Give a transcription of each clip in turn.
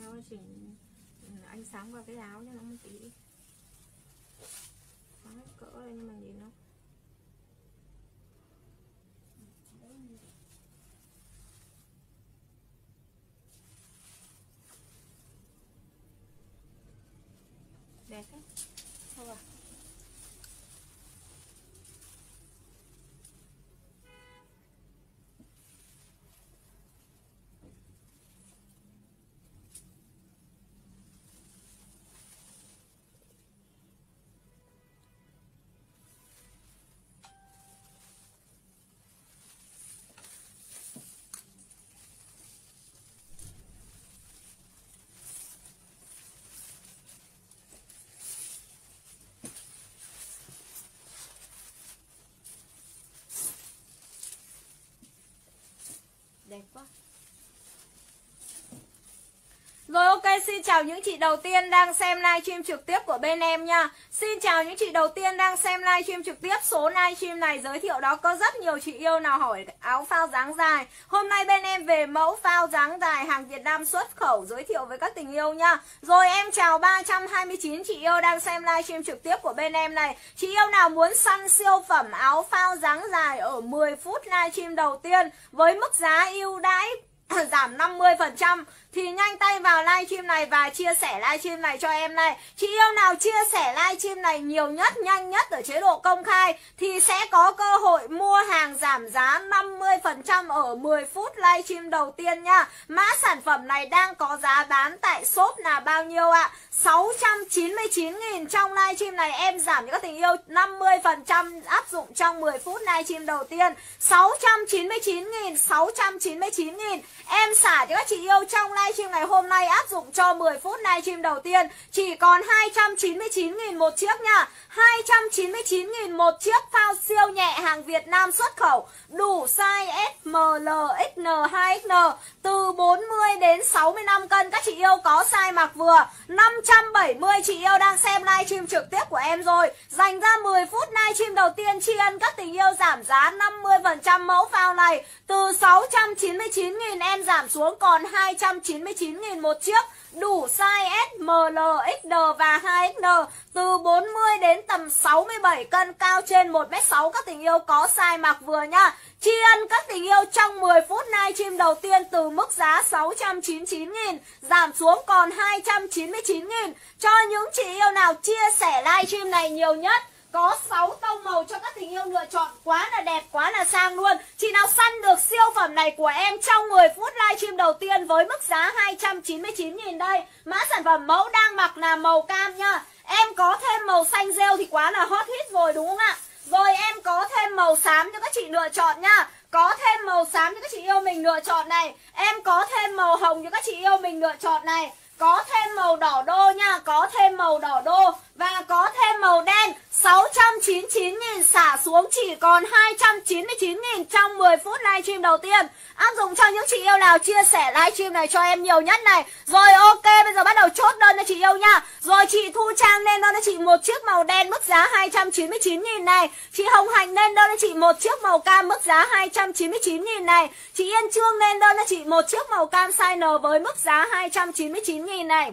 nó chỉnh ánh sáng vào cái áo cho nó một tí. Sáng hết cỡ đây nhưng mà nhìn nó đẹp đấy. Thôi à. Đẹp quá. Rồi ok, xin chào những chị đầu tiên đang xem livestream trực tiếp của bên em nha. Xin chào những chị đầu tiên đang xem livestream trực tiếp. Số livestream này giới thiệu đó có rất nhiều chị yêu nào hỏi áo phao dáng dài. Hôm nay bên em về mẫu phao dáng dài hàng Việt Nam xuất khẩu giới thiệu với các tình yêu nha. Rồi em chào 329 chị yêu đang xem livestream trực tiếp của bên em này. Chị yêu nào muốn săn siêu phẩm áo phao dáng dài ở 10 phút livestream đầu tiên với mức giá ưu đãi giảm 50% thì nhanh tay vào livestream này và chia sẻ livestream này cho em này. Chị yêu nào chia sẻ livestream này nhiều nhất, nhanh nhất ở chế độ công khai thì sẽ có cơ hội mua hàng giảm giá 50% ở 10 phút livestream đầu tiên nha. Mã sản phẩm này đang có giá bán tại shop là bao nhiêu ạ? 699.000. Trong livestream này em giảm cho các tình yêu 50% áp dụng trong 10 phút livestream đầu tiên. 699.000, 699.000. Em xả cho các chị yêu trong livestream ngày hôm nay áp dụng cho 10 phút livestream đầu tiên chỉ còn 299.000 một chiếc nha. 299.000 một chiếc phao siêu nhẹ hàng Việt Nam xuất khẩu, đủ size S, M, L, XN, 2XN, từ 40 đến 65 cân. Các chị yêu có size mặc vừa. 570 chị yêu đang xem livestream trực tiếp của em rồi. Dành ra 10 phút livestream đầu tiên tri ân các tình yêu giảm giá 50% mẫu phao này. Từ 699.000 em giảm xuống còn 299.000 một chiếc, đủ size S, M, L, XL và 2XN, từ 40 đến tầm 67 cân, cao trên 1m6. Các tình yêu có size mặc vừa nha. Tri ân các tình yêu trong 10 phút livestream đầu tiên từ mức giá 699.000 giảm xuống còn 299.000. Cho những chị yêu nào chia sẻ livestream này nhiều nhất. Có 6 tông màu cho các tình yêu lựa chọn, quá là đẹp, quá là sang luôn. Chị nào săn được siêu phẩm này của em trong 10 phút livestream đầu tiên với mức giá 299.000 đây. Mã sản phẩm mẫu đang mặc là màu cam nha. Em có thêm màu xanh rêu thì quá là hot hit rồi đúng không ạ? Rồi em có thêm màu xám cho các chị lựa chọn nha. Có thêm màu xám cho các chị yêu mình lựa chọn này. Em có thêm màu hồng cho các chị yêu mình lựa chọn này. Có thêm màu đỏ đô nha, có thêm màu đỏ đô và có thêm màu đen. 699.000 xả xuống chỉ còn 299.000 trong 10 phút livestream đầu tiên. Áp dụng cho những chị yêu nào chia sẻ livestream này cho em nhiều nhất này. Rồi ok, bây giờ bắt đầu chốt đơn cho chị yêu nha. Rồi chị Thu Trang lên đơn cho chị một chiếc màu đen mức giá 299.000 này. Chị Hồng Hạnh lên đơn cho chị một chiếc màu cam mức giá 299.000 này. Chị Yên Trương lên đơn cho chị một chiếc màu cam size N với mức giá 299.000 này.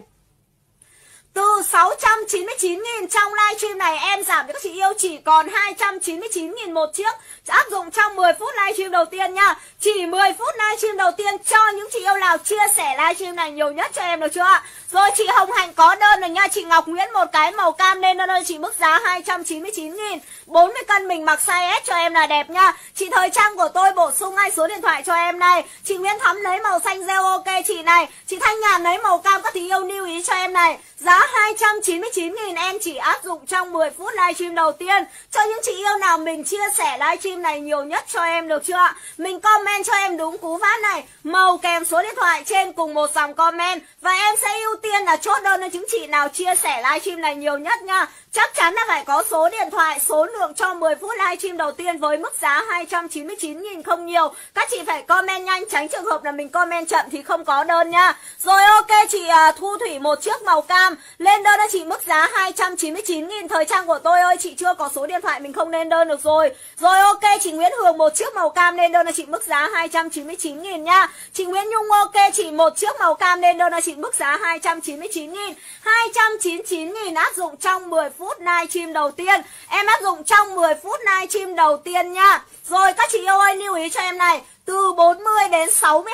Từ 699.000 trong livestream này em giảm cho các chị yêu chỉ còn 299.000 một chiếc. Áp dụng trong 10 phút livestream đầu tiên nha. Chỉ 10 phút livestream đầu tiên cho những chị yêu nào chia sẻ livestream này nhiều nhất cho em được chưa ạ? Rồi chị Hồng Hạnh có đơn rồi nha. Chị Ngọc Nguyễn một cái màu cam lên đơn chị mức giá 299.000. 40 cân mình mặc size S cho em là đẹp nha. Chị Thời Trang của tôi bổ sung ngay số điện thoại cho em này. Chị Nguyễn Thắm lấy màu xanh rêu ok chị này. Chị Thanh Nhàn lấy màu cam, các tình yêu lưu ý cho em này. Giá 299.000 em chỉ áp dụng trong 10 phút livestream đầu tiên. Cho những chị yêu nào mình chia sẻ livestream này nhiều nhất cho em được chưa ạ? Mình comment cho em đúng cú pháp này, màu kèm số điện thoại trên cùng một dòng comment. Và em sẽ ưu tiên là chốt đơn cho những chị nào chia sẻ livestream này nhiều nhất nha. Chắc chắn là phải có số điện thoại, số lượng cho 10 phút livestream đầu tiên với mức giá 299.000 không nhiều. Các chị phải comment nhanh, tránh trường hợp là mình comment chậm thì không có đơn nha. Rồi ok, chị Thu Thủy một chiếc màu cam Lên đơn cho chị mức giá 299.000. Thời trang của tôi ơi, chị chưa có số điện thoại mình không lên đơn được rồi. Rồi ok, chị Nguyễn Hường một chiếc màu cam lên đơn cho chị mức giá 299.000 nha. Chị Nguyễn Nhung ok, chị một chiếc màu cam lên đơn cho chị mức giá 299.000. 299.000 áp dụng trong 10 phút livestream đầu tiên. Em áp dụng trong 10 phút livestream đầu tiên nha. Rồi các chị yêu ơi, lưu ý cho em này, từ 40 đến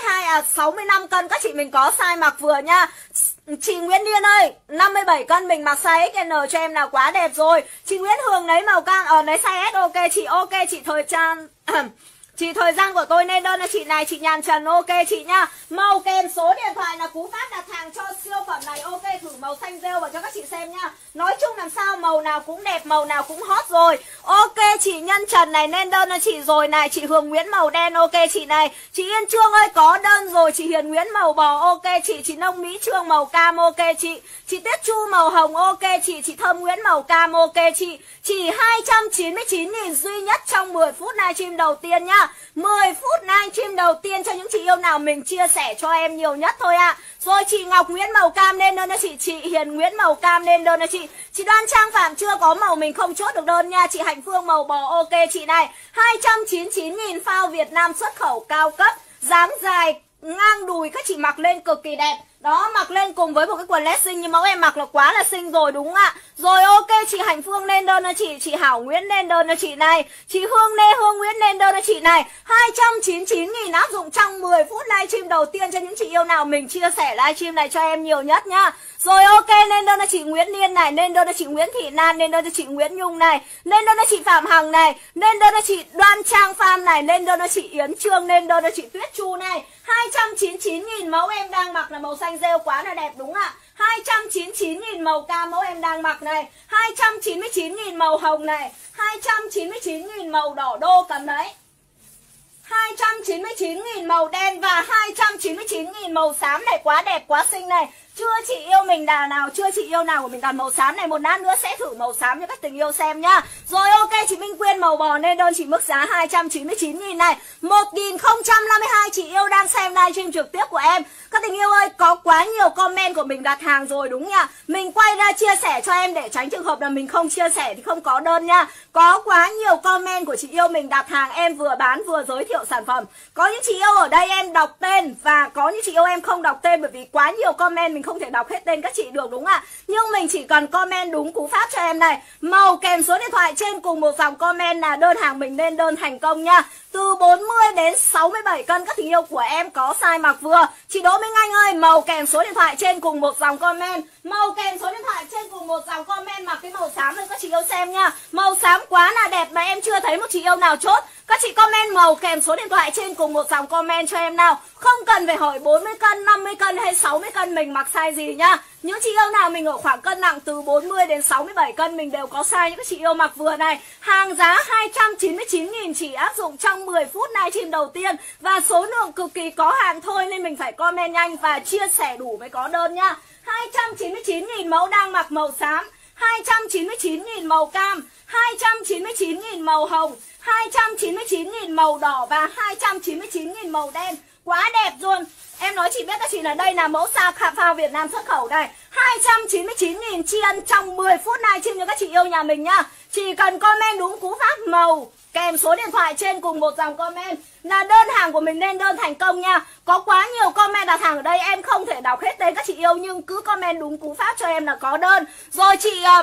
65 cân các chị mình có size mặc vừa nha. Chị Nguyễn Liên ơi, 57 cân mình mặc size XN cho em là quá đẹp rồi. Chị Nguyễn Hường lấy màu cam, lấy size S ok chị thời trang chị thời gian của tôi nên đơn cho chị này, chị Nhàn Trần ok chị nha. Màu kèm số điện thoại là cú pháp đặt hàng cho siêu phẩm này. Ok, thử màu xanh rêu vào cho các chị xem nha. Nói chung làm sao màu nào cũng đẹp, màu nào cũng hot rồi. Ok, chị Nhân Trần này nên đơn cho chị rồi này. Chị Hương Nguyễn màu đen ok chị này. Chị Yên Trương ơi có đơn rồi. Chị Hiền Nguyễn màu bò ok chị Nông Mỹ Trương màu cam ok chị Tiết Chu màu hồng ok chị Thơm Nguyễn màu cam ok chị. Chỉ 299.000 duy nhất trong 10 phút livestream đầu tiên nhá. 10 phút livestream đầu tiên cho những chị yêu nào mình chia sẻ cho em nhiều nhất thôi ạ. Rồi chị Ngọc Nguyễn màu cam lên đơn cho chị Hiền Nguyễn màu cam lên đơn cho chị Đoan Trang Phạm chưa có màu mình không chốt được đơn nha. Chị Hạnh Phương màu bò ok chị này. 299.000 phao Việt Nam xuất khẩu cao cấp, dáng dài ngang đùi các chị mặc lên cực kỳ đẹp. Đó, mặc lên cùng với một cái quần led xinh như mẫu em mặc là quá là xinh rồi đúng không ạ? Rồi ok, chị Hạnh Phương lên đơn cho chị Hảo Nguyễn lên đơn cho chị này, chị Hương Nguyễn lên đơn cho chị này. 299.000 áp dụng trong 10 phút livestream đầu tiên cho những chị yêu nào mình chia sẻ livestream này cho em nhiều nhất nhá. Rồi ok, lên đơn cho chị Nguyễn Liên này, lên đơn cho chị Nguyễn Thị Nan, lên đơn cho chị Nguyễn Nhung này, lên đơn cho chị Phạm Hằng này, lên đơn cho chị Đoan Trang Phan này, lên đơn cho chị Yến Trương, lên đơn cho chị Tuyết Chu này. 299.000 mẫu em đang mặc là màu xanh rêu quá là đẹp đúng ạ. 299.000 màu cam mẫu em đang mặc này, 299.000 màu hồng này, 299.000 màu đỏ đô cầm đấy, 299.000 màu đen và 299.000 màu xám này quá đẹp quá xinh này. Chưa chị yêu mình đà nào, chưa chị yêu nào của mình đặt màu xám này. Một lát nữa sẽ thử màu xám cho các tình yêu xem nhá. Rồi ok, chị Minh Quyên màu bò nên đơn chỉ mức giá 299.000 này. 1.052 chị yêu đang xem livestream trực tiếp của em. Các tình yêu ơi, có quá nhiều comment của mình đặt hàng rồi đúng nha. Mình quay ra chia sẻ cho em để tránh trường hợp là mình không chia sẻ thì không có đơn nha. Có quá nhiều comment của chị yêu mình đặt hàng, em vừa bán vừa giới thiệu sản phẩm. Có những chị yêu ở đây em đọc tên và có những chị yêu em không đọc tên, bởi vì quá nhiều comment mình không thể đọc hết tên các chị được đúng không ạ? Nhưng mình chỉ cần comment đúng cú pháp cho em này, màu kèm số điện thoại trên cùng một dòng comment là đơn hàng mình lên đơn thành công nha. Từ 40 đến 67 cân các tình yêu của em có size mặc vừa. Chị Đỗ Minh Anh ơi, màu kèm số điện thoại trên cùng một dòng comment, màu kèm số điện thoại trên cùng một dòng comment mặc cái màu xám lên các chị yêu xem nha. Màu xám quá là đẹp mà em chưa thấy một chị yêu nào chốt. Các chị comment màu kèm số điện thoại trên cùng một dòng comment cho em nào. Không cần phải hỏi 40 cân, 50 cân hay 60 cân mình mặc size gì nhá. Những chị yêu nào mình ở khoảng cân nặng từ 40 đến 67 cân mình đều có size những các chị yêu mặc vừa này. Hàng giá 299.000 chỉ áp dụng trong 10 phút livestream đầu tiên. Và số lượng cực kỳ có hạn thôi nên mình phải comment nhanh và chia sẻ đủ mới có đơn nhá. 299.000 mẫu đang mặc màu xám, 299.000 màu cam, 299.000 màu hồng, 299.000 màu đỏ và 299.000 màu đen. Quá đẹp luôn. Em nói chị biết các chị là đây là mẫu phao Việt Nam xuất khẩu này. 299.000 tri ân trong 10 phút livestream cho các chị yêu nhà mình nhá. Chỉ cần comment đúng cú pháp màu kèm số điện thoại trên cùng một dòng comment là đơn hàng của mình lên đơn thành công nha. Có quá nhiều comment đặt hàng ở đây em không thể đọc hết tên các chị yêu, nhưng cứ comment đúng cú pháp cho em là có đơn. Rồi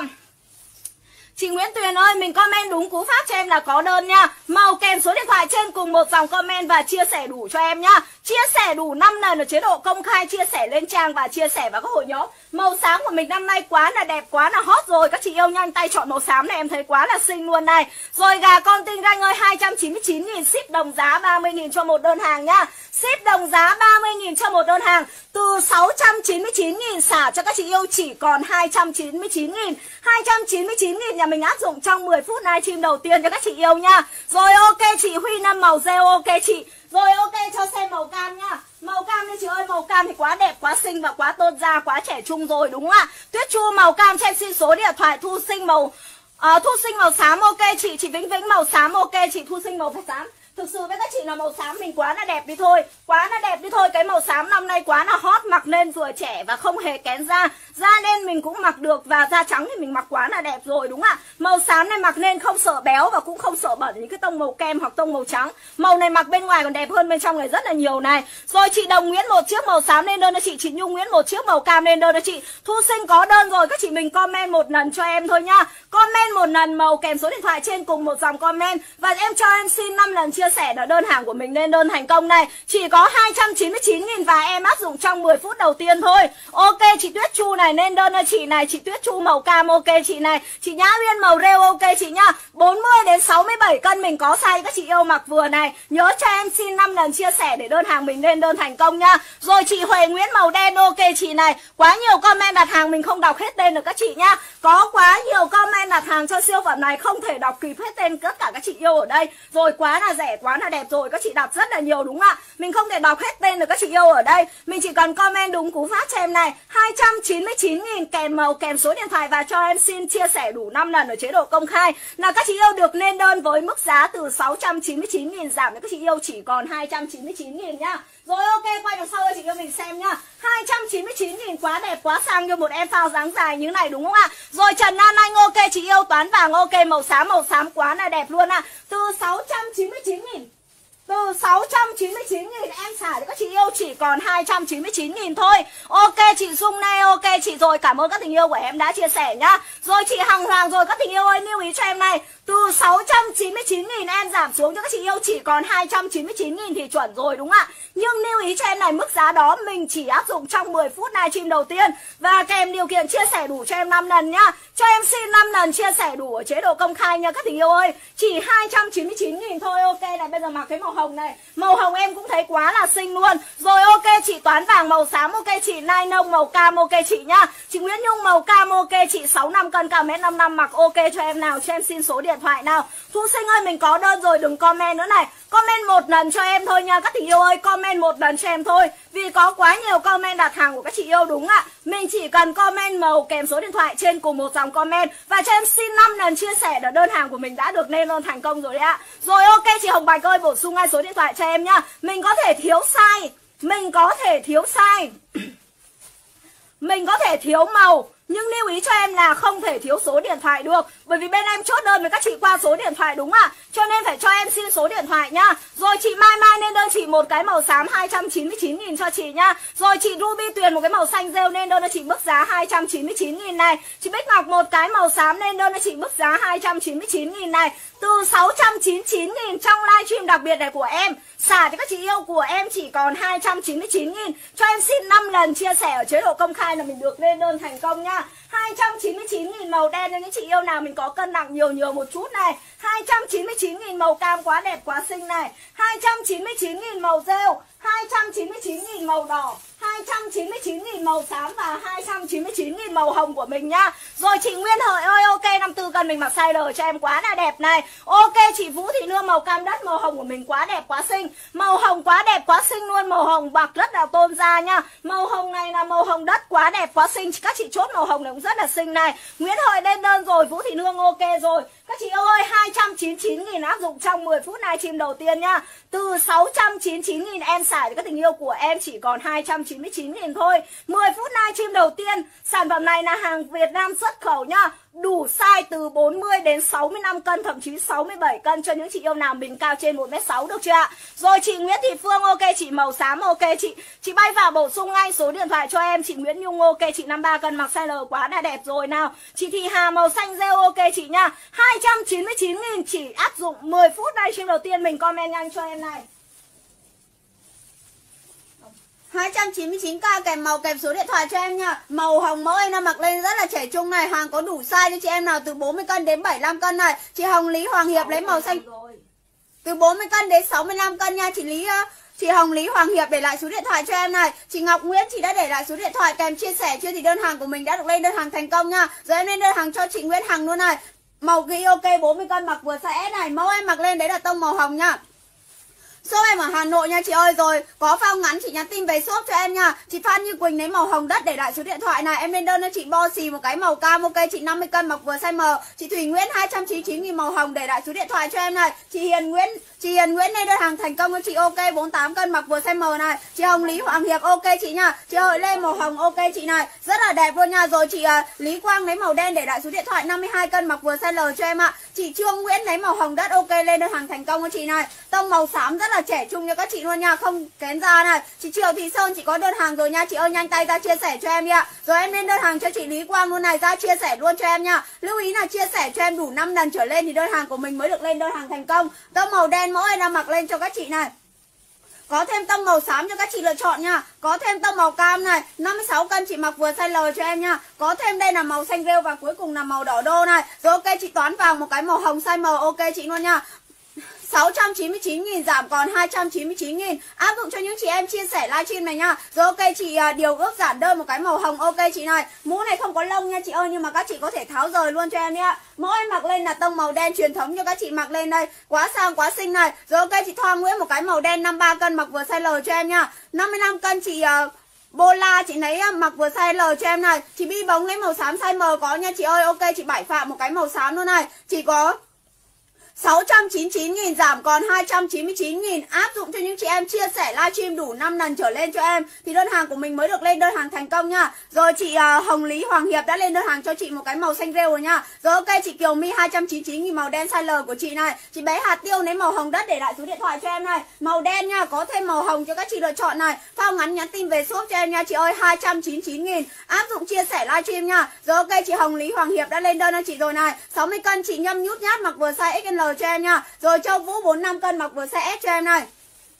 chị Nguyễn Tuyền ơi, mình comment đúng cú pháp cho em là có đơn nha. Màu kèm số điện thoại trên cùng một dòng comment và chia sẻ đủ cho em nhá. Chia sẻ đủ 5 lần ở chế độ công khai, chia sẻ lên trang và chia sẻ vào các hội nhóm. Màu xám của mình năm nay quá là đẹp, quá là hot rồi. Các chị yêu nhanh tay chọn màu xám này, em thấy quá là xinh luôn này. Rồi gà con tinh ranh ơi, 299.000 ship đồng giá 30.000 cho một đơn hàng nhá. Ship đồng giá 30.000 cho một đơn hàng. Từ 699.000 xả cho các chị yêu chỉ còn 299.000. 299.000 nhà mình áp dụng trong 10 phút livestream đầu tiên cho các chị yêu nha. Rồi ok, chị Huy Năm màu rêu ok chị. Rồi ok, cho xem màu cam nha. Màu cam đi chị ơi, màu cam thì quá đẹp, quá xinh và quá tôn da, quá trẻ trung rồi đúng không ạ? Tuyết Chu màu cam cho em xin số điện thoại. Thu Sinh màu xám ok chị Vĩnh Vĩnh màu xám ok chị, Thu Sinh màu xám. Thực sự với các chị là màu xám mình quá là đẹp đi thôi. Quá là đẹp đi thôi. Cái màu xám năm nay quá là hot, mặc nên vừa trẻ và không hề kén da. Da đen mình cũng mặc được và da trắng thì mình mặc quá là đẹp rồi, đúng ạ. Màu xám này mặc nên không sợ béo và cũng không sợ bẩn những cái tông màu kem hoặc tông màu trắng. Màu này mặc bên ngoài còn đẹp hơn bên trong này rất là nhiều này. Rồi chị Đồng Nguyễn một chiếc màu xám lên đơn cho chị Nhung Nguyễn một chiếc màu cam lên đơn cho chị. Thu Sinh có đơn rồi, các chị mình comment một lần cho em thôi nha. Comment một lần màu kèm số điện thoại trên cùng một dòng comment. Và em cho em xin 5 lần chia sẻ ở đơn hàng của mình lên đơn thành công này. Chỉ có 299.000 và em áp dụng trong 10 phút đầu tiên thôi. Ok chị Tuyết Chu này lên đơn cho chị này. Chị Tuyết Chu màu cam ok chị này. Chị Nhã Uyên màu rêu ok chị nhá. 40 đến 67 cân mình có size các chị yêu mặc vừa này. Nhớ cho em xin 5 lần chia sẻ để đơn hàng mình lên đơn thành công nha. Rồi chị Huệ Nguyễn màu đen ok chị này. Quá nhiều comment đặt hàng mình không đọc hết tên được các chị nhá. Có quá nhiều comment đặt hàng cho siêu phẩm này không thể đọc kịp hết tên tất cả các chị yêu ở đây. Rồi quá là rẻ, quá là đẹp rồi. Các chị đặt rất là nhiều đúng không ạ? Mình không thể đọc hết tên được các chị yêu ở đây. Mình chỉ cần comment đúng cú pháp cho em này. 299.000 kèm màu kèm số điện thoại và cho em xin chia sẻ đủ 5 lần ở chế độ công khai là các chị yêu được lên đơn với mức giá từ 699.000 giảm cho các chị yêu chỉ còn 299.000 nhá. Rồi ok, quay đằng sau cho chị yêu mình xem nhá. 299.000 quá đẹp, quá sang cho một em phao dáng dài như này đúng không ạ? Rồi Trần Lan Anh ok chị yêu, Toán Vàng ok, màu xám quá là đẹp luôn ạ. Từ 699.000 từ 699.000 em xả cho các chị yêu chỉ còn 299.000 thôi. Ok chị Dung này ok chị rồi, cảm ơn các tình yêu của em đã chia sẻ nhá. Rồi chị Hằng Hoàng rồi, các tình yêu ơi lưu ý cho em này. Từ 699.000 em giảm xuống cho các chị yêu chỉ còn 299.000 thì chuẩn rồi đúng không ạ? Nhưng lưu ý cho em này, mức giá đó mình chỉ áp dụng trong 10 phút livestream đầu tiên. Và kèm điều kiện chia sẻ đủ cho em 5 lần nhá. Cho em xin 5 lần chia sẻ đủ ở chế độ công khai nha các tình yêu ơi. Chỉ 299.000 thôi. Ok này, bây giờ mặc cái màu hồng này. Màu hồng em cũng thấy quá là xinh luôn. Rồi ok chị Toán Vàng màu xám ok chị, Nai Nông màu cam ok chị nhá. Chị Nguyễn Nhung màu cam ok chị, 65 cân cao mét 55 mặc ok cho em nào. Cho em xin số điện thoại nào. Thu Sinh ơi mình có đơn rồi, đừng comment nữa này. Comment một lần cho em thôi nha các tình yêu ơi, comment một lần cho em thôi. Vì có quá nhiều comment đặt hàng của các chị yêu đúng ạ. Mình chỉ cần comment màu kèm số điện thoại trên cùng một dòng comment và cho em xin 5 lần chia sẻ để đơn hàng của mình đã được lên đơn thành công rồi đấy ạ. Rồi ok chị Hồng Bạch ơi, bổ sung ngay số điện thoại cho em nhá. Mình có thể thiếu size, mình có thể thiếu size mình có thể thiếu màu, nhưng lưu ý cho em là không thể thiếu số điện thoại được. Bởi vì bên em chốt đơn với các chị qua số điện thoại đúng ạ. Cho nên phải cho em xin số điện thoại nhá. Rồi chị Mai Mai nên đơn chị một cái màu xám 299.000 cho chị nhá. Rồi chị Ruby Tuyền một cái màu xanh rêu nên đơn cho chị mức giá 299.000 này. Chị Bích Ngọc một cái màu xám nên đơn cho chị mức giá 299.000 này. Từ 699.000 trong livestream đặc biệt này của em, xả cho các chị yêu của em chỉ còn 299.000. Cho em xin 5 lần chia sẻ ở chế độ công khai là mình được lên đơn thành công nhá. 299.000 màu đen cho những chị yêu nào mình có cân nặng nhiều một chút này. 299.000 màu cam quá đẹp quá xinh này. 299.000 màu rêu, 299.000 màu đỏ, 299.000 màu xám và 299.000 màu hồng của mình nhá. Rồi chị Nguyên Hợi ơi ok, 54 cân mình mặc size L cho em quá là đẹp này. Ok chị Vũ Thị Nương màu cam đất, màu hồng của mình quá đẹp quá xinh. Màu hồng quá đẹp quá xinh luôn, màu hồng bạc rất là tôn da nha. Màu hồng này là màu hồng đất quá đẹp quá xinh. Các chị chốt màu hồng này cũng rất là xinh này. Nguyễn Hợi lên đơn rồi, Vũ Thị Nương ok rồi. Các chị ơi 299.000 áp dụng trong 10 phút livestream đầu tiên nhá. Từ 699.000 em xài thì các tình yêu của em chỉ còn 299.000 thôi. 10 phút livestream đầu tiên. Sản phẩm này là hàng Việt Nam xuất khẩu nhá. Đủ size từ 40 đến 65 cân, thậm chí 67 cân cho những chị yêu nào mình cao trên 1m6 được chưa ạ? Rồi chị Nguyễn Thị Phương ok chị, màu xám ok chị. Chị bay vào bổ sung ngay số điện thoại cho em. Chị Nguyễn Nhung ok chị, 53 cân mặc size L quá là đẹp rồi nào. Chị Thị Hà màu xanh rêu ok chị nha. 299.000 chỉ áp dụng 10 phút livestream đầu tiên, mình comment nhanh cho em này. 299k kèm màu kèm số điện thoại cho em nha. Màu hồng mẫu em đang mặc lên rất là trẻ trung này. Hàng có đủ size cho chị em nào từ 40 cân đến 75 cân này. Chị Hồng Lý Hoàng Hiệp lấy màu xanh từ 40 cân đến 65 cân nha. Chị Hồng Lý Hoàng Hiệp để lại số điện thoại cho em này. Chị Ngọc Nguyễn chị đã để lại số điện thoại kèm chia sẻ chưa thì đơn hàng của mình đã được lên đơn hàng thành công nha. Rồi em lên đơn hàng cho chị Nguyễn Hằng luôn này. Màu ghi ok 40 cân mặc vừa size S này. Mẫu em mặc lên đấy là tông màu hồng nha. Shop em ở Hà Nội nha chị ơi. Rồi có phao ngắn chị nhắn tin về shop cho em nha. Chị Phan Như Quỳnh lấy màu hồng đất để lại số điện thoại này. Em lên đơn cho chị bo xì một cái màu cam, ok chị 50 cân mặc vừa size M. Chị Thủy Nguyễn 299.000 màu hồng để lại số điện thoại cho em này. Chị Hiền Nguyễn lên đơn hàng thành công cho chị, ok 48 cân mặc vừa size M này. Chị Hồng Lý Hoàng Hiệp ok chị nha. Chị Hợi Lê màu hồng ok chị này, rất là đẹp luôn nha. Rồi chị Lý Quang lấy màu đen để lại số điện thoại 52 cân mặc vừa size L cho em ạ. Chị Trương Nguyễn lấy màu hồng đất ok lên đơn hàng thành công cho chị này. Tông màu xám rất là trẻ trung cho các chị luôn nha, không kén da này. Chị Triệu Thị Sơn chị có đơn hàng rồi nha chị ơi, nhanh tay ra chia sẻ cho em đi ạ. Rồi em lên đơn hàng cho chị Lý Quang luôn này, ra chia sẻ luôn cho em nha. Lưu ý là chia sẻ cho em đủ 5 lần trở lên thì đơn hàng của mình mới được lên đơn hàng thành công. Tông màu đen mỗi em mặc lên cho các chị này. Có thêm tông màu xám cho các chị lựa chọn nha. Có thêm tông màu cam này, 56 cân chị mặc vừa size L cho em nha. Có thêm đây là màu xanh rêu và cuối cùng là màu đỏ đô này. Rồi ok chị Toán vàng một cái màu hồng size M ok chị luôn nha. 699.000 giảm còn 299.000. Áp dụng cho những chị em chia sẻ livestream này nha. Rồi ok chị Điều Ước giản đơn một cái màu hồng ok chị này. Mũ này không có lông nha chị ơi, nhưng mà các chị có thể tháo rời luôn cho em nhé. Mỗi em mặc lên là tông màu đen truyền thống cho các chị mặc lên đây. Quá sang quá xinh này. Rồi ok chị Thoa Nguyễn một cái màu đen 53 cân mặc vừa size L cho em nha. 55 cân chị Bola chị lấy mặc vừa size L cho em này. Chị Bi Bóng lấy màu xám size M có nha chị ơi. Ok chị Bảy Phạm một cái màu xám luôn này. Chỉ có 699.000 giảm còn 299.000. Áp dụng cho những chị em chia sẻ livestream đủ 5 lần trở lên cho em thì đơn hàng của mình mới được lên đơn hàng thành công nha. Rồi chị Hồng Lý Hoàng Hiệp đã lên đơn hàng cho chị một cái màu xanh rêu rồi nha. Rồi ok chị Kiều My 299.000 màu đen size L của chị này. Chị bé Hạt Tiêu lấy màu hồng đất để lại số điện thoại cho em này. Màu đen nha, có thêm màu hồng cho các chị lựa chọn này. Phao ngắn nhắn tin về shop cho em nha chị ơi, 299.000. Áp dụng chia sẻ livestream nha. Rồi ok chị Hồng Lý Hoàng Hiệp đã lên đơn cho chị rồi này. 60 cân chị Nhâm Nhút Nhát mặc vừa size XL cho em nha. Rồi Châu Vũ 45 cân mặc vừa size S cho em này.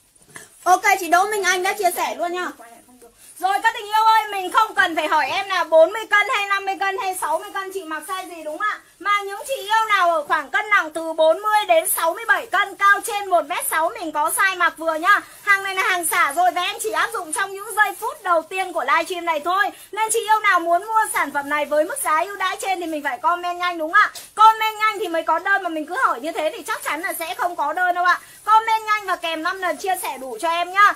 Ok chị Đỗ Minh Anh đã chia sẻ luôn nha. Rồi các tình yêu ơi, mình không cần phải hỏi em là 40 cân hay 50 cân hay 60 cân chị mặc size gì đúng không ạ? Mà những chị yêu nào ở khoảng cân nặng từ 40 đến 67 cân, cao trên 1m6 mình có size mặc vừa nhá. Hàng này là hàng xả rồi và em chỉ áp dụng trong những giây phút đầu tiên của livestream này thôi. Nên chị yêu nào muốn mua sản phẩm này với mức giá ưu đãi trên thì mình phải comment nhanh đúng không ạ? Comment nhanh thì mới có đơn, mà mình cứ hỏi như thế thì chắc chắn là sẽ không có đơn đâu ạ. Comment nhanh và kèm 5 lần chia sẻ đủ cho em nhá.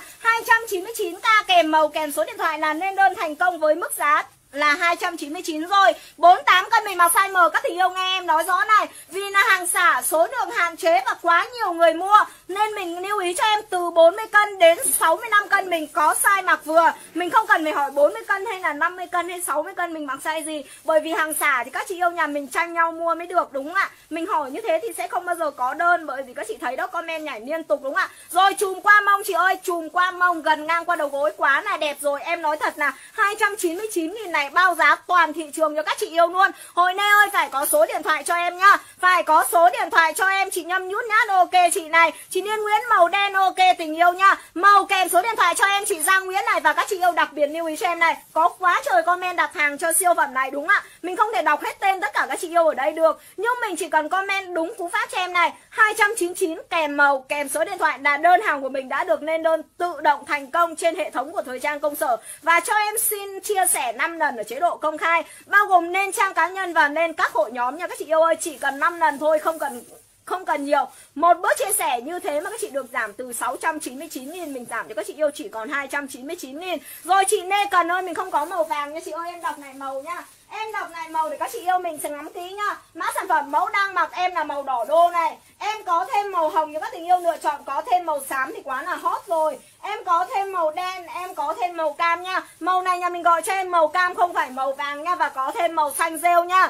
299k kèm màu kèm số điện thoại là lên đơn thành công với mức giá là 299 rồi. 48 cân mình mặc size M, các tình yêu nghe em nói rõ này. Vì là hàng xả, số lượng hạn chế và quá nhiều người mua nên mình lưu ý cho em từ 40 cân đến 65 cân mình có size mặc vừa. Mình không cần phải hỏi 40 cân hay là 50 cân hay 60 cân mình mặc size gì. Bởi vì hàng xả thì các chị yêu nhà mình tranh nhau mua mới được đúng không ạ? Mình hỏi như thế thì sẽ không bao giờ có đơn, bởi vì các chị thấy đó, comment nhảy liên tục đúng không ạ? Rồi chùm qua mông chị ơi, chùm qua mông gần ngang qua đầu gối quá là đẹp rồi. Em nói thật là 299.000 này bao giá toàn thị trường cho các chị yêu luôn. Hồi nay ơi phải có số điện thoại cho em nhá. Phải có số điện thoại cho em. Chị Nhâm Nhút Nhát ok chị này. Chị Liên Nguyễn màu đen ok tình yêu nha. Màu kèm số điện thoại cho em chị Giang Nguyễn này. Và các chị yêu đặc biệt lưu ý cho em này, có quá trời comment đặt hàng cho siêu phẩm này đúng ạ. Mình không thể đọc hết tên tất cả các chị yêu ở đây được, nhưng mình chỉ cần comment đúng cú pháp cho em này, 299 kèm màu kèm số điện thoại là đơn hàng của mình đã được lên đơn tự động thành công trên hệ thống của Thời Trang Công Sở. Và cho em xin chia sẻ 5 lần ở chế độ công khai, bao gồm lên trang cá nhân và lên các hội nhóm nha các chị yêu ơi. Chỉ cần 5 lần thôi, không cần nhiều. Một bước chia sẻ như thế mà các chị được giảm từ 699.000, mình giảm cho các chị yêu chỉ còn 299.000. Rồi chị Lê Cần ơi, mình không có màu vàng nha chị ơi, em đọc này màu nha. Em đọc này màu để các chị yêu mình sẽ ngắm kỹ nhá. Mã sản phẩm mẫu đang mặc em là màu đỏ đô này. Em có thêm màu hồng cho các tình yêu lựa chọn, có thêm màu xám thì quá là hot rồi. Em có thêm màu đen, em có thêm màu cam nha. Màu này nhà mình gọi cho em màu cam không phải màu vàng nha. Và có thêm màu xanh rêu nha.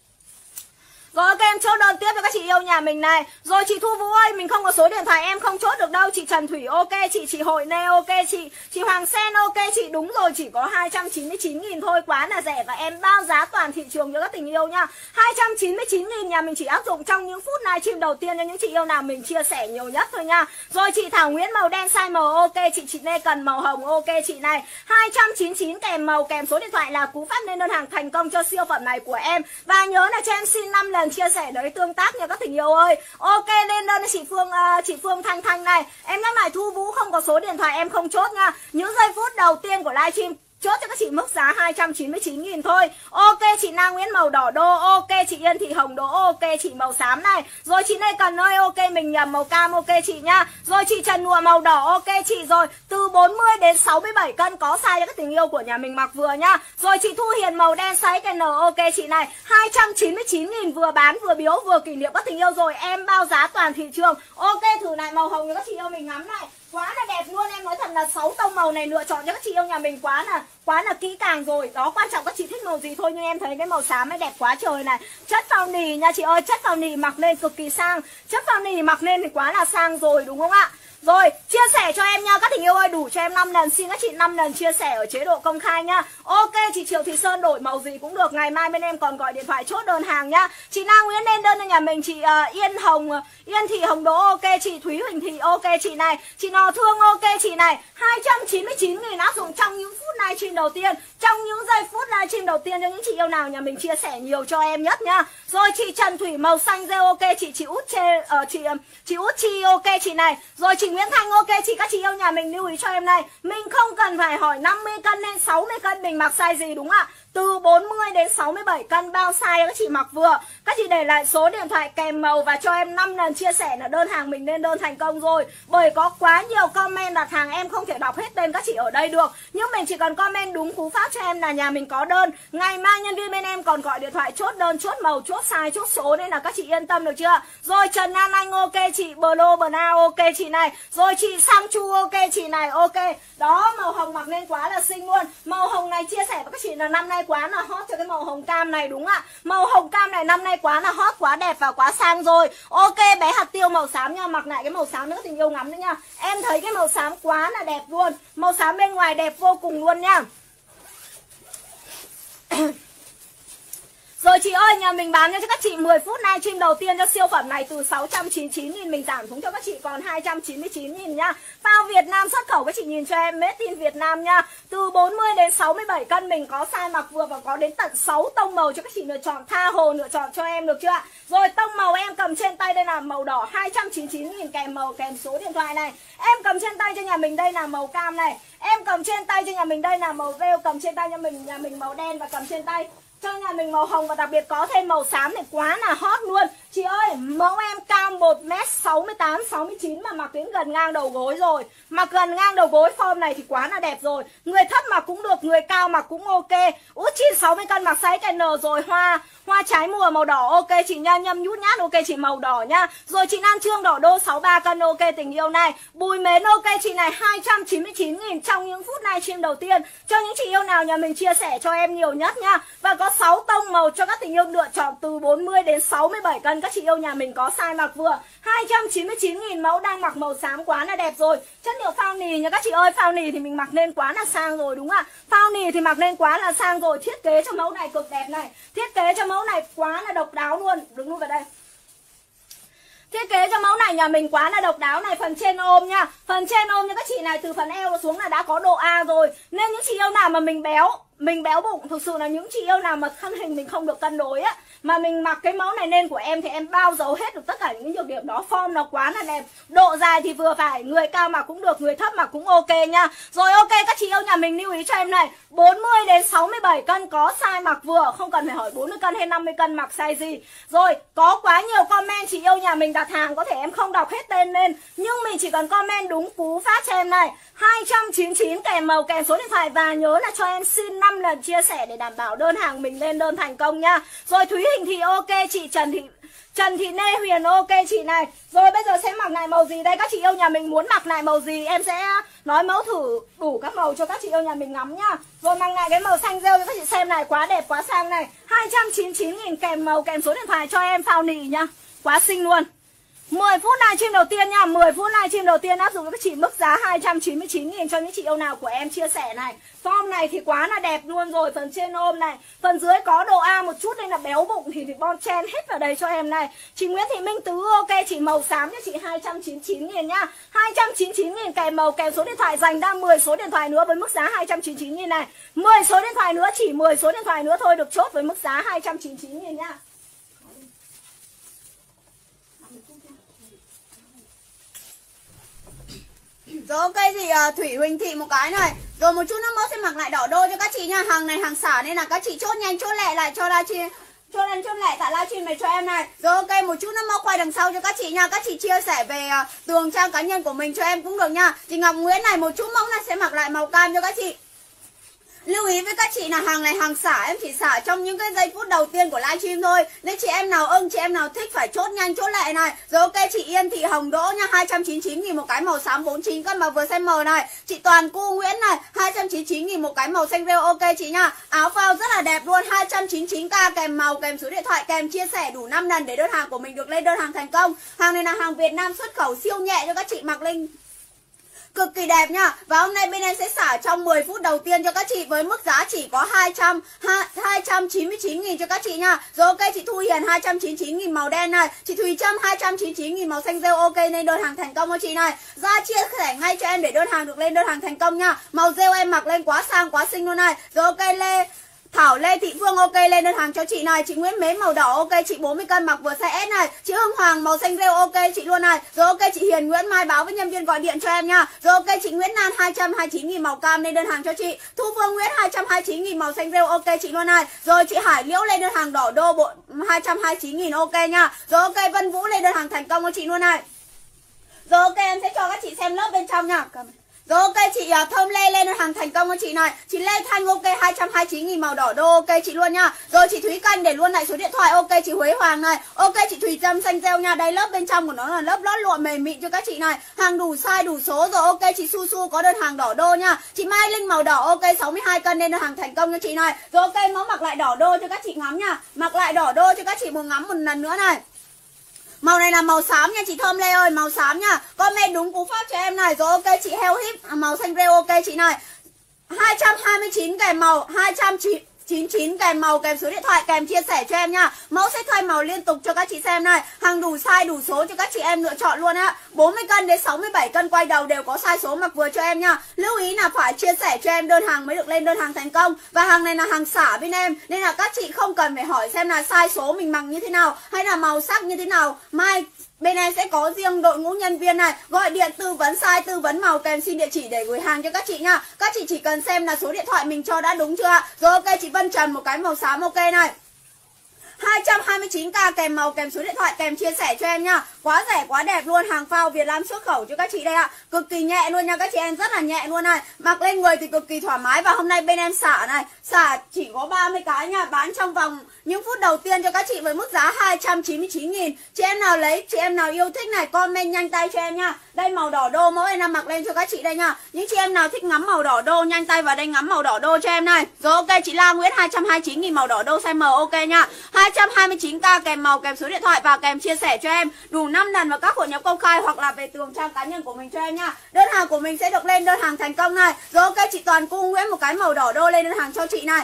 Rồi ok, em chốt đơn tiếp cho các chị yêu nhà mình này. Rồi chị Thu Vũ ơi, mình không có số điện thoại em không chốt được đâu. Chị Trần Thủy ok, chị Hội Nê ok, chị Hoàng Sen ok, chị đúng rồi, chỉ có 299.000 thôi, quá là rẻ. Và em bao giá toàn thị trường cho các tình yêu nha. 299.000 nhà mình chỉ áp dụng trong những phút livestream đầu tiên cho những chị yêu nào mình chia sẻ nhiều nhất thôi nha. Rồi chị Thảo Nguyễn màu đen size M ok, chị Lê Cần màu hồng ok chị này. 299 kèm màu kèm số điện thoại là cú pháp lên đơn hàng thành công cho siêu phẩm này của em. Và nhớ là cho em xin 5 lần chia sẻ đấy tương tác nha các tình yêu ơi. Ok, lên đơn chị Phương Thanh này. Em nhắc lại Thu Vũ không có số điện thoại em không chốt nha. Những giây phút đầu tiên của livestream chốt cho các chị mức giá 299.000 thôi. Ok chị Na Nguyễn màu đỏ đô, ok chị Yên Thị hồng đô, ok chị màu xám này. Rồi chị Lê Cần ơi, ok mình nhầm màu cam, ok chị nha. Rồi chị Trần Nụa màu đỏ, ok chị. Rồi từ 40 đến 67 cân có size cho các tình yêu của nhà mình mặc vừa nha. Rồi chị Thu Hiền màu đen size cái N, ok chị này, 299.000 vừa bán vừa biếu vừa kỷ niệm các tình yêu rồi, em bao giá toàn thị trường. Ok thử lại màu hồng cho các chị yêu mình ngắm này. Quá là đẹp luôn, em nói thật là 6 tông màu này lựa chọn cho các chị yêu nhà mình quá là kỹ càng rồi. Đó, quan trọng các chị thích màu gì thôi, nhưng em thấy cái màu xám ấy đẹp quá trời này. Chất phao nì nha chị ơi, chất phao nì mặc lên cực kỳ sang. Chất phao nì mặc lên thì quá là sang rồi đúng không ạ? Rồi, chia sẻ cho em nha các tình yêu ơi, đủ cho em 5 lần, xin các chị 5 lần chia sẻ ở chế độ công khai nha. Ok, chị Triệu Thị Sơn đổi màu gì cũng được, ngày mai bên em còn gọi điện thoại chốt đơn hàng nhá. Chị Na Nguyễn lên đơn cho nhà mình, chị Yên Thị hồng đỗ, ok chị Thúy Huỳnh Thị, ok chị này, chị Nò Thương, ok chị này, 299.000 áp dụng trong những phút livestream đầu tiên, trong những giây phút livestream đầu tiên cho những chị yêu nào nhà mình chia sẻ nhiều cho em nhất nhá. Rồi chị Trần Thủy màu xanh rêu, ok chị Út chị Út Chi, ok chị này. Rồi chị Nguyễn Thanh, ok chị. Các chị yêu nhà mình lưu ý cho em này, mình không cần phải hỏi 50 cân hay 60 cân mình mặc size gì đúng không ạ? Từ 40 đến 67 cân bao size các chị mặc vừa. Các chị để lại số điện thoại kèm màu và cho em 5 lần chia sẻ là đơn hàng mình lên đơn thành công rồi. Bởi có quá nhiều comment đặt hàng em không thể đọc hết tên các chị ở đây được, nhưng mình chỉ cần comment đúng cú pháp cho em là nhà mình có đơn. Ngày mai nhân viên bên em còn gọi điện thoại chốt đơn, chốt màu, chốt size, chốt số, nên là các chị yên tâm được chưa? Rồi Trần An Anh, ok chị. Bờ Lô Bờ Na, ok chị này. Rồi chị Sang Chu, ok chị này, ok. Đó, màu hồng mặc lên quá là xinh luôn. Màu hồng này chia sẻ với các chị là năm nay quá là hot cho cái màu hồng cam này đúng ạ. Màu hồng cam này năm nay quá là hot, quá đẹp và quá sang rồi. Ok, bé hạt tiêu màu xám nha, mặc lại cái màu xám nữa tình yêu ngắm nữa nha. Em thấy cái màu xám quá là đẹp luôn. Màu xám bên ngoài đẹp vô cùng luôn nha. Rồi chị ơi, nhà mình bán cho các chị 10 phút livestream đầu tiên cho siêu phẩm này từ 699.000 mình giảm xuống cho các chị còn 299.000 nha. Phao Việt Nam xuất khẩu, các chị nhìn cho em, made in Việt Nam nha. Từ 40 đến 67 cân mình có size mặc vừa và có đến tận 6 tông màu cho các chị lựa chọn, tha hồ lựa chọn cho em được chưa ạ? Rồi tông màu em cầm trên tay đây là màu đỏ 299.000 kèm màu kèm số điện thoại này. Em cầm trên tay cho nhà mình đây là màu cam này. Em cầm trên tay cho nhà mình đây là màu rêu, cầm trên tay cho nhà mình màu đen và cầm trên tay cho nhà mình màu hồng, và đặc biệt có thêm màu xám này quá là hot luôn. Chị ơi, mẫu em cao 1m68, 69 mà mặc đến gần ngang đầu gối rồi. Mặc gần ngang đầu gối form này thì quá là đẹp rồi. Người thấp mặc cũng được, người cao mặc cũng ok. Út Chi 60 cân mặc size N rồi. Hoa trái mùa màu đỏ, ok chị nha. Nhâm nhút nhát, ok chị màu đỏ nha. Rồi chị Nam Trương đỏ đô 63 cân, ok tình yêu này. Bùi Mến, ok chị này, 299.000 trong những phút livestream đầu tiên. Cho những chị yêu nào nhà mình chia sẻ cho em nhiều nhất nha. Và có 6 tông màu cho các tình yêu lựa chọn từ 40 đến 67 cân. Các chị yêu nhà mình có size mặc vừa. 299.000 mẫu đang mặc màu xám quá là đẹp rồi. Chất liệu phao nì nha các chị ơi. Phao nì thì mình mặc lên quá là sang rồi đúng không ạ? Phao nì thì mặc lên quá là sang rồi. Thiết kế cho mẫu này cực đẹp này. Thiết kế cho mẫu này quá là độc đáo luôn. Đứng luôn vào đây. Thiết kế cho mẫu này nhà mình quá là độc đáo này. Phần trên ôm nha. Phần trên ôm cho các chị này từ phần eo xuống là đã có độ A rồi. Nên những chị yêu nào mà mình béo bụng, thực sự là những chị yêu nào mà thân hình mình không được cân đối á, mà mình mặc cái mẫu này lên của em thì em bao dấu hết được tất cả những nhược điểm đó. Form nó quá là đẹp, độ dài thì vừa phải, người cao mặc cũng được, người thấp mặc cũng ok nha. Rồi ok, các chị yêu nhà mình lưu ý cho em này, 40 đến 67 cân có size mặc vừa, không cần phải hỏi 40 cân hay 50 cân mặc size gì. Rồi có quá nhiều comment chị yêu nhà mình đặt hàng, có thể em không đọc hết tên lên, nhưng mình chỉ cần comment đúng cú pháp cho em này, 299 kèm màu kèm số điện thoại, và nhớ là cho em xin 5 lần chia sẻ để đảm bảo đơn hàng mình lên đơn thành công nha. Rồi Thúy Hình thì ok chị, Trần Thị Lê Huyền ok chị này. Rồi bây giờ sẽ mặc lại màu gì đây? Các chị yêu nhà mình muốn mặc lại màu gì em sẽ nói mẫu thử đủ các màu cho các chị yêu nhà mình ngắm nhá. Rồi mặc lại cái màu xanh rêu cho các chị xem này, quá đẹp quá sang này. 299.000 kèm màu kèm số điện thoại cho em phao nì nhá. Quá xinh luôn. 10 phút livestream đầu tiên nha, 10 phút livestream đầu tiên áp dụng cho các chị mức giá 299.000 cho những chị yêu nào của em chia sẻ này. Form này thì quá là đẹp luôn rồi, phần trên ôm này, phần dưới có độ A một chút nên là béo bụng thì bon chen hết vào đây cho em này. Chị Nguyễn Thị Minh Tứ ok chị, màu xám cho chị 299.000 nhá. 299.000 kèm màu kèm số điện thoại, dành ra 10 số điện thoại nữa với mức giá 299.000 này. 10 số điện thoại nữa, chỉ 10 số điện thoại nữa thôi được chốt với mức giá 299.000 nhá. Rồi ok chị Thủy Huỳnh Thị một cái này. Rồi một chút nữa mẫu sẽ mặc lại đỏ đô cho các chị nha. Hàng này hàng xả nên là các chị chốt nhanh chốt lẹ lại cho livestream, chốt nhanh chốt lẹ tại livestream này cho em này. Rồi ok, một chút nữa mẫu quay đằng sau cho các chị nha. Các chị chia sẻ về tường trang cá nhân của mình cho em cũng được nha. Chị Ngọc Nguyễn này, một chút mẫu này sẽ mặc lại màu cam cho các chị. Lưu ý với các chị là hàng này hàng xả, em chỉ xả trong những cái giây phút đầu tiên của livestream thôi. Nên chị em nào ưng, chị em nào thích phải chốt nhanh chốt lẹ này. Rồi ok, chị Yên Thị Hồng Đỗ nha, 299.000 một cái màu xám 49 cân mà vừa size M này. Chị Toàn Cu Nguyễn này, 299.000 một cái màu xanh rêu, ok chị nha. Áo phao rất là đẹp luôn, 299k kèm màu, kèm số điện thoại, kèm chia sẻ đủ 5 lần để đơn hàng của mình được lên đơn hàng thành công. Hàng này là hàng Việt Nam xuất khẩu siêu nhẹ cho các chị mặc lên cực kỳ đẹp nha. Và hôm nay bên em sẽ xả trong 10 phút đầu tiên cho các chị với mức giá chỉ có 299.000 cho các chị nha. Rồi ok, chị Thu Hiền 299.000 màu đen này, chị Thùy Trâm 299.000 màu xanh rêu, ok nên đơn hàng thành công cho chị này. Ra chia sẻ ngay cho em để đơn hàng được lên đơn hàng thành công nha. Màu rêu em mặc lên quá sang quá xinh luôn này. Rồi ok, Thảo Lê Thị Phương ok lên đơn hàng cho chị này. Chị Nguyễn Mến màu đỏ ok, chị 40 cân mặc vừa size S này. Chị Hương Hoàng màu xanh rêu ok chị luôn này. Rồi ok, chị Hiền Nguyễn mai báo với nhân viên gọi điện cho em nha. Rồi ok, chị Nguyễn Lan 229.000 màu cam lên đơn hàng cho chị. Thu Phương Nguyễn 229.000 màu xanh rêu ok chị luôn này. Rồi chị Hải Liễu lên đơn hàng đỏ đô bộ 229.000 ok nha. Rồi ok, Vân Vũ lên đơn hàng thành công cho chị luôn này. Rồi ok, em sẽ cho các chị xem lớp bên trong nha. Rồi ok, chị Thơm Lê lên đơn hàng thành công cho chị này. Chị Lê Thanh ok 229.000 màu đỏ đô ok chị luôn nha. Rồi chị Thúy Canh để luôn lại số điện thoại ok chị Huế Hoàng này. Ok, chị Thùy Trâm xanh rêu nha. Đây lớp bên trong của nó là lớp lót lụa mềm mịn cho các chị này. Hàng đủ size đủ số rồi. Ok, chị Su Su có đơn hàng đỏ đô nha. Chị Mai Linh màu đỏ ok 62 cân nên đơn hàng thành công cho chị này. Rồi ok, mẫu mặc lại đỏ đô cho các chị ngắm nha. Mặc lại đỏ đô cho các chị một ngắm một lần nữa này. Màu này là màu xám nha chị Thơm Lê ơi, màu xám nha. Comment đúng cú pháp cho em này. Rồi ok, chị Heo Hip màu xanh rêu ok chị này. 229 kèm màu, 299 kèm màu, kèm số điện thoại, kèm chia sẻ cho em nha. Mẫu sẽ thay màu liên tục cho các chị xem này. Hàng đủ size đủ số cho các chị em lựa chọn luôn á. 40 cân đến 67 cân quay đầu đều có size số mặc vừa cho em nha. Lưu ý là phải chia sẻ cho em đơn hàng mới được lên đơn hàng thành công. Và hàng này là hàng xả bên em, nên là các chị không cần phải hỏi xem là size số mình mặc như thế nào hay là màu sắc như thế nào. Mai bên em sẽ có riêng đội ngũ nhân viên này gọi điện tư vấn size, tư vấn màu, kèm xin địa chỉ để gửi hàng cho các chị nha. Các chị chỉ cần xem là số điện thoại mình cho đã đúng chưa. Rồi ok, chị Vân Trần một cái màu xám ok này. 229k kèm màu, kèm số điện thoại, kèm chia sẻ cho em nha. Quá rẻ quá đẹp luôn, hàng phao Việt Nam xuất khẩu cho các chị đây ạ. Cực kỳ nhẹ luôn nha các chị em, rất là nhẹ luôn này. Mặc lên người thì cực kỳ thoải mái. Và hôm nay bên em xả này, xả chỉ có 30 cái nha. Bán trong vòng những phút đầu tiên cho các chị với mức giá 299.000. Chị em nào lấy, chị em nào yêu thích này, comment nhanh tay cho em nha. Đây màu đỏ đô, mẫu em đang mặc lên cho các chị đây nha. Những chị em nào thích ngắm màu đỏ đô, nhanh tay vào đây ngắm màu đỏ đô cho em này. Rồi ok, chị La Nguyễn 229.000 màu đỏ đô size M ok nha. 229k kèm màu, kèm số điện thoại và kèm chia sẻ cho em đủ 5 lần vào các hội nhóm công khai hoặc là về tường trang cá nhân của mình cho em nha. Đơn hàng của mình sẽ được lên đơn hàng thành công này. Rồi ok, chị Toàn Cung Nguyễn một cái màu đỏ đô lên đơn hàng cho chị này.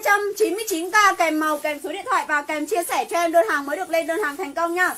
299k kèm màu, kèm số điện thoại và kèm chia sẻ cho em đơn hàng mới được lên đơn hàng thành công nha.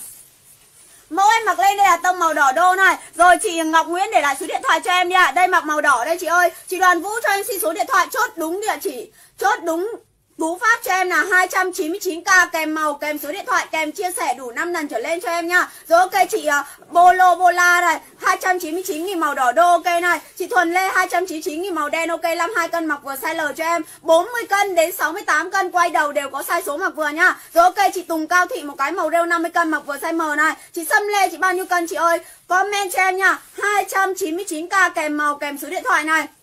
Mẫu em mặc lên đây là tông màu đỏ đô này. Rồi chị Ngọc Nguyễn để lại số điện thoại cho em đi ạ. Đây mặc màu đỏ đây chị ơi. Chị Đoàn Vũ cho em xin số điện thoại, chốt đúng địa chỉ, chốt đúng cú pháp cho em là 299k kèm màu, kèm số điện thoại, kèm chia sẻ đủ 5 lần trở lên cho em nha. Rồi ok, chị Bolo Bola này 299.000 màu đỏ đô ok này. Chị Thuần Lê 299.000 màu đen ok, 52 cân mặc vừa size L cho em. 40 cân đến 68 cân quay đầu đều có size số mặc vừa nha. Rồi ok, chị Tùng Cao Thị một cái màu rêu 50 cân mặc vừa size M này. Chị Sâm Lê chị bao nhiêu cân chị ơi? Comment cho em nha. 299k kèm màu, kèm số điện thoại này.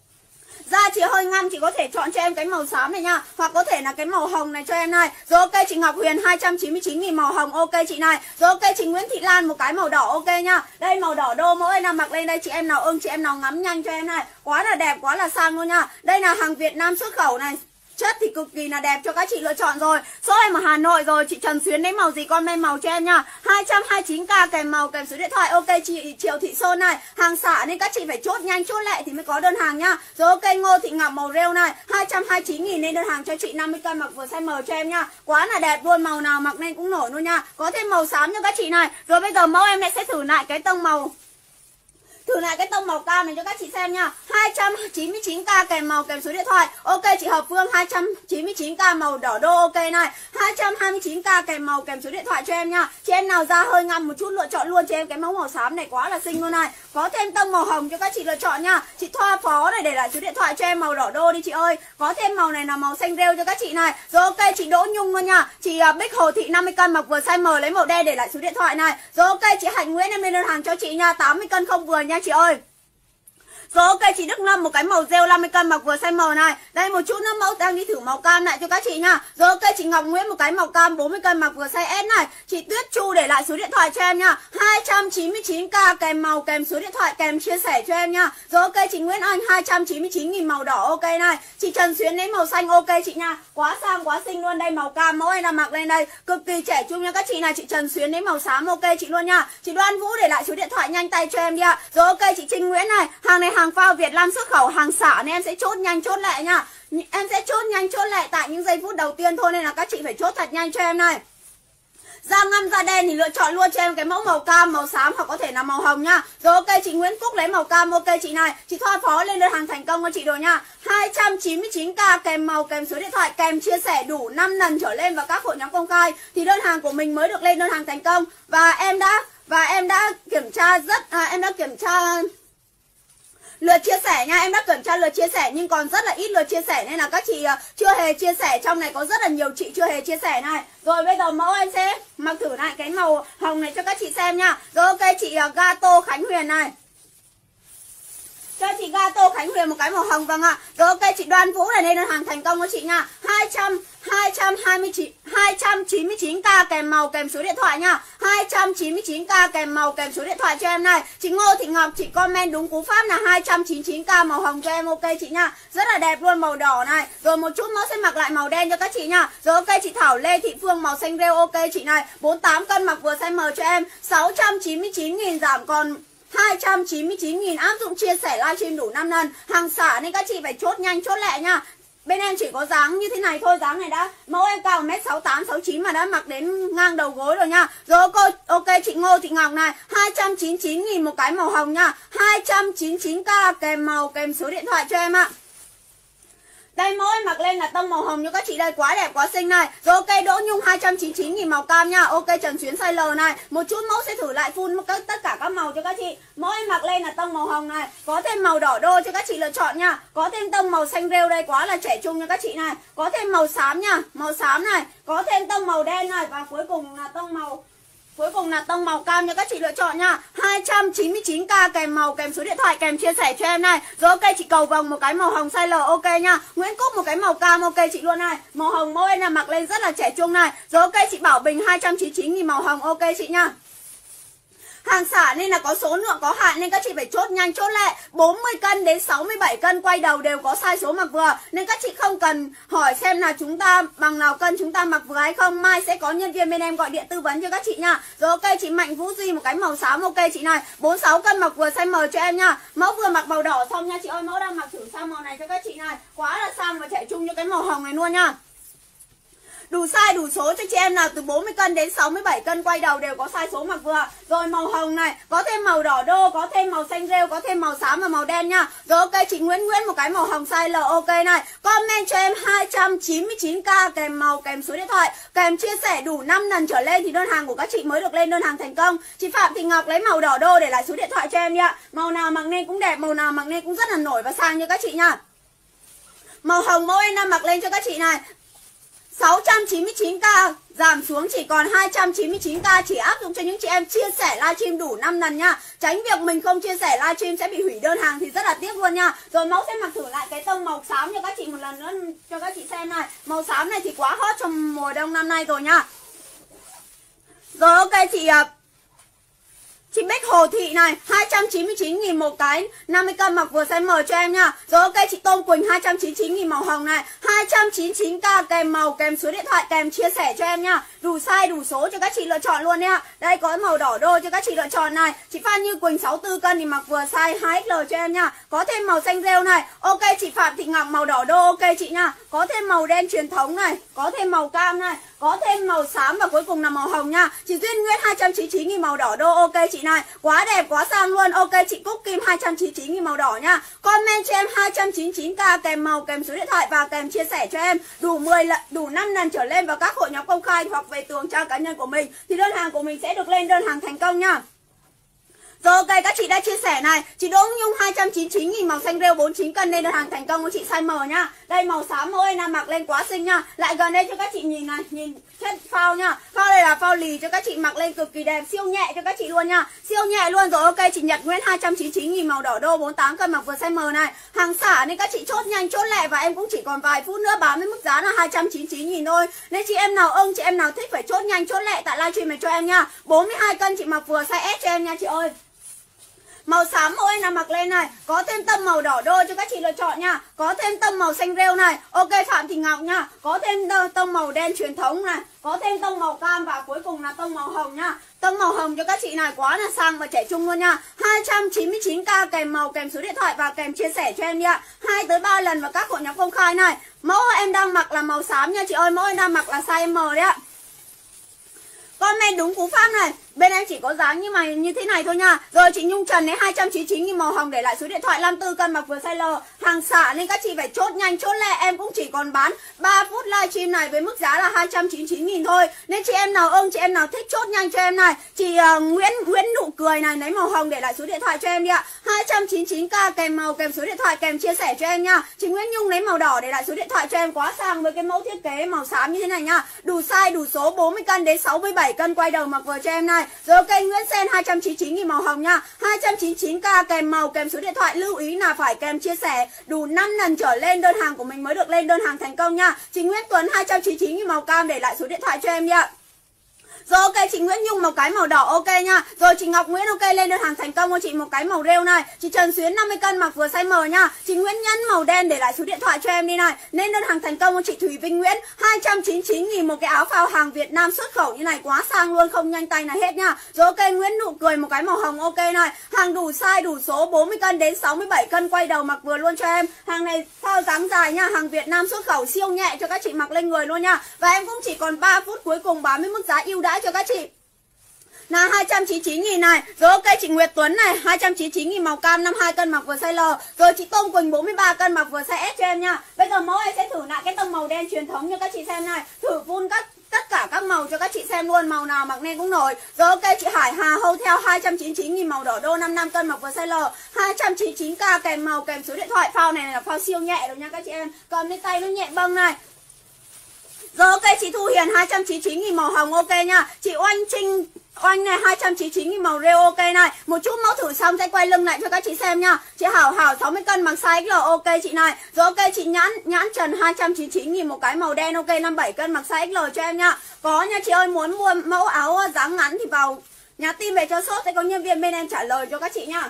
Da chị hơi ngăm, chị có thể chọn cho em cái màu xám này nha, hoặc có thể là cái màu hồng này cho em này. Rồi ok, chị Ngọc Huyền 299.000 màu hồng ok chị này. Rồi ok, chị Nguyễn Thị Lan một cái màu đỏ ok nha. Đây màu đỏ đô, mẫu em nào mặc lên đây, chị em nào ưng, chị em nào ngắm nhanh cho em này. Quá là đẹp, quá là sang luôn nha. Đây là hàng Việt Nam xuất khẩu này. Chất thì cực kỳ là đẹp cho các chị lựa chọn rồi. Số em ở Hà Nội rồi, chị Trần Xuyến lấy màu gì comment màu cho em nha. 229k kèm màu, kèm số điện thoại. Ok, chị Triệu Thị Sơn này, hàng xả nên các chị phải chốt nhanh chốt lẹ thì mới có đơn hàng nha. Rồi ok, Ngô Thị Ngọc màu rêu này 229.000 nên đơn hàng cho chị, 50cân mặc vừa size M cho em nha. Quá là đẹp luôn, màu nào mặc nên cũng nổi luôn nha. Có thêm màu xám cho các chị này. Rồi bây giờ mẫu em lại sẽ thử lại cái tông màu Thử lại cái tông màu cam này cho các chị xem nha. 299k kèm màu kèm số điện thoại. Ok chị Hợp Phương 299k màu đỏ đô ok này. 229k kèm màu kèm số điện thoại cho em nha. Chị em nào da hơi ngăm một chút lựa chọn luôn cho em cái mẫu màu xám này quá là xinh luôn này. Có thêm tông màu hồng cho các chị lựa chọn nha. Chị Thoa Phó này để lại số điện thoại cho em màu đỏ đô đi chị ơi. Có thêm màu này là màu xanh rêu cho các chị này. Rồi ok chị Đỗ Nhung luôn nha. Chị Bích Hồ Thị 50cân mặc vừa size M lấy màu đen để lại số điện thoại này. Rồi ok chị Hạnh Nguyễn em lên đơn hàng cho chị nha. 80 cân không vừa nha chị ơi. Rồi ok chị Đức Lâm một cái màu rêu 50cân mặc vừa size M này. Đây một chút nữa mẫu đang đi thử màu cam lại cho các chị nha. Rồi ok chị Ngọc Nguyễn một cái màu cam 40 cân mặc vừa size S này. Chị Tuyết Chu để lại số điện thoại cho em nha. 299k kèm màu kèm số điện thoại kèm chia sẻ cho em nha. Rồi ok chị Nguyễn Anh 299.000 màu đỏ ok này. Chị Trần Xuyến lấy màu xanh ok chị nha. Quá sang quá xinh luôn đây màu cam mẫu em đang mặc lên đây. Cực kỳ trẻ trung nha các chị này. Chị Trần Xuyến lấy màu xám ok chị luôn nha. Chị Đoan Vũ để lại số điện thoại nhanh tay cho em đi ạ. Rồi ok chị Trinh Nguyễn này. Hàng này hàng phao Việt Nam xuất khẩu hàng xả nên em sẽ chốt nhanh chốt lẹ nha. Em sẽ chốt nhanh chốt lẹ tại những giây phút đầu tiên thôi nên là các chị phải chốt thật nhanh cho em này. Da ngăm da đen thì lựa chọn luôn cho em cái mẫu màu cam, màu xám hoặc có thể là màu hồng nha. Rồi ok chị Nguyễn Cúc lấy màu cam ok chị này. Chị Thoa Phó lên đơn hàng thành công cho chị rồi nha. 299k kèm màu kèm số điện thoại kèm chia sẻ đủ 5 lần trở lên vào các hội nhóm công khai thì đơn hàng của mình mới được lên đơn hàng thành công. Và em đã kiểm tra lượt chia sẻ nha, em đã kiểm tra lượt chia sẻ nhưng còn rất là ít lượt chia sẻ nên là các chị chưa hề chia sẻ. Trong này có rất là nhiều chị chưa hề chia sẻ này. Rồi bây giờ mẫu em sẽ mặc thử lại cái màu hồng này cho các chị xem nha. Rồi ok chị Gato Khánh Huyền này. Cho chị Gato Khánh Huyền một cái màu hồng vâng ạ. Rồi ok chị Đoan Vũ này lên đơn hàng thành công của chị nha. 299k kèm màu kèm số điện thoại nha. 299k kèm màu kèm số điện thoại cho em này. Chị Ngô Thị Ngọc chị comment đúng cú pháp là 299k màu hồng cho em ok chị nha. Rất là đẹp luôn màu đỏ này. Rồi một chút nữa sẽ mặc lại màu đen cho các chị nha. Rồi ok chị Thảo Lê Thị Phương màu xanh rêu ok chị này. 48 cân mặc vừa size M cho em. 699.000 giảm còn 299.000 áp dụng chia sẻ livestream đủ 5 lần. Hàng xả nên các chị phải chốt nhanh chốt lẹ nha. Bên em chỉ có dáng như thế này thôi, dáng này đã mẫu em cao 1m68 69 mà đã mặc đến ngang đầu gối rồi nha. Rồi ok chị Ngô Thị Ngọc này, 299.000 một cái màu hồng nha. 299k kèm màu kèm số điện thoại cho em ạ. Đây mẫu em mặc lên là tông màu hồng cho các chị đây, quá đẹp quá xinh này. Rồi ok Đỗ Nhung 299.000 màu cam nha. Ok Trần Xuyến size L này. Một chút mẫu sẽ thử lại full tất cả các màu cho các chị. Mẫu em mặc lên là tông màu hồng này. Có thêm màu đỏ đô cho các chị lựa chọn nha. Có thêm tông màu xanh rêu đây quá là trẻ trung cho các chị này. Có thêm màu xám nha, màu xám này. Có thêm tông màu đen này và cuối cùng là tông màu cam cho các chị lựa chọn nha. 299k kèm màu kèm số điện thoại kèm chia sẻ cho em này. Rồi ok chị Cầu Vồng một cái màu hồng size L ok nha. Nguyễn Cúc một cái màu cam ok chị luôn này. Màu hồng mẫu em là mặc lên rất là trẻ trung này. Rồi ok chị Bảo Bình 299.000 màu hồng ok chị nha. Hàng xả nên là có số lượng có hạn nên các chị phải chốt nhanh chốt lẹ. 40 cân đến 67 cân quay đầu đều có size số mặc vừa. Nên các chị không cần hỏi xem là chúng ta bằng nào cân chúng ta mặc vừa hay không. Mai sẽ có nhân viên bên em gọi điện tư vấn cho các chị nha. Rồi ok chị Mạnh Vũ Duy một cái màu xám ok chị này. 46 cân mặc vừa size M cho em nha. Mẫu vừa mặc màu đỏ xong nha chị ơi. Mẫu đang mặc thử sang màu này cho các chị này. Quá là sang và trẻ trung cho cái màu hồng này luôn nha. Đủ size đủ số cho chị em nào từ 40 cân đến 67 cân quay đầu đều có size số mặc vừa. Rồi màu hồng này, có thêm màu đỏ đô, có thêm màu xanh rêu, có thêm màu xám và màu đen nha. Rồi ok chị Nguyễn một cái màu hồng size L ok này. Comment cho em 299k kèm màu kèm số điện thoại, kèm chia sẻ đủ 5 lần trở lên thì đơn hàng của các chị mới được lên đơn hàng thành công. Chị Phạm Thị Ngọc lấy màu đỏ đô để lại số điện thoại cho em đi ạ. Màu nào mặc lên cũng đẹp, màu nào mặc lên cũng rất là nổi và sang cho các chị nha. Màu hồng mẫu em đang mặc lên cho các chị này. 699k giảm xuống chỉ còn 299k, chỉ áp dụng cho những chị em chia sẻ livestream đủ 5 lần nha. Tránh việc mình không chia sẻ livestream sẽ bị hủy đơn hàng thì rất là tiếc luôn nha. Rồi mẫu sẽ mặc thử lại cái tông màu xám cho các chị một lần nữa cho các chị xem này. Màu xám này thì quá hot trong mùa đông năm nay rồi nha. Rồi ok chị Bích Hồ Thị này, 299.000 một cái 50 cân mặc vừa size M cho em nha. Rồi ok chị Tôn Quỳnh 299.000 màu hồng này, 299k kèm màu kèm số điện thoại kèm chia sẻ cho em nha. Đủ size đủ số cho các chị lựa chọn luôn nha. Đây có màu đỏ đô cho các chị lựa chọn này. Chị Phan Như Quỳnh 64 cân thì mặc vừa size 2XL cho em nha. Có thêm màu xanh rêu này. Ok chị Phạm Thị Ngọc màu đỏ đô ok chị nha. Có thêm màu đen truyền thống này, có thêm màu cam này. Có thêm màu xám và cuối cùng là màu hồng nha. Chị Duyên Nguyễn 299.000 màu đỏ đô. Ok chị này, quá đẹp quá sang luôn. Ok chị Cúc Kim 299.000 màu đỏ nha. Comment cho em 299k kèm màu, kèm số điện thoại và kèm chia sẻ cho em đủ 10 lần, đủ 5 lần trở lên vào các hội nhóm công khai hoặc về tường trang cá nhân của mình thì đơn hàng của mình sẽ được lên đơn hàng thành công nha. Rồi ok, các chị đã chia sẻ này. Chị Đỗ Nhung 299.000 màu xanh rêu 49 cân lên đơn hàng thành công của chị size M nhá. Đây màu xám mẫu em đang mặc lên quá xinh nha. Lại gần đây cho các chị nhìn này, nhìn chất phao nha. Phao đây là phao lì cho các chị mặc lên cực kỳ đẹp, siêu nhẹ cho các chị luôn nha. Siêu nhẹ luôn. Rồi ok, chị Nhật Nguyễn 299.000 màu đỏ đô 48 cân mặc vừa size M này. Hàng xả nên các chị chốt nhanh chốt lẹ và em cũng chỉ còn vài phút nữa bán với mức giá là 299.000 thôi. Nên chị em nào chị em nào thích phải chốt nhanh chốt lẹ tại livestream này cho em nha. 42 cân chị mặc vừa size S cho em nha chị ơi. Màu xám mẫu em là mặc lên này. Có thêm tông màu đỏ đô cho các chị lựa chọn nha. Có thêm tông màu xanh rêu này. Ok Phạm Thị Ngọc nha. Có thêm tông màu đen truyền thống này. Có thêm tông màu cam và cuối cùng là tông màu hồng nha. Tông màu hồng cho các chị này quá là sang và trẻ trung luôn nha. 299k kèm màu, kèm số điện thoại và kèm chia sẻ cho em nha. 2 tới 3 lần vào các hội nhóm công khai này. Mẫu em đang mặc là màu xám nha chị ơi. Mẫu em đang mặc là size M đấy ạ. Comment đúng cú pháp này. Bên em chỉ có dáng như thế này thôi nha. Rồi chị Nhung Trần ấy 299.000 màu hồng để lại số điện thoại 54 cân mặc vừa size L. Hàng xả nên các chị phải chốt nhanh chốt lẹ. Em cũng chỉ còn bán 3 phút livestream này với mức giá là 299.000 thôi. Nên chị em nào chị em nào thích chốt nhanh cho em này. Chị Nguyễn Nụ Cười này lấy màu hồng để lại số điện thoại cho em đi ạ. 299k kèm màu, kèm số điện thoại, kèm chia sẻ cho em nha. Chị Nguyễn Nhung lấy màu đỏ để lại số điện thoại cho em, quá sang với cái mẫu thiết kế màu xám như thế này nha. Đủ size đủ số 40 cân đến 67 cân quay đầu mặc vừa cho em này. Rồi ok, Nguyễn Sen 299.000 màu hồng nha. 299k kèm màu, kèm số điện thoại, lưu ý là phải kèm chia sẻ đủ 5 lần trở lên đơn hàng của mình mới được lên đơn hàng thành công nha. Chị Nguyễn Tuấn 299.000 màu cam để lại số điện thoại cho em đi ạ. Rồi ok, chị Nguyễn Nhung một cái màu đỏ ok nha. Rồi chị Ngọc Nguyễn ok, lên đơn hàng thành công cho chị một cái màu rêu này. Chị Trần Xuyến 50 cân mặc vừa size M nha. Chị Nguyễn Nhẫn màu đen để lại số điện thoại cho em đi này. Lên đơn hàng thành công cho chị Thủy Vinh Nguyễn 299.000 một cái áo phao hàng Việt Nam xuất khẩu như này, quá sang luôn, không nhanh tay là hết nha. Rồi ok, Nguyễn Nụ Cười một cái màu hồng ok này. Hàng đủ size đủ số 40 cân đến 67 cân quay đầu mặc vừa luôn cho em. Hàng này phao dáng dài nha, hàng Việt Nam xuất khẩu siêu nhẹ cho các chị mặc lên người luôn nha. Và em cũng chỉ còn 3 phút cuối cùng bán với mức giá ưu đãi cho các chị là 299.000 này. Rồi ok, chị Nguyệt Tuấn này 299.000 màu cam 52 cân mặc vừa size L. Rồi chị Tôm Quỳnh 43 cân mặc vừa size S cho em nha. Bây giờ mẫu em sẽ thử lại cái tông màu đen truyền thống cho các chị xem này. Thử full tất cả các màu cho các chị xem luôn, màu nào mặc nên cũng nổi. Rồi ok, chị Hải Hà Hotel 299.000 màu đỏ đô 55 cân mặc vừa size L. 299k kèm màu, kèm số điện thoại. Phao này là phao siêu nhẹ rồi nha các chị em. Cầm lên tay nó nhẹ bâng này. Rồi ok, chị Thu Hiền 299.000 màu hồng ok nha. Chị Oanh này 299.000 màu rêu ok này. Một chút mẫu thử xong sẽ quay lưng lại cho các chị xem nha. Chị Hảo 60 cân bằng size XL ok chị này. Rồi ok, chị Nhãn Trần 299.000 một cái màu đen ok 57 cân mặc size XL cho em nha. Có nha chị ơi, muốn mua mẫu áo dáng ngắn thì vào nhắn tin về cho shop, sẽ có nhân viên bên em trả lời cho các chị nha.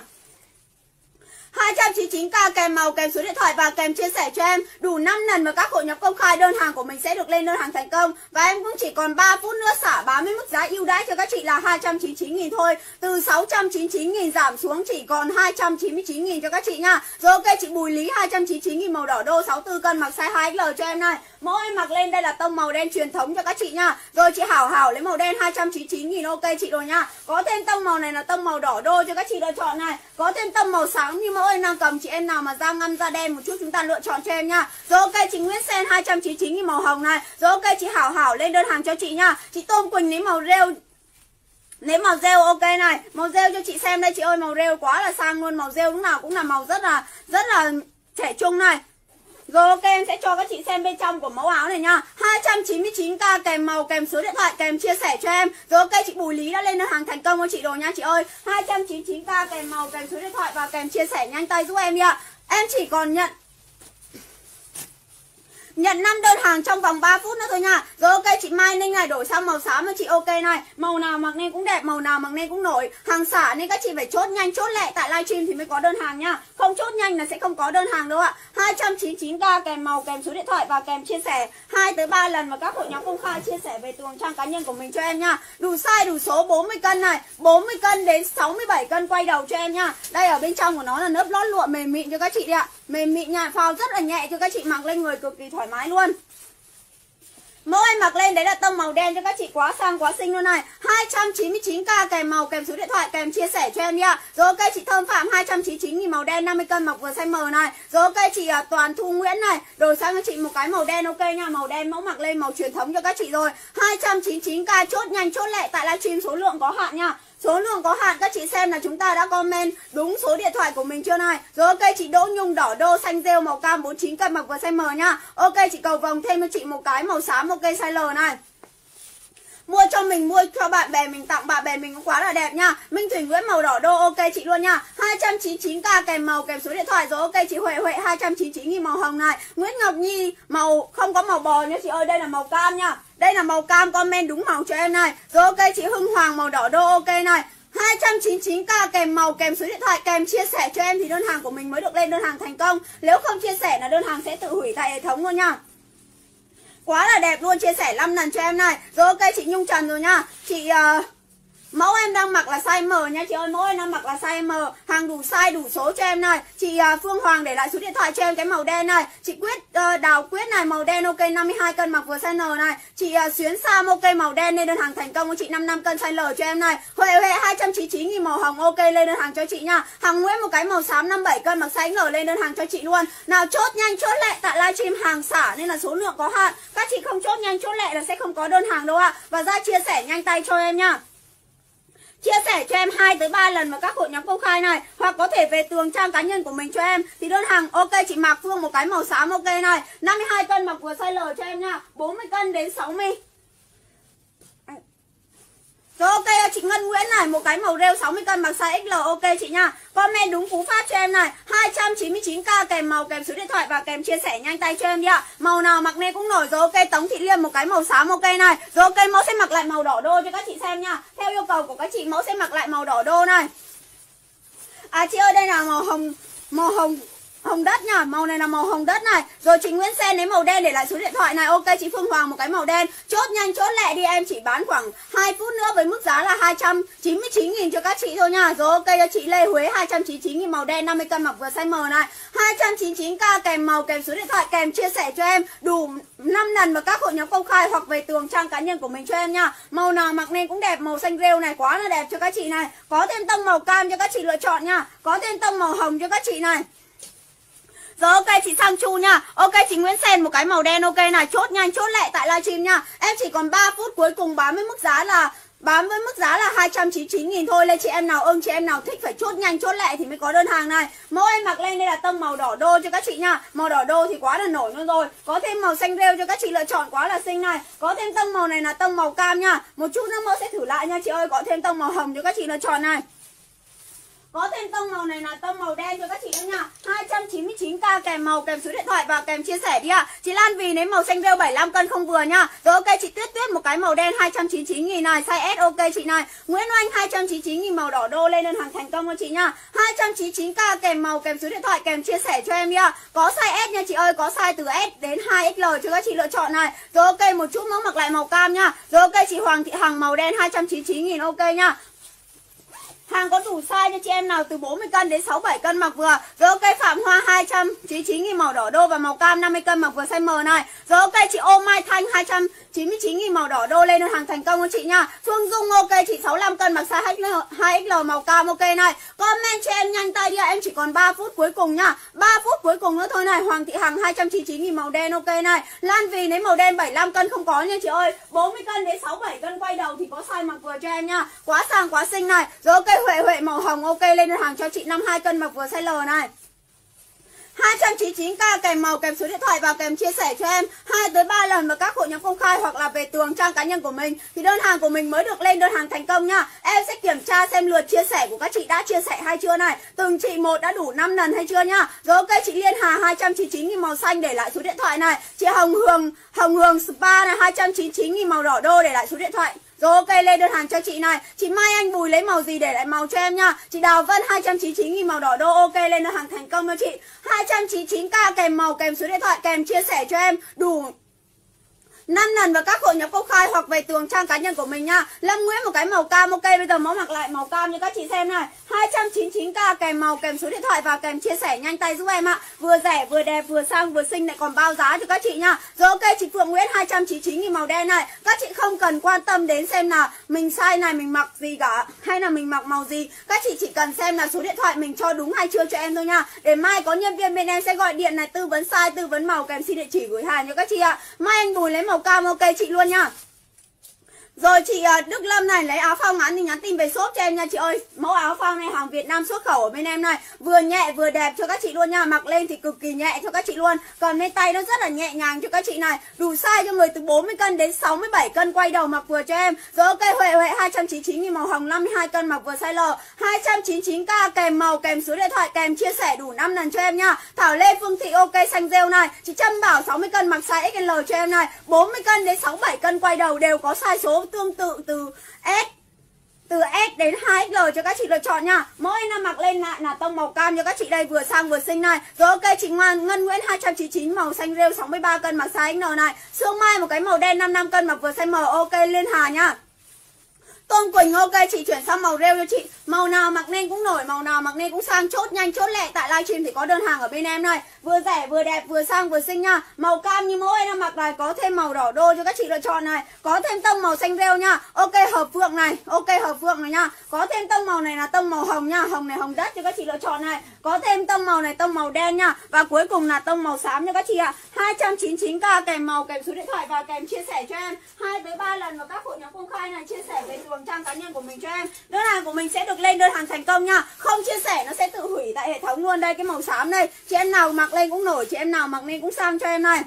299k kèm màu, kèm số điện thoại và kèm chia sẻ cho em đủ 5 lần vào các hội nhóm công khai, đơn hàng của mình sẽ được lên đơn hàng thành công. Và em cũng chỉ còn 3 phút nữa xả bán với mức giá ưu đãi cho các chị là 299.000 thôi. Từ 699.000 giảm xuống chỉ còn 299.000 cho các chị nha. Rồi ok, chị Bùi Lý 299.000 màu đỏ đô 64 cân mặc size 2XL cho em này. Mẫu em mặc lên đây là tông màu đen truyền thống cho các chị nha. Rồi chị Hảo lấy màu đen 299.000 ok chị rồi nha. Có thêm tông màu này là tông màu đỏ đô cho các chị lựa chọn này. Có thêm tông màu sáng như mẫu em đang cầm, chị em nào mà da ngăm da đen một chút chúng ta lựa chọn cho em nha. Rồi ok, chị Nguyễn Sen 299.000 màu hồng này. Rồi ok, chị Hảo lên đơn hàng cho chị nha. Chị Tôm Quỳnh lấy màu rêu, lấy màu rêu ok này. Màu rêu cho chị xem đây chị ơi, màu rêu quá là sang luôn. Màu rêu lúc nào cũng là màu rất là trẻ trung này. Rồi ok, em sẽ cho các chị xem bên trong của mẫu áo này nha. 299k kèm màu, kèm số điện thoại, kèm chia sẻ cho em. Rồi ok, chị Bùi Lý đã lên đơn hàng thành công cho chị rồi nha chị ơi. 299k kèm màu, kèm số điện thoại và kèm chia sẻ nhanh tay giúp em đi ạ. Em chỉ còn nhận 5 đơn hàng trong vòng 3 phút nữa thôi nha. Rồi ok, chị Mai Ninh này đổi sang màu xám cho chị ok này. Màu nào mặc nên cũng đẹp, màu nào mặc nên cũng nổi. Hàng xả nên các chị phải chốt nhanh chốt lẹ tại livestream thì mới có đơn hàng nha. Không chốt nhanh là sẽ không có đơn hàng đâu ạ. 299k kèm màu, kèm số điện thoại và kèm chia sẻ 2 tới 3 lần vào các hội nhóm công khai, chia sẻ về tường trang cá nhân của mình cho em nha. Đủ size đủ số 40 cân này, 40 cân đến 67 cân quay đầu cho em nha. Đây ở bên trong của nó là lớp lót lụa mềm mịn cho các chị đi ạ. Mềm mịn nha, phao rất là nhẹ cho các chị mặc lên người cực kỳ thoải mái luôn. Mẫu em mặc lên đấy là tông màu đen cho các chị, quá sang quá xinh luôn này. 299k kèm màu kèm số điện thoại kèm chia sẻ cho em nha. Rồi ok chị Thơm Phạm 299.000 màu đen 50 cân, mặc vừa size M này. Rồi ok chị Toàn Thu Nguyễn này, đổi sang cho chị một cái màu đen ok nha. Màu đen mẫu mặc lên màu truyền thống cho các chị rồi. 299k chốt nhanh chốt lẹ tại livestream, số lượng có hạn nha. Số lượng có hạn, các chị xem là chúng ta đã comment đúng số điện thoại của mình chưa này. Rồi ok chị Đỗ Nhung đỏ đô xanh rêu màu cam 49 cân, mặc vừa size M nha. Ok chị cầu vồng thêm cho chị một cái màu xám ok size L này. Mua cho mình, mua cho bạn bè mình, tặng bạn bè mình cũng quá là đẹp nha. Minh Thủy Nguyễn màu đỏ đô ok chị luôn nha. 299k kèm màu kèm số điện thoại. Rồi ok chị Huệ Huệ 299.000 màu hồng này. Nguyễn Ngọc Nhi màu không có màu bò nha chị ơi, đây là màu cam nha. Đây là màu cam, comment đúng màu cho em này. Rồi ok chị Hưng Hoàng màu đỏ đô ok này. 299k kèm màu kèm số điện thoại kèm chia sẻ cho em thì đơn hàng của mình mới được lên đơn hàng thành công. Nếu không chia sẻ là đơn hàng sẽ tự hủy tại hệ thống luôn nha. Quá là đẹp luôn, chia sẻ 5 lần cho em này. Rồi ok chị Nhung Trần rồi nha. Chị mẫu em đang mặc là size M nha chị ơi, mẫu em đang mặc là size M, hàng đủ size đủ số cho em này. Chị Phương Hoàng để lại số điện thoại cho em cái màu đen này. Chị Quyết Đào Quyết này màu đen ok 52 cân, mặc vừa size N này. Chị Xuyến Sam ok màu đen lên đơn hàng thành công của chị 55 cân size L cho em này. Huệ Huệ 299.000 màu hồng ok lên đơn hàng cho chị nha. Hằng Nguyễn một cái màu xám 57 cân mặc size L lên đơn hàng cho chị luôn. Nào chốt nhanh chốt lẹ, tại livestream hàng xả nên là số lượng có hạn. Các chị không chốt nhanh chốt lẹ là sẽ không có đơn hàng đâu ạ. Và ra chia sẻ nhanh tay cho em nha. Chia sẻ cho em 2 tới 3 lần vào các hội nhóm công khai này, hoặc có thể về tường trang cá nhân của mình cho em thì đơn hàng ok chị Mạc Phương một cái màu xám ok này, 52 cân mặc vừa size L cho em nha, 40 cân đến 60. Rồi ok chị Ngân Nguyễn này một cái màu rêu 60 cân mặc size XL ok chị nha. Comment đúng cú pháp cho em này. 299k kèm màu kèm số điện thoại và kèm chia sẻ nhanh tay cho em đi ạ. Màu nào mặc nên cũng nổi. Rồi ok Tống Thị Liêm một cái màu xám ok này. Rồi ok mẫu sẽ mặc lại màu đỏ đô cho các chị xem nha. Theo yêu cầu của các chị mẫu sẽ mặc lại màu đỏ đô này. À chị ơi đây là màu hồng đất nha, màu này là màu hồng đất này. Rồi chị Nguyễn Sen lấy màu đen để lại số điện thoại này. Ok chị Phương Hoàng một cái màu đen. Chốt nhanh chốt lẹ đi, em chỉ bán khoảng 2 phút nữa với mức giá là 299.000 cho các chị thôi nha. Rồi ok cho chị Lê Huế 299.000 màu đen 50 cân mặc vừa size M này. 299k kèm màu kèm số điện thoại kèm chia sẻ cho em đủ 5 lần vào các hội nhóm công khai hoặc về tường trang cá nhân của mình cho em nha. Màu nào mặc nên cũng đẹp, màu xanh rêu này quá là đẹp cho các chị này. Có thêm tông màu cam cho các chị lựa chọn nha. Có thêm tông màu hồng cho các chị này. Rồi ok chị Sang Chu nha. Ok chị Nguyễn Sen một cái màu đen ok này. Chốt nhanh chốt lẹ tại livestream nha. Em chỉ còn 3 phút cuối cùng bán với mức giá là 299.000 thôi. Lên chị em nào ưng, chị em nào thích phải chốt nhanh chốt lẹ thì mới có đơn hàng này. Mẫu em mặc lên đây là tông màu đỏ đô cho các chị nha. Màu đỏ đô thì quá là nổi luôn rồi. Có thêm màu xanh rêu cho các chị lựa chọn quá là xinh này. Có thêm tông màu này là tông màu cam nha. Một chút nữa mẫu sẽ thử lại nha chị ơi. Có thêm tông màu hồng cho các chị lựa chọn này. Có thêm tông màu này là tông màu đen cho các chị nữa nha. 299k kèm màu kèm số điện thoại và kèm chia sẻ đi ạ. Chị Lan Vì lấy màu xanh rêu 75 cân không vừa nha. Rồi ok chị Tuyết Tuyết một cái màu đen 299.000 này, size S ok chị này. Nguyễn Oanh 299.000 màu đỏ đô lên đơn hàng thành công cho chị nha. 299k kèm màu kèm số điện thoại kèm chia sẻ cho em đi ạ. Có size S nha chị ơi, có size từ S đến 2XL cho các chị lựa chọn này. Rồi ok một chút mẫu mặc lại màu cam nha. Rồi ok chị Hoàng Thị Hằng màu đen 299.000 ok nha. Hàng có đủ size cho chị em nào từ 40 cân đến 67 cân mặc vừa. Rồi ok Phạm Hoa 299.000 màu đỏ đô và màu cam 50 cân mặc vừa size M này. Rồi ok chị Ô Mai Thanh 299.000 màu đỏ đô lên đơn hàng thành công cho chị nha. Phương Dung ok chị 65 cân mặc size 2XL màu cam ok này. Comment cho em nhanh tay đi ạ. Em chỉ còn 3 phút cuối cùng nha. 3 phút cuối cùng nữa thôi này. Hoàng Thị Hằng 299.000 màu đen ok này. Lan Vì lấy màu đen 75 cân không có nha chị ơi. 40 cân đến 67 cân quay đầu thì có size mặc vừa cho em nha. Quá sang quá xinh này. Rồi ok Huệ màu hồng ok lên đơn hàng cho chị 52 cân mặc vừa size L này. 299k kèm màu kèm số điện thoại và kèm chia sẻ cho em 2 tới 3 lần vào các hội nhóm công khai hoặc là về tường trang cá nhân của mình thì đơn hàng của mình mới được lên đơn hàng thành công nha. Em sẽ kiểm tra xem lượt chia sẻ của các chị đã chia sẻ hay chưa này. Từng chị một đã đủ 5 lần hay chưa nha. Rồi ok chị Liên Hà 299.000 màu xanh để lại số điện thoại này. Chị Hồng Hường Spa này 299.000 màu đỏ đô để lại số điện thoại. Rồi ok lên đơn hàng cho chị này. Chị Mai Anh Bùi lấy màu gì để lại màu cho em nha. Chị Đào Vân 299.000 màu đỏ đô ok lên đơn hàng thành công cho chị. 299k kèm màu kèm số điện thoại kèm chia sẻ cho em đủ 5 lần vào các hội nhóm công khai hoặc về tường trang cá nhân của mình nha. Lâm Nguyễn một cái màu cam, ok, bây giờ mẫu mặc lại màu cam cho các chị xem này. 299k kèm màu, kèm số điện thoại và kèm chia sẻ nhanh tay giúp em ạ. Vừa rẻ, vừa đẹp, vừa sang, vừa xinh, lại còn bao giá cho các chị nha. Rồi ok, chị Phượng Nguyễn 299.000 màu đen này. Các chị không cần quan tâm đến xem là mình size này mình mặc gì cả, hay là mình mặc màu gì. Các chị chỉ cần xem là số điện thoại mình cho đúng hay chưa cho em thôi nha. Để mai có nhân viên bên em sẽ gọi điện này tư vấn size, tư vấn màu, kèm xin địa chỉ gửi hàng cho các chị ạ. Mai anh Bùi lấy màu cam, ok chị luôn nha. Rồi chị Đức Lâm này lấy áo phao ngắn thì nhắn tin về shop cho em nha chị ơi. Mẫu áo phao này hàng Việt Nam xuất khẩu ở bên em này. Vừa nhẹ vừa đẹp cho các chị luôn nha. Mặc lên thì cực kỳ nhẹ cho các chị luôn. Còn lên tay nó rất là nhẹ nhàng cho các chị này. Đủ size cho người từ 40 cân đến 67 cân quay đầu mặc vừa cho em. Rồi ok, Huệ 299.000 màu hồng 52 cân mặc vừa size L. 299k kèm màu, kèm số điện thoại, kèm chia sẻ đủ 5 lần cho em nha. Thảo Lê Phương Thị ok xanh rêu này. Chị Trâm Bảo 60 cân mặc size XL cho em này. 40 cân đến 67 cân quay đầu đều có size số tương tự từ S đến 2XL cho các chị lựa chọn nha. Mỗi em mặc lên lại là tông màu cam cho các chị đây, vừa sang vừa xinh này. Rồi ok, chị Ngân Nguyễn 299 màu xanh rêu 63 cân mặc size XL này. Sương Mai một cái màu đen 55 cân mặc vừa size M, ok Liên Hà nha. Tôn Quỳnh ok, chị chuyển sang màu rêu cho chị. Màu nào mặc nên cũng nổi, màu nào mặc nên cũng sang, chốt nhanh chốt lẹ. Tại livestream thì có đơn hàng ở bên em này. Vừa rẻ vừa đẹp, vừa sang vừa xinh nha. Màu cam như mỗi em mặc này, có thêm màu đỏ đô cho các chị lựa chọn này. Có thêm tông màu xanh rêu nha. Ok hợp phượng này, ok hợp phượng này nha. Có thêm tông màu này là tông màu hồng nha. Hồng này hồng đất cho các chị lựa chọn này. Có thêm tông màu này tông màu đen nha. Và cuối cùng là tông màu xám cho các chị ạ. 299k kèm màu, kèm số điện thoại và kèm chia sẻ cho em 2 tới 3 lần vào các hội nhóm công khai này, chia sẻ về tường trang cá nhân của mình cho em. Đơn hàng của mình sẽ được lên đơn hàng thành công nha. Không chia sẻ nó sẽ tự hủy tại hệ thống luôn. Đây cái màu xám đây, chị em nào mặc lên cũng nổi, chị em nào mặc lên cũng sang cho em này.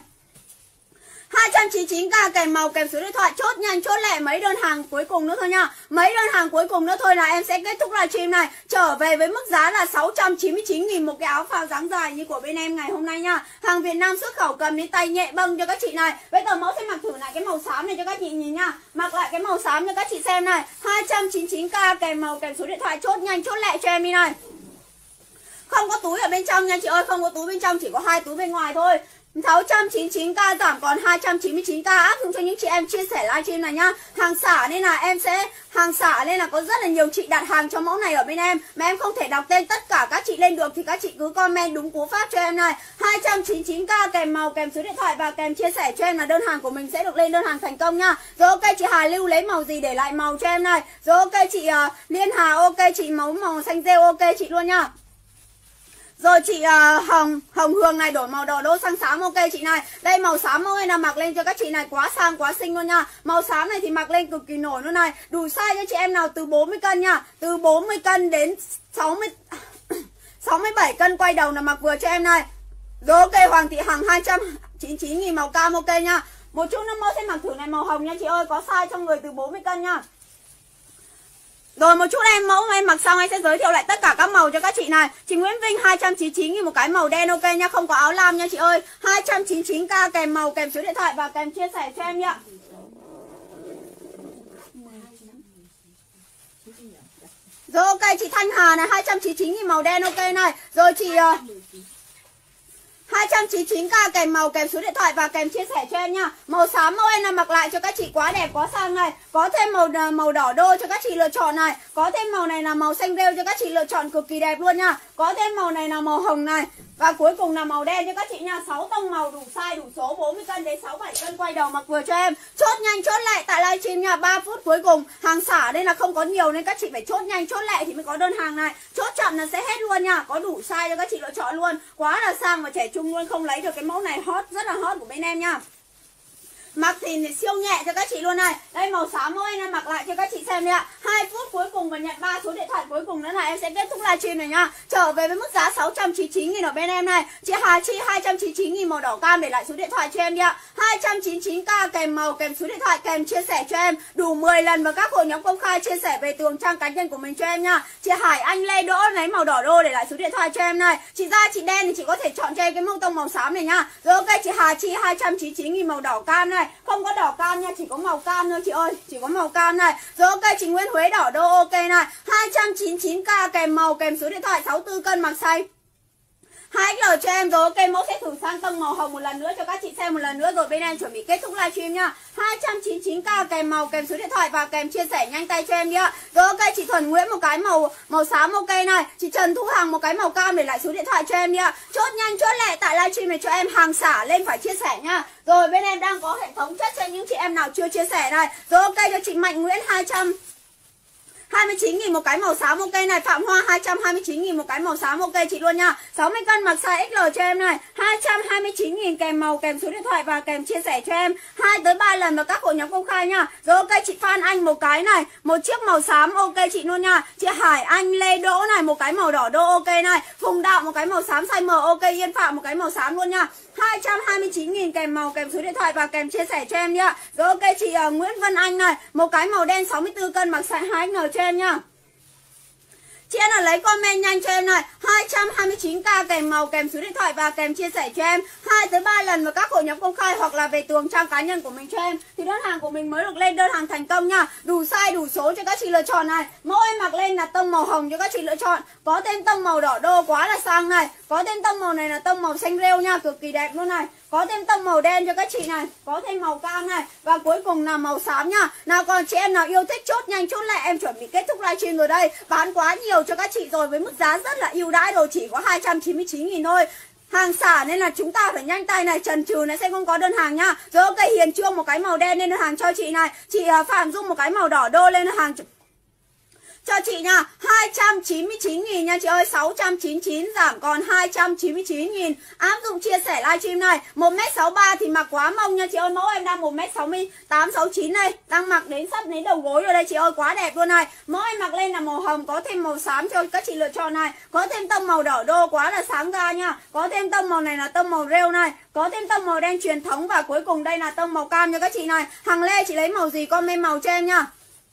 299k kèm màu, kèm số điện thoại, chốt nhanh chốt lẹ. Mấy đơn hàng cuối cùng nữa thôi nha. Mấy đơn hàng cuối cùng nữa thôi là em sẽ kết thúc livestream này. Trở về với mức giá là 699.000 một cái áo phao dáng dài như của bên em ngày hôm nay nha. Hàng Việt Nam xuất khẩu, cầm đến tay nhẹ bâng cho các chị này. Bây giờ mẫu sẽ mặc thử lại cái màu xám này cho các chị nhìn nha. Mặc lại cái màu xám cho các chị xem này. 299k kèm màu, kèm số điện thoại, chốt nhanh chốt lẹ cho em đi này. Không có túi ở bên trong nha chị ơi, không có túi bên trong, chỉ có 2 túi bên ngoài thôi. 699k giảm còn 299k, áp dụng cho những chị em chia sẻ livestream này nhá. Hàng xả nên là em sẽ hàng xả nên là có rất là nhiều chị đặt hàng cho mẫu này ở bên em mà em không thể đọc tên tất cả các chị lên được, thì các chị cứ comment đúng cú pháp cho em này. 299k kèm màu, kèm số điện thoại và kèm chia sẻ cho em là đơn hàng của mình sẽ được lên đơn hàng thành công nha. Rồi ok, chị Hà Lưu lấy màu gì để lại màu cho em này. Rồi ok, chị Liên Hà ok, chị màu xanh rêu ok chị luôn nha. Rồi chị Hồng Hương này đổi màu đỏ đô sang xám ok chị này. Đây màu xám ơi là mặc lên cho các chị này quá sang quá xinh luôn nha. Màu xám này thì mặc lên cực kỳ nổi luôn này. Đủ size cho chị em nào từ 40 cân nha. Từ 40 cân đến 67 cân quay đầu là mặc vừa cho em này. Rồi ok, Hoàng Thị Hằng 299.000 màu cam ok nha. Một chút nữa mẫu sẽ mặc thử này màu hồng nha chị ơi, có size cho người từ 40 cân nha. Rồi một chút em mẫu em mặc xong em sẽ giới thiệu lại tất cả các màu cho các chị này. Chị Nguyễn Vinh 299.000 một cái màu đen ok nha, không có áo lam nha chị ơi. 299k kèm màu, kèm số điện thoại và kèm chia sẻ cho em nhá. Rồi ok, chị Thanh Hà này 299.000 màu đen ok này. Rồi chị 299k kèm màu, kèm số điện thoại và kèm chia sẻ cho em nha. Màu xám mẫu em là mặc lại cho các chị quá đẹp quá sang này. Có thêm màu đỏ đô cho các chị lựa chọn này. Có thêm màu này là màu xanh rêu cho các chị lựa chọn cực kỳ đẹp luôn nha. Có thêm màu này là màu hồng này. Và cuối cùng là màu đen cho các chị nha. 6 tông màu đủ size đủ số, 40 cân đến 67 cân quay đầu mặc vừa cho em. Chốt nhanh chốt lẹ tại livestream nha. 3 phút cuối cùng. Hàng xả đây là không có nhiều nên các chị phải chốt nhanh chốt lẹ thì mới có đơn hàng này. Chốt chậm là sẽ hết luôn nha. Có đủ size cho các chị lựa chọn luôn. Quá là sang và trẻ trung luôn, không lấy được cái mẫu này hot, rất là hot của bên em nha. Mặc thì siêu nhẹ cho các chị luôn này. Đây màu xám ơi, em mặc lại cho các chị xem đi ạ. 2 phút cuối cùng và nhận 3 số điện thoại cuối cùng nữa là em sẽ kết thúc livestream này nha. Trở về với mức giá 699.000 ở bên em này. Chị Hà Chi 299.000 màu đỏ cam để lại số điện thoại cho em đi ạ. 299k kèm màu, kèm số điện thoại, kèm chia sẻ cho em đủ 10 lần vào các hội nhóm công khai, chia sẻ về tường trang cá nhân của mình cho em nha. Chị Hải Anh Lê Đỗ lấy màu đỏ đô để lại số điện thoại cho em này. Chị Da chị đen thì chị có thể chọn cho em cái mông tông màu xám này nha. Rồi ok, chị Hà Chi 299.000 màu đỏ cam này. Không có đỏ cam nha, chỉ có màu cam thôi chị ơi, chỉ có màu cam này. Rồi ok, chị Nguyễn Huế đỏ đô ok này. 299k kèm màu, kèm số điện thoại, 64 cân mặc size 2XL cho em rồi. Ok, mẫu sẽ thử sang tông màu hồng một lần nữa cho các chị xem một lần nữa rồi bên em chuẩn bị kết thúc livestream nha. 299k kèm màu, kèm số điện thoại và kèm chia sẻ nhanh tay cho em đi ạ. Rồi ok, chị Thuần Nguyễn một cái màu xám ok này. Chị Trần Thu Hằng một cái màu cam để lại số điện thoại cho em đi ạ. Chốt nhanh chốt lẹ tại livestream này cho em, hàng xả lên phải chia sẻ nha. Rồi bên em đang có hệ thống chất cho những chị em nào chưa chia sẻ này. Rồi ok, cho chị Mạnh Nguyễn 229.000 một cái màu xám ok này. Phạm Hoa 229.000 một cái màu xám ok chị luôn nha. 60 cân mặc size XL cho em này. 229.000 kèm màu, kèm số điện thoại và kèm chia sẻ cho em 2 tới 3 lần vào các hội nhóm công khai nha. Rồi ok, chị Phan Anh một cái này, một chiếc màu xám ok chị luôn nha. Chị Hải Anh Lê Đỗ này một cái màu đỏ đô ok này. Phùng Đạo một cái màu xám size M ok. Yên Phạm một cái màu xám luôn nha. 229.000 kèm màu, kèm số điện thoại và kèm chia sẻ cho em nha. Rồi ok, chị Nguyễn Vân Anh này, một cái màu đen 64 cân mặc size 2XL cho em nha. Chị em nào lấy comment nhanh cho em này. 229k kèm màu, kèm số điện thoại và kèm chia sẻ cho em 2 tới 3 lần vào các hội nhóm công khai hoặc là về tường trang cá nhân của mình cho em. Thì đơn hàng của mình mới được lên đơn hàng thành công nha. Đủ size đủ số cho các chị lựa chọn này. Mẫu em mặc lên là tông màu hồng cho các chị lựa chọn. Có thêm tông màu đỏ đô quá là sang này. Có thêm tông màu này là tông màu xanh rêu nha, cực kỳ đẹp luôn này. Có thêm tông màu đen cho các chị này. Có thêm màu cam này. Và cuối cùng là màu xám nha. Nào còn chị em nào yêu thích chốt nhanh chốt lẹ, em chuẩn bị kết thúc livestream rồi đây. Bán quá nhiều cho các chị rồi với mức giá rất là ưu đãi rồi, chỉ có 299.000 thôi. Hàng xả nên là chúng ta phải nhanh tay này, chần chừ này sẽ không có đơn hàng nha. Rồi ok, Hiền Trương một cái màu đen lên đơn hàng cho chị này. Chị Phạm Dung một cái màu đỏ đô lên đơn hàng cho chị nha. 299.000 nha chị ơi. 699 giảm còn 299.000. Áp dụng chia sẻ livestream này. 1m63 thì mặc quá mông nha chị ơi. Mẫu em đang 1m68 69 đây, đang mặc đến sắp đến đầu gối rồi đây chị ơi, quá đẹp luôn này. Mẫu em mặc lên là màu hồng, có thêm màu xám cho các chị lựa chọn này. Có thêm tông màu đỏ đô quá là sáng ra nha. Có thêm tông màu này là tông màu rêu này. Có thêm tông màu đen truyền thống và cuối cùng đây là tông màu cam cho các chị này. Hằng Lê chị lấy màu gì comment màu cho em nha.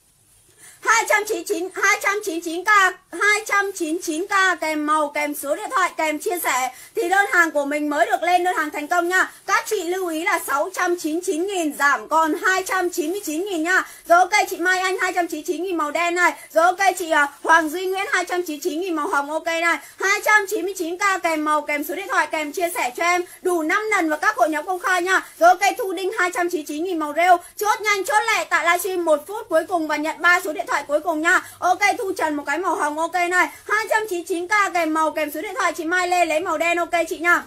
299k kèm màu, kèm số điện thoại, kèm chia sẻ thì đơn hàng của mình mới được lên đơn hàng thành công nha. Các chị lưu ý là 699.000 giảm còn 299.000 nha. Rồi ok, chị Mai Anh 299.000 màu đen này. Rồi ok, chị Hoàng Duy Nguyễn 299.000 màu hồng ok này. 299k kèm màu, kèm số điện thoại, kèm chia sẻ cho em đủ 5 lần vào các hội nhóm công khai nha. Rồi ok, Thu Đinh 299.000 màu rêu. Chốt nhanh chốt lẹ tại livestream 1 phút cuối cùng và nhận 3 số điện thoại cuối cùng nha. Ok, Thu Trần một cái màu hồng ok này. 299k kèm màu, kèm số điện thoại. Chị Mai Lê lấy màu đen ok chị nha.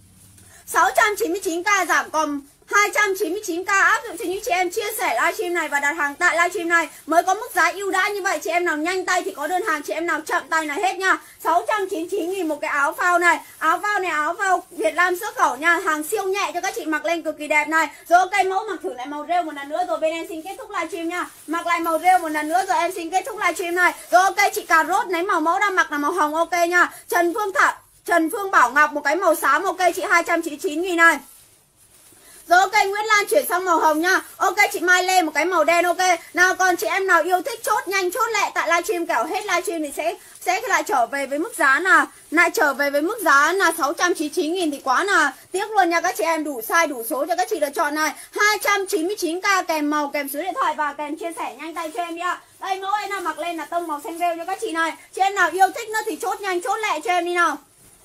699k giảm còn 299k, áp dụng cho những chị em chia sẻ livestream này và đặt hàng tại livestream này mới có mức giá ưu đãi như vậy. Chị em nào nhanh tay thì có đơn hàng, chị em nào chậm tay là hết nha. 699.000 một cái áo phao này. Áo phao này áo phao Việt Nam xuất khẩu nha, hàng siêu nhẹ cho các chị mặc lên cực kỳ đẹp này. Rồi ok, mẫu mặc thử lại màu rêu một lần nữa rồi bên em xin kết thúc livestream nha. Mặc lại màu rêu một lần nữa rồi em xin kết thúc livestream này. Rồi ok, chị Cà Rốt lấy mẫu đang mặc là màu hồng ok nha. Trần Phương Bảo Ngọc một cái màu xám ok chị 299.000 này. Rồi ok, Nguyễn Lan chuyển sang màu hồng nha. Ok, chị Mai Lê một cái màu đen ok. Nào còn chị em nào yêu thích chốt nhanh chốt lẹ tại livestream, kẻo hết livestream thì sẽ lại trở về với mức giá là 699.000 thì quá là tiếc luôn nha các chị em. Đủ size đủ số cho các chị lựa chọn này. 299k kèm màu, kèm số điện thoại và kèm chia sẻ nhanh tay cho em đi ạ. Đây, mẫu em nào mặc lên là tông màu xanh rêu cho các chị này. Chị em nào yêu thích nữa thì chốt nhanh chốt lẹ cho em đi nào.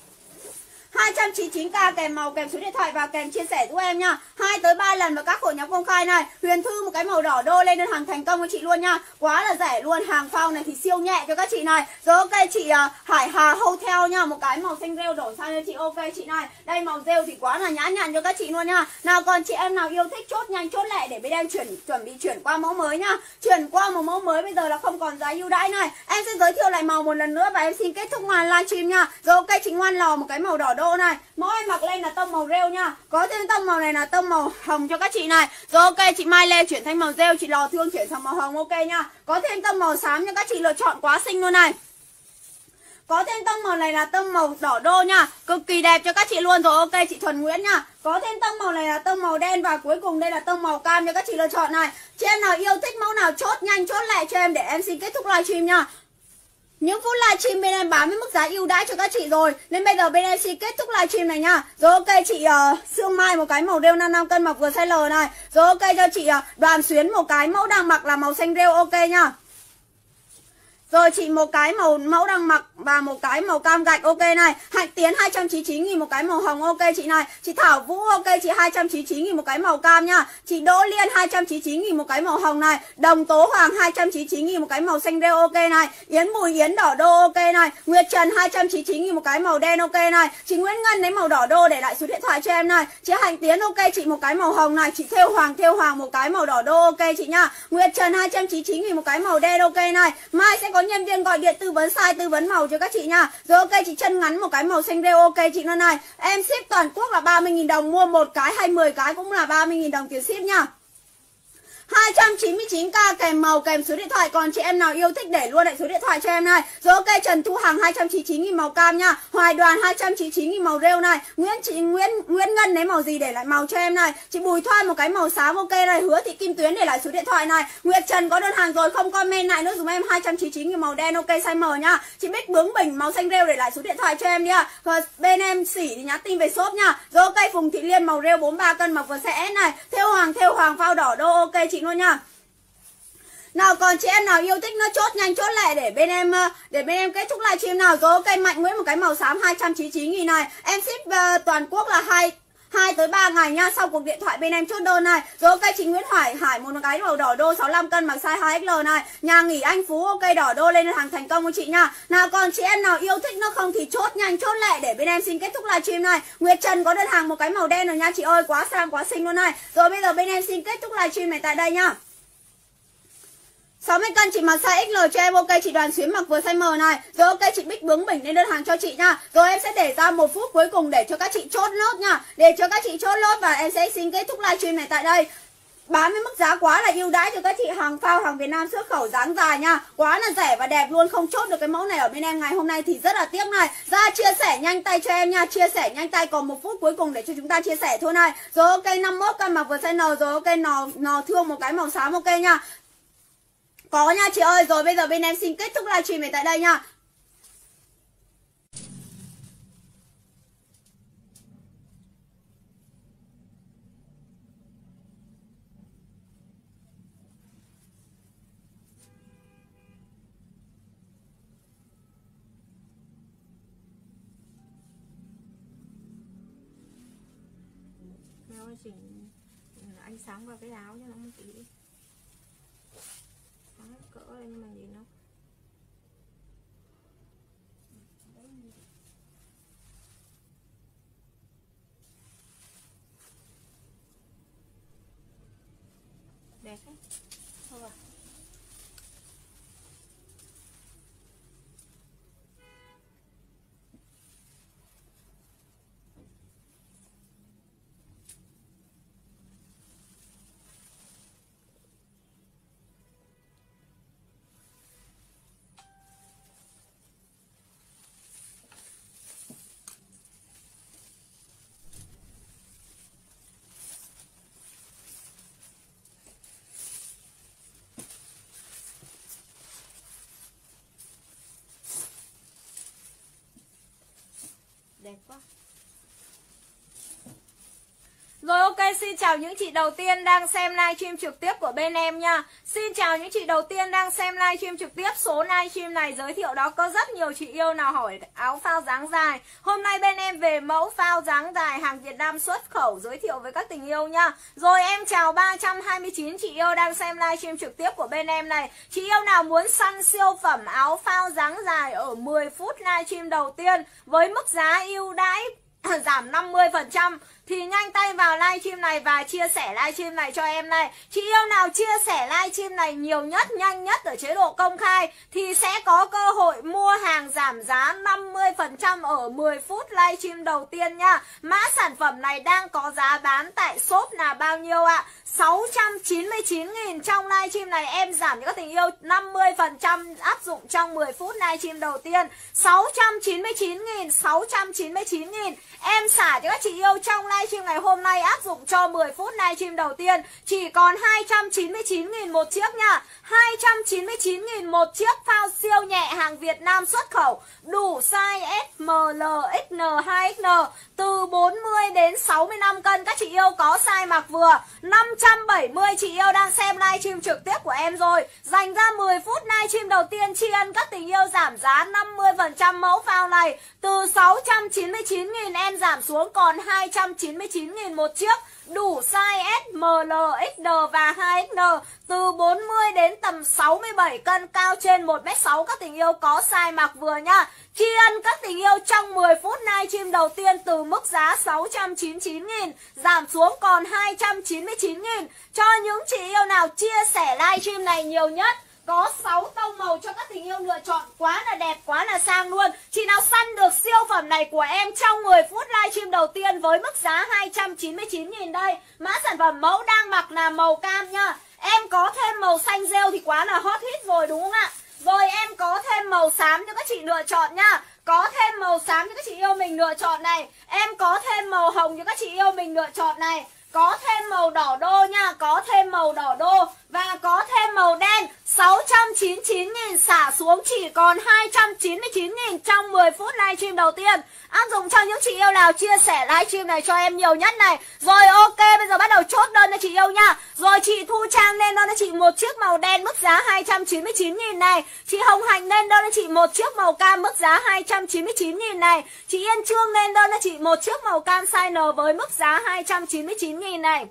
299k kèm màu, kèm số điện thoại và kèm chia sẻ giúp em nha. 2 tới 3 lần vào các hội nhóm công khai này. Huyền Thư một cái màu đỏ đô lên đơn hàng thành công cho chị luôn nha. Quá là rẻ luôn, hàng phao này thì siêu nhẹ cho các chị này. Rồi ok, chị Hải Hà Hotel nha, một cái màu xanh rêu đổ sang cho chị ok chị này. Đây màu rêu thì quá là nhã nhặn cho các chị luôn nha. Nào còn chị em nào yêu thích chốt nhanh chốt lẹ để bên em chuẩn bị chuyển qua mẫu mới nha. Chuyển qua một mẫu mới bây giờ là không còn giá ưu đãi này. Em sẽ giới thiệu lại màu một lần nữa và em xin kết thúc màn livestream nha. Rồi ok, chị Ngoan Lò một cái màu đỏ đô này. Mẫu em mặc lên là tông màu rêu nha. Có thêm tông màu này là tông màu hồng cho các chị này. Rồi ok, chị Mai Lê chuyển thành màu rêu, chị Lò Thương chuyển sang màu hồng ok nha. Có thêm tông màu xám cho các chị lựa chọn quá xinh luôn này. Có thêm tông màu này là tông màu đỏ đô nha, cực kỳ đẹp cho các chị luôn. Rồi ok, chị Thuần Nguyễn nha. Có thêm tông màu này là tông màu đen và cuối cùng đây là tông màu cam cho các chị lựa chọn này. Chị em nào yêu thích mẫu nào chốt nhanh chốt lẹ cho em để em xin kết thúc livestream nha. Những phút livestream bên em bán với mức giá ưu đãi cho các chị rồi, nên bây giờ bên em xin kết thúc livestream này nha. Rồi ok, chị Sương Mai một cái màu rêu 55 cân mặc vừa size L này. Rồi ok, cho chị Đoàn Xuyến một cái mẫu đang mặc là màu xanh rêu ok nha. Rồi chị một cái mẫu đang mặc và một cái màu cam gạch ok này. Hạnh Tiến 299.000 một cái màu hồng ok chị này. Chị Thảo Vũ ok chị 299.000 một cái màu cam nha. Chị Đỗ Liên 299.000 một cái màu hồng này. Đồng Tố Hoàng 299.000 một cái màu xanh rêu ok này. Yến Bùi Yến đỏ đô ok này. Nguyệt Trần 299.000 một cái màu đen ok này. Chị Nguyễn Ngân lấy màu đỏ đô để lại số điện thoại cho em này. Chị Hạnh Tiến ok chị một cái màu hồng này. Chị Thêu Hoàng một cái màu đỏ đô ok chị nha. Nguyệt Trần 299.000 một cái màu đen ok này. Mai sẽ có nhân viên gọi điện tư vấn size, tư vấn màu cho các chị nha. Rồi ok chị chân ngắn một cái màu xanh rêu ok chị luôn này. Em ship toàn quốc là 30.000 đồng, mua một cái hay 10 cái cũng là 30.000 đồng tiền ship nha. 299k kèm màu kèm số điện thoại. Còn chị em nào yêu thích để luôn lại số điện thoại cho em này. Rồi ok Trần Thu Hằng 299.000 màu cam nha. Hoài Đoàn 299.000 màu rêu này. Nguyễn Ngân lấy màu gì để lại màu cho em này. Chị Bùi Thoan một cái màu xám ok này. Hứa Thị Kim Tuyến để lại số điện thoại này. Nguyệt Trần có đơn hàng rồi không comment lại nữa dùm em 299.000 màu đen ok size M nha. Chị Bích Bướng Bình màu xanh rêu để lại số điện thoại cho em đi ạ. Và bên em Sỉ thì nhắn tin về shop nha. Rồi ok Phùng Thị Liên màu rêu 43 cân mặc quần xe S này. Thêu Hoàng phao đỏ đô ok chị luôn nha. Nào còn chị em nào yêu thích nó chốt nhanh chốt lẹ để bên em kết thúc livestream nào. Rồi ok Mạnh Nguyễn một cái màu xám 299.000 này. Em ship toàn quốc là 2 tới 3 ngày nha. Sau cuộc điện thoại bên em chốt đơn này. Rồi ok chị Nguyễn Hải một cái màu đỏ đô 65 cân mặc size 2XL này. Nhà nghỉ Anh Phú ok đỏ đô lên hàng thành công của chị nha. Nào còn chị em nào yêu thích nó không thì chốt nhanh chốt lẹ để bên em xin kết thúc livestream này. Nguyệt Trần có đơn hàng một cái màu đen rồi nha chị ơi, quá sang quá xinh luôn này. Rồi bây giờ bên em xin kết thúc livestream này tại đây nha. 60 cân chị mặc size XL cho em ok. Chị Đoàn Xuyến mặc vừa size M này. Rồi ok chị Bích Bướng Bình lên đơn hàng cho chị nha. Rồi em sẽ để ra 1 phút cuối cùng để cho các chị chốt lốt nha. Để cho các chị chốt lốt và em sẽ xin kết thúc livestream này tại đây. Bán với mức giá quá là ưu đãi cho các chị hàng phao hàng Việt Nam xuất khẩu dáng dài nha. Quá là rẻ và đẹp luôn. Không chốt được cái mẫu này ở bên em ngày hôm nay thì rất là tiếc này. Ra chia sẻ nhanh tay cho em nha. Chia sẻ nhanh tay còn 1 phút cuối cùng để cho chúng ta chia sẻ thôi này. Rồi ok 51 cân mặc vừa size N. Rồi ok nò thương một cái màu xám ok nha. Có nha chị ơi. Rồi bây giờ bên em xin kết thúc livestream này tại đây nha. Anh sáng vào cái áo cho nó một tí đi. Sáng cỡ lên nhưng mà nhìn nó đẹp ấy. Thôi à. Đẹp quá. Rồi ok, xin chào những chị đầu tiên đang xem livestream trực tiếp của bên em nha. Xin chào những chị đầu tiên đang xem livestream trực tiếp. Số livestream này giới thiệu đó có rất nhiều chị yêu nào hỏi áo phao dáng dài. Hôm nay bên em về mẫu phao dáng dài hàng Việt Nam xuất khẩu giới thiệu với các tình yêu nha. Rồi em chào 329 chị yêu đang xem livestream trực tiếp của bên em này. Chị yêu nào muốn săn siêu phẩm áo phao dáng dài ở 10 phút livestream đầu tiên với mức giá ưu đãi giảm 50% thì nhanh tay vào livestream này và chia sẻ livestream này cho em này. Chị yêu nào chia sẻ livestream này nhiều nhất, nhanh nhất ở chế độ công khai thì sẽ có cơ hội mua hàng giảm giá 50% ở 10 phút livestream đầu tiên nha. Mã sản phẩm này đang có giá bán tại shop là bao nhiêu ạ? 699.000. Trong livestream này em giảm cho các tình yêu 50% áp dụng trong 10 phút livestream đầu tiên. 699.000, 699.000 em xả cho các chị yêu trong livestream ngày hôm nay áp dụng cho 10 phút livestream đầu tiên chỉ còn 299.000 một chiếc nha. 299.000 một chiếc phao siêu nhẹ hàng Việt Nam xuất khẩu, đủ size S, M, L, XN, 2XN, từ 40 đến 65 cân. Các chị yêu có size mặc vừa. 570 chị yêu đang xem livestream trực tiếp của em rồi. Dành ra 10 phút livestream đầu tiên tri ân các tình yêu giảm giá 50% mẫu phao này. Từ 699.000 em giảm xuống còn 299.000 một chiếc. Đủ size S, M, L, XL và 2XN, từ 40 đến tầm 67 cân, cao trên 1m6. Các tình yêu có size mặc vừa nha. Tri ân các tình yêu trong 10 phút livestream đầu tiên từ mức giá 699.000 giảm xuống còn 299.000. Cho những chị yêu nào chia sẻ livestream này nhiều nhất. Có 6 tông màu cho các tình yêu lựa chọn, quá là đẹp, quá là sang luôn. Chị nào săn được siêu phẩm này của em trong 10 phút livestream đầu tiên với mức giá 299.000 đây. Mã sản phẩm mẫu đang mặc là màu cam nha. Em có thêm màu xanh rêu thì quá là hot hit rồi đúng không ạ? Rồi em có thêm màu xám cho các chị lựa chọn nha. Có thêm màu xám cho các chị yêu mình lựa chọn này. Em có thêm màu hồng cho các chị yêu mình lựa chọn này. Có thêm màu đỏ đô nha, có thêm màu đỏ đô và có thêm màu đen. 699.000 xả xuống chỉ còn 299.000 trong 10 phút livestream đầu tiên. Áp dụng cho những chị yêu nào chia sẻ livestream này cho em nhiều nhất này. Rồi ok, bây giờ bắt đầu chốt đơn cho chị yêu nha. Rồi chị Thu Trang lên đơn cho chị một chiếc màu đen mức giá 299.000 này. Chị Hồng Hạnh lên đơn cho chị một chiếc màu cam mức giá 299.000 này. Chị Yên Trương lên đơn cho chị một chiếc màu cam size N với mức giá 299.000 này.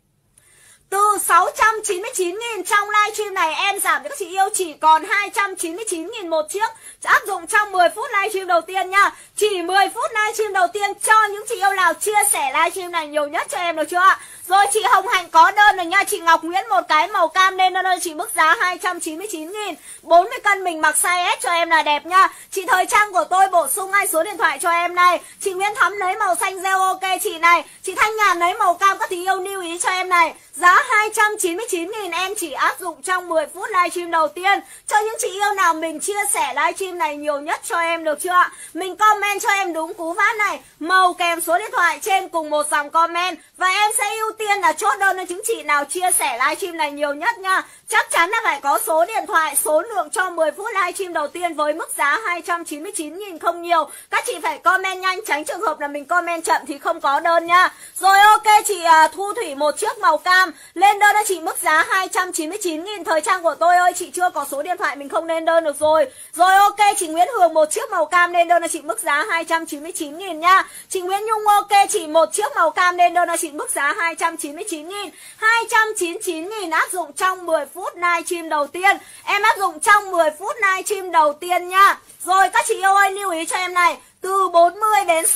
Từ 699.000 trong livestream này em giảm cho các chị yêu chỉ còn 299.000 một chiếc. Áp dụng trong 10 phút livestream đầu tiên nha. Chỉ 10 phút livestream đầu tiên cho những chị yêu nào chia sẻ livestream này nhiều nhất cho em được chưa ạ? Rồi chị Hồng Hạnh có đơn rồi nha. Chị Ngọc Nguyễn một cái màu cam lên đơn chị mức giá 299.000. 40 cân mình mặc size S cho em là đẹp nha. Chị Thời Trang của tôi bổ sung ngay số điện thoại cho em này. Chị Nguyễn Thắm lấy màu xanh rêu ok chị này. Chị Thanh Nhàn lấy màu cam, các tình yêu lưu ý cho em này. Giá 299.000 em chỉ áp dụng trong 10 phút livestream đầu tiên. Cho những chị yêu nào mình chia sẻ livestream này nhiều nhất cho em được chưa ạ? Mình comment cho em đúng cú pháp này, màu kèm số điện thoại trên cùng một dòng comment. Và em sẽ ưu tiên là chốt đơn cho những chị nào chia sẻ livestream này nhiều nhất nha. Chắc chắn là phải có số điện thoại, số lượng cho 10 phút livestream đầu tiên với mức giá 299.000 không nhiều. Các chị phải comment nhanh, tránh trường hợp là mình comment chậm thì không có đơn nha. Rồi ok, chị Thu Thủy một chiếc màu cam lên đơn cho chị mức giá 299.000. Thời Trang của tôi ơi, chị chưa có số điện thoại mình không lên đơn được rồi. Rồi ok, chị Nguyễn Hường một chiếc màu cam lên đơn cho chị mức giá 299.000 nha. Chị Nguyễn Nhung ok, chị một chiếc màu cam lên đơn cho chị mức giá 299.000. 299.000 áp dụng trong 10 phút livestream đầu tiên. Em áp dụng trong 10 phút livestream đầu tiên nha. Rồi các chị yêu ơi, lưu ý cho em này, từ 40 đến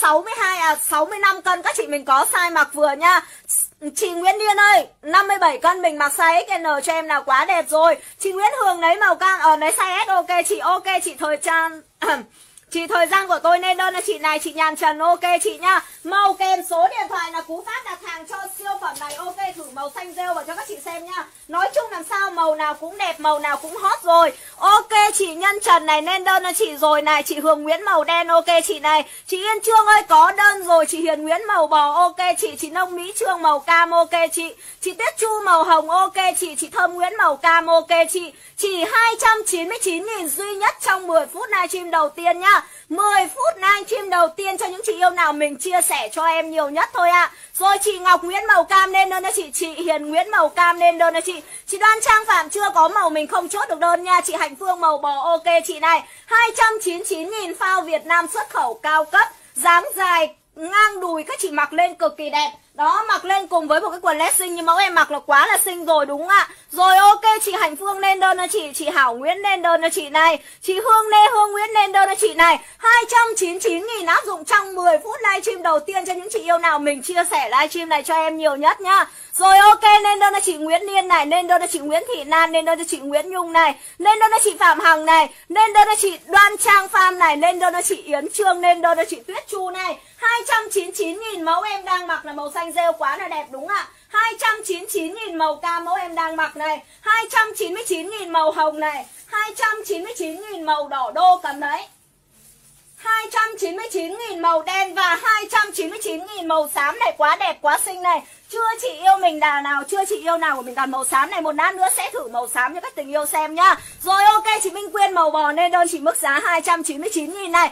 65 cân các chị mình có size mặc vừa nha. Chị Nguyễn Liên ơi, 57 cân mình mặc size XN cho em nào quá đẹp rồi. Chị Nguyễn Hường lấy màu cam, lấy size S ok chị Thời Trang. Chị Thời gian của tôi nên đơn cho chị này, chị Nhàn Trần ok chị nhá. Màu kèm số điện thoại là cú pháp đặt hàng cho siêu phẩm này. Ok, thử màu xanh rêu vào cho các chị xem nha. Nói chung làm sao màu nào cũng đẹp, màu nào cũng hot rồi. Ok, chị Nhân Trần này nên đơn cho chị rồi này. Chị Hương Nguyễn màu đen ok chị này. Chị Yên Trương ơi có đơn rồi. Chị Hiền Nguyễn màu bò ok chị. Chị Nông Mỹ Trương màu cam ok chị. Chị Tiết Chu màu hồng ok chị. Chị Thơm Nguyễn màu cam ok chị. Chỉ 299.000 duy nhất trong 10 phút livestream đầu tiên nhá. 10 phút livestream đầu tiên cho những chị yêu nào mình chia sẻ cho em nhiều nhất thôi ạ. Rồi chị Ngọc Nguyễn màu cam lên đơn cho chị. Chị Hiền Nguyễn màu cam lên đơn cho chị. Chị Đoan Trang Phạm chưa có màu mình không chốt được đơn nha. Chị Hạnh Phương màu bò ok chị này. 299.000 phao Việt Nam xuất khẩu cao cấp, dáng dài ngang đùi, các chị mặc lên cực kỳ đẹp. Đó, mặc lên cùng với một cái quần led xinh như mẫu em mặc là quá là xinh rồi đúng không ạ? Rồi ok, chị Hạnh Phương lên đơn cho chị Hảo Nguyễn lên đơn cho chị này. Chị Hương Lê Hương Nguyễn lên đơn cho chị này. 299.000 áp dụng trong 10 phút livestream đầu tiên cho những chị yêu nào mình chia sẻ livestream này cho em nhiều nhất nhá. Rồi ok, lên đơn cho chị Nguyễn Liên này, lên đơn cho chị Nguyễn Thị Lan, lên đơn cho chị Nguyễn Nhung này, lên đơn cho chị Phạm Hằng này, lên đơn cho chị Đoan Trang Phan này, lên đơn cho chị Yến Trương, lên đơn cho chị Tuyết Chu này. 299.000 mẫu em đang mặc là màu xanh rêu quá là đẹp đúng ạ. 299.000 màu cam mẫu em đang mặc này. 299.000 màu hồng này. 299.000 màu đỏ đô cầm đấy. 299.000 màu đen và 299.000 màu xám này, quá đẹp quá xinh này. Chưa chị yêu mình đà nào, chưa chị yêu nào của mình đặt màu xám này. Một lát nữa sẽ thử màu xám cho các tình yêu xem nhá. Rồi ok, chị Minh Quyên màu bò nên đơn chỉ mức giá 299.000 này.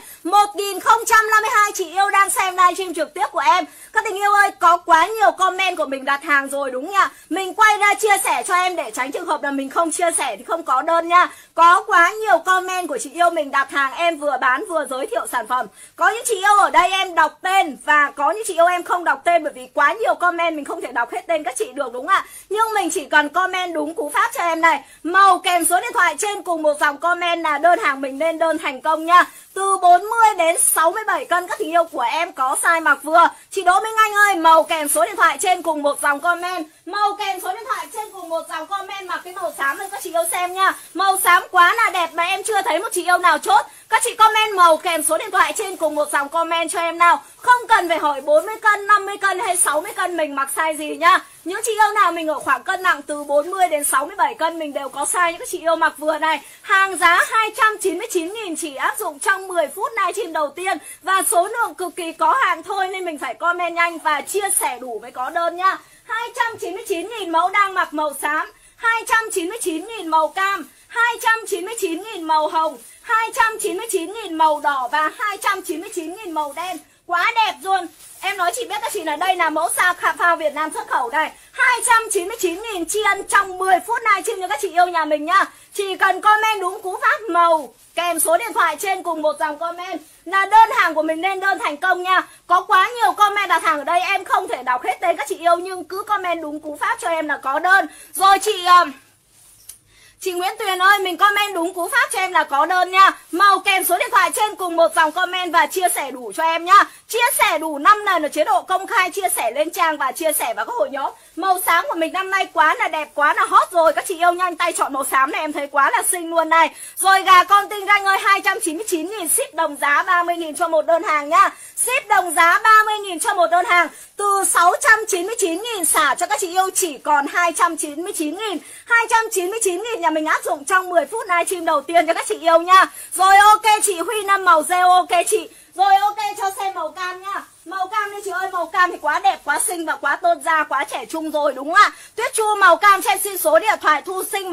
1052 chị yêu đang xem livestream trực tiếp của em. Các tình yêu ơi, có quá nhiều comment của mình đặt hàng rồi đúng nha. Mình quay ra chia sẻ cho em để tránh trường hợp là mình không chia sẻ thì không có đơn nha. Có quá nhiều comment của chị yêu mình đặt hàng, em vừa bán vừa giới thiệu sản phẩm. Có những chị yêu ở đây em đọc tên và có những chị yêu em không đọc tên, bởi vì quá nhiều comment mình không thể đọc hết tên các chị được đúng không ạ? Nhưng mình chỉ cần comment đúng cú pháp cho em này. Màu kèm số điện thoại trên cùng một dòng comment là đơn hàng mình lên đơn thành công nha. Từ 40 đến 67 cân các tình yêu của em có size mặc vừa. Chị Đỗ Minh Anh ơi, màu kèm số điện thoại trên cùng một dòng comment. Màu kèm số điện thoại trên cùng một dòng comment mặc cái màu xám lên các chị yêu xem nha. Màu xám quá là đẹp mà em chưa thấy một chị yêu nào chốt. Các chị comment màu kèm số điện thoại trên cùng một dòng comment cho em nào. Không cần phải hỏi 40 cân, 50 cân hay 60 cân mình mặc size gì nhá. Những chị yêu nào mình ở khoảng cân nặng từ 40 đến 67 cân mình đều có size những các chị yêu mặc vừa này. Hàng giá 299.000 chỉ áp dụng trong 10 phút livestream đầu tiên. Và số lượng cực kỳ có hạn thôi nên mình phải comment nhanh và chia sẻ đủ mới có đơn nhá. 299.000 mẫu đang mặc màu xám, 299.000 màu cam, 299.000 màu hồng, 299.000 màu đỏ và 299.000 màu đen. Quá đẹp luôn. Em nói chị biết các chị là đây là mẫu sa phao Việt Nam xuất khẩu đây. 299.000 tri ân trong 10 phút livestream cho các chị yêu nhà mình nhá. Chỉ cần comment đúng cú pháp màu kèm số điện thoại trên cùng một dòng comment là đơn hàng của mình lên đơn thành công nha. Có quá nhiều comment đặt hàng ở đây em không thể đọc hết tên các chị yêu, nhưng cứ comment đúng cú pháp cho em là có đơn. Rồi chị Nguyễn Tuyền ơi, mình comment đúng cú pháp cho em là có đơn nha. Màu kèm số điện thoại trên cùng một dòng comment và chia sẻ đủ cho em nhá. Chia sẻ đủ 5 lần ở chế độ công khai, chia sẻ lên trang và chia sẻ vào các hội nhóm. Màu xám của mình năm nay quá là đẹp, quá là hot rồi. Các chị yêu nhanh tay chọn màu xám này, em thấy quá là xinh luôn này. Rồi gà con tinh ranh ơi, 299.000 ship đồng giá 30.000 cho một đơn hàng nhá. Ship đồng giá 30.000 cho một đơn hàng. Từ 699.000 xả cho các chị yêu chỉ còn 299.000. 299.000 nhà mình áp dụng trong 10 phút livestream đầu tiên cho các chị yêu nha. Rồi ok chị Huy 5 màu rêu, ok chị. Rồi ok cho xem màu cam nha. Màu cam đi chị ơi, màu cam thì quá đẹp, quá xinh và quá tôn da, quá trẻ trung rồi đúng không ạ? Tuyết Chu màu cam cho em xin số điện thoại. Thu Sinh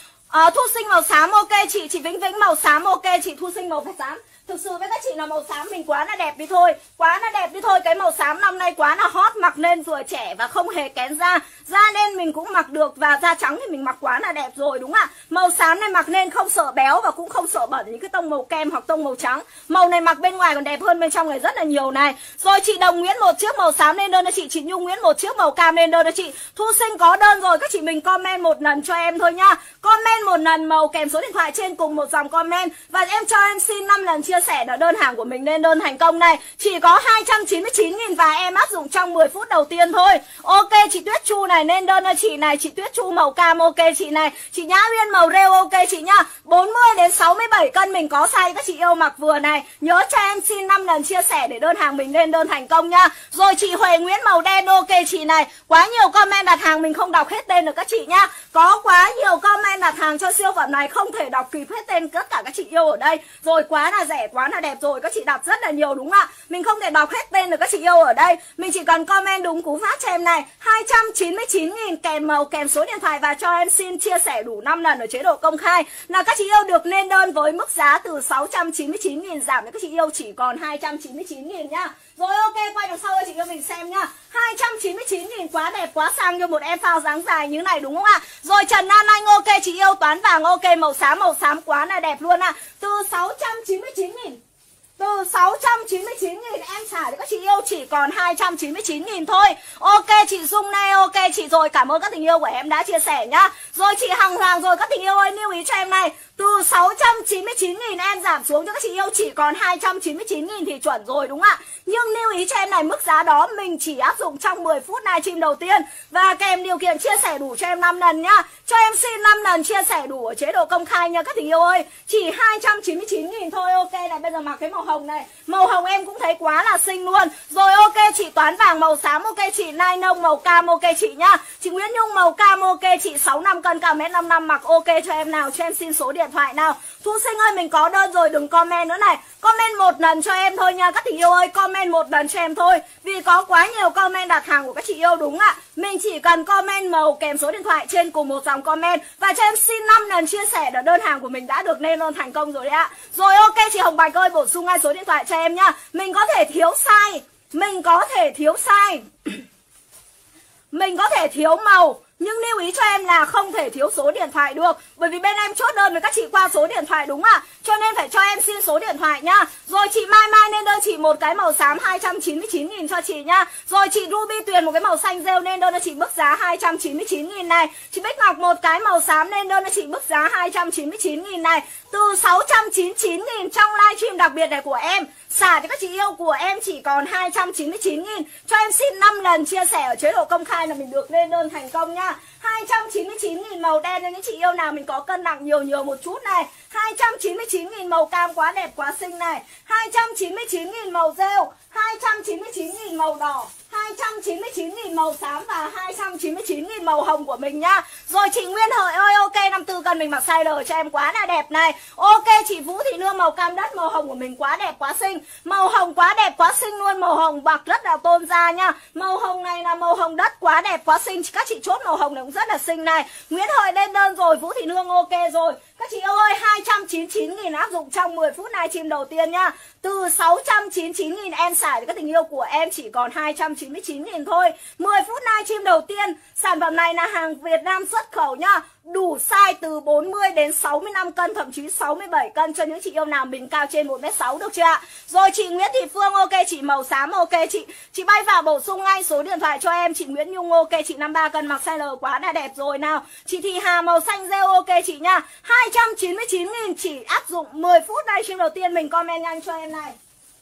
màu xám ok chị. Chị Vĩnh Vĩnh màu xám ok chị. Thu Sinh màu xám. Thực sự với các chị là màu xám mình quá là đẹp đi thôi. Quá là đẹp đi thôi. Cái màu xám năm nay quá là hot, mặc lên vừa trẻ và không hề kén da. Da đen mình cũng mặc được và da trắng thì mình mặc quá là đẹp rồi đúng không ạ? Màu xám này mặc lên không sợ béo và cũng không sợ bẩn những cái tông màu kem hoặc tông màu trắng. Màu này mặc bên ngoài còn đẹp hơn bên trong này rất là nhiều này. Rồi chị Đồng Nguyễn một chiếc màu xám lên đơn cho chị. Chị Nhung Nguyễn một chiếc màu cam lên đơn cho chị. Thu Sinh có đơn rồi, các chị mình comment một lần cho em thôi nha. Comment một lần màu kèm số điện thoại trên cùng một dòng comment. Và em cho em xin 5 lần chia sẻ là đơn hàng của mình lên đơn thành công này. Chỉ có 299.000 và em áp dụng trong 10 phút đầu tiên thôi. Ok chị Tuyết Chu này lên đơn cho chị này. Chị Tuyết Chu màu cam ok chị này. Chị Nhã Uyên màu rêu ok chị nhá. 40 đến 67 cân mình có size các chị yêu mặc vừa này. Nhớ cho em xin 5 lần chia sẻ để đơn hàng mình lên đơn thành công nha. Rồi chị Huệ Nguyễn màu đen ok chị này. Quá nhiều comment đặt hàng mình không đọc hết tên được các chị nhá. Có quá nhiều comment đặt hàng cho siêu phẩm này không thể đọc kịp hết tên tất cả các chị yêu ở đây. Rồi quá là rẻ, quá là đẹp rồi, các chị đặt rất là nhiều đúng không ạ? Mình không thể đọc hết tên được các chị yêu ở đây. Mình chỉ cần comment đúng cú pháp cho em này. 299.000 kèm màu kèm số điện thoại và cho em xin chia sẻ đủ 5 lần ở chế độ công khai là các chị yêu được lên đơn với mức giá từ 699.000 giảm cho các chị yêu chỉ còn 299.000 nhá. Rồi ok, quay đằng sau cho chị yêu mình xem nhá. 299.000 quá đẹp, quá sang cho một em phao dáng dài như này đúng không ạ? Rồi Trần Lan Anh ok chị yêu, Toán Vàng ok, màu xám quá là đẹp luôn ạ. Từ 699.000 em trả cho các chị yêu chỉ còn 299.000 thôi. Ok chị Dung này ok chị. Rồi cảm ơn các tình yêu của em đã chia sẻ nhá. Rồi chị Hằng Hoàng rồi các tình yêu ơi lưu ý cho em này. Từ 699.000 em giảm xuống cho các chị yêu chỉ còn 299.000 thì chuẩn rồi đúng không ạ? Nhưng lưu ý cho em này, mức giá đó mình chỉ áp dụng trong 10 phút livestream đầu tiên. Và kèm điều kiện chia sẻ đủ cho em 5 lần nhá. Cho em xin 5 lần chia sẻ đủ ở chế độ công khai nha các tình yêu ơi. Chỉ 299.000 thôi. Ok này, bây giờ mặc cái màu hồng hồng này. Màu hồng em cũng thấy quá là xinh luôn. Rồi ok chị Toán Vàng màu xám ok chị, Nai Nông màu cam ok chị nhá. Chị Nguyễn Nhung màu cam ok chị, 65 cân cao 1m55 mặc ok cho em nào, cho em xin số điện thoại nào. Thu Sinh ơi mình có đơn rồi, đừng comment nữa này. Comment một lần cho em thôi nha các chị yêu ơi, comment một lần cho em thôi. Vì có quá nhiều comment đặt hàng của các chị yêu đúng ạ. Mình chỉ cần comment màu kèm số điện thoại trên cùng một dòng comment và cho em xin 5 lần chia sẻ là đơn hàng của mình đã được lên đơn thành công rồi đấy ạ. Rồi ok chị Hồng Bạch ơi, bổ sung ngay số điện thoại cho em nhá. Mình có thể thiếu size, mình có thể thiếu size mình có thể thiếu màu, nhưng lưu ý cho em là không thể thiếu số điện thoại được. Bởi vì bên em chốt đơn với các chị qua số điện thoại đúng ạ. Cho nên phải cho em xin số điện thoại nhá. Rồi chị Mai Mai nên đơn chị một cái màu xám 299.000 cho chị nhá. Rồi chị Ruby Tuyền một cái màu xanh rêu nên đơn cho chị mức giá 299.000 này. Chị Bích Ngọc một cái màu xám nên đơn cho chị mức giá 299.000 này. Từ 699.000 trong livestream đặc biệt này của em, xả cho các chị yêu của em chỉ còn 299.000. Cho em xin 5 lần chia sẻ ở chế độ công khai là mình được lên đơn thành công nha. 299.000 màu đen cho những chị yêu nào mình có cân nặng nhiều một chút này. 299.000 màu cam quá đẹp quá xinh này. 299.000 màu rêu, 299.000 màu đỏ, 299.000 màu xám và 299.000 màu hồng của mình nhá. Rồi chị Nguyên Hợi ơi, ok 54 cân mình mặc size L cho em quá là đẹp này. Ok chị Vũ Thị Nương màu cam đất màu hồng của mình quá đẹp quá xinh. Màu hồng quá đẹp quá xinh luôn, màu hồng bạc rất là tôn da nha. Màu hồng này là màu hồng đất quá đẹp quá xinh. Các chị chốt màu hồng này cũng rất là xinh này. Nguyễn Hợi lên đơn rồi, Vũ Thị Nương ok rồi. Các chị yêu ơi 299.000 áp dụng trong 10 phút livestream đầu tiên nha. Từ 699.000 em xài thì các tình yêu của em chỉ còn 299.000 thôi. 10 phút livestream đầu tiên. Sản phẩm này là hàng Việt Nam xuất khẩu nhá. Đủ size từ 40 đến 65 cân, thậm chí 67 cân cho những chị yêu nào mình cao trên 1m6 được chưa ạ? Rồi chị Nguyễn Thị Phương ok chị màu xám ok chị. Chị bay vào bổ sung ngay số điện thoại cho em. Chị Nguyễn Nhung ok chị 53 cân mặc size L quá là đẹp rồi nào. Chị Thị Hà màu xanh rêu ok chị nha. 299.000 chỉ áp dụng 10 phút livestream đầu tiên, mình comment nhanh cho em này.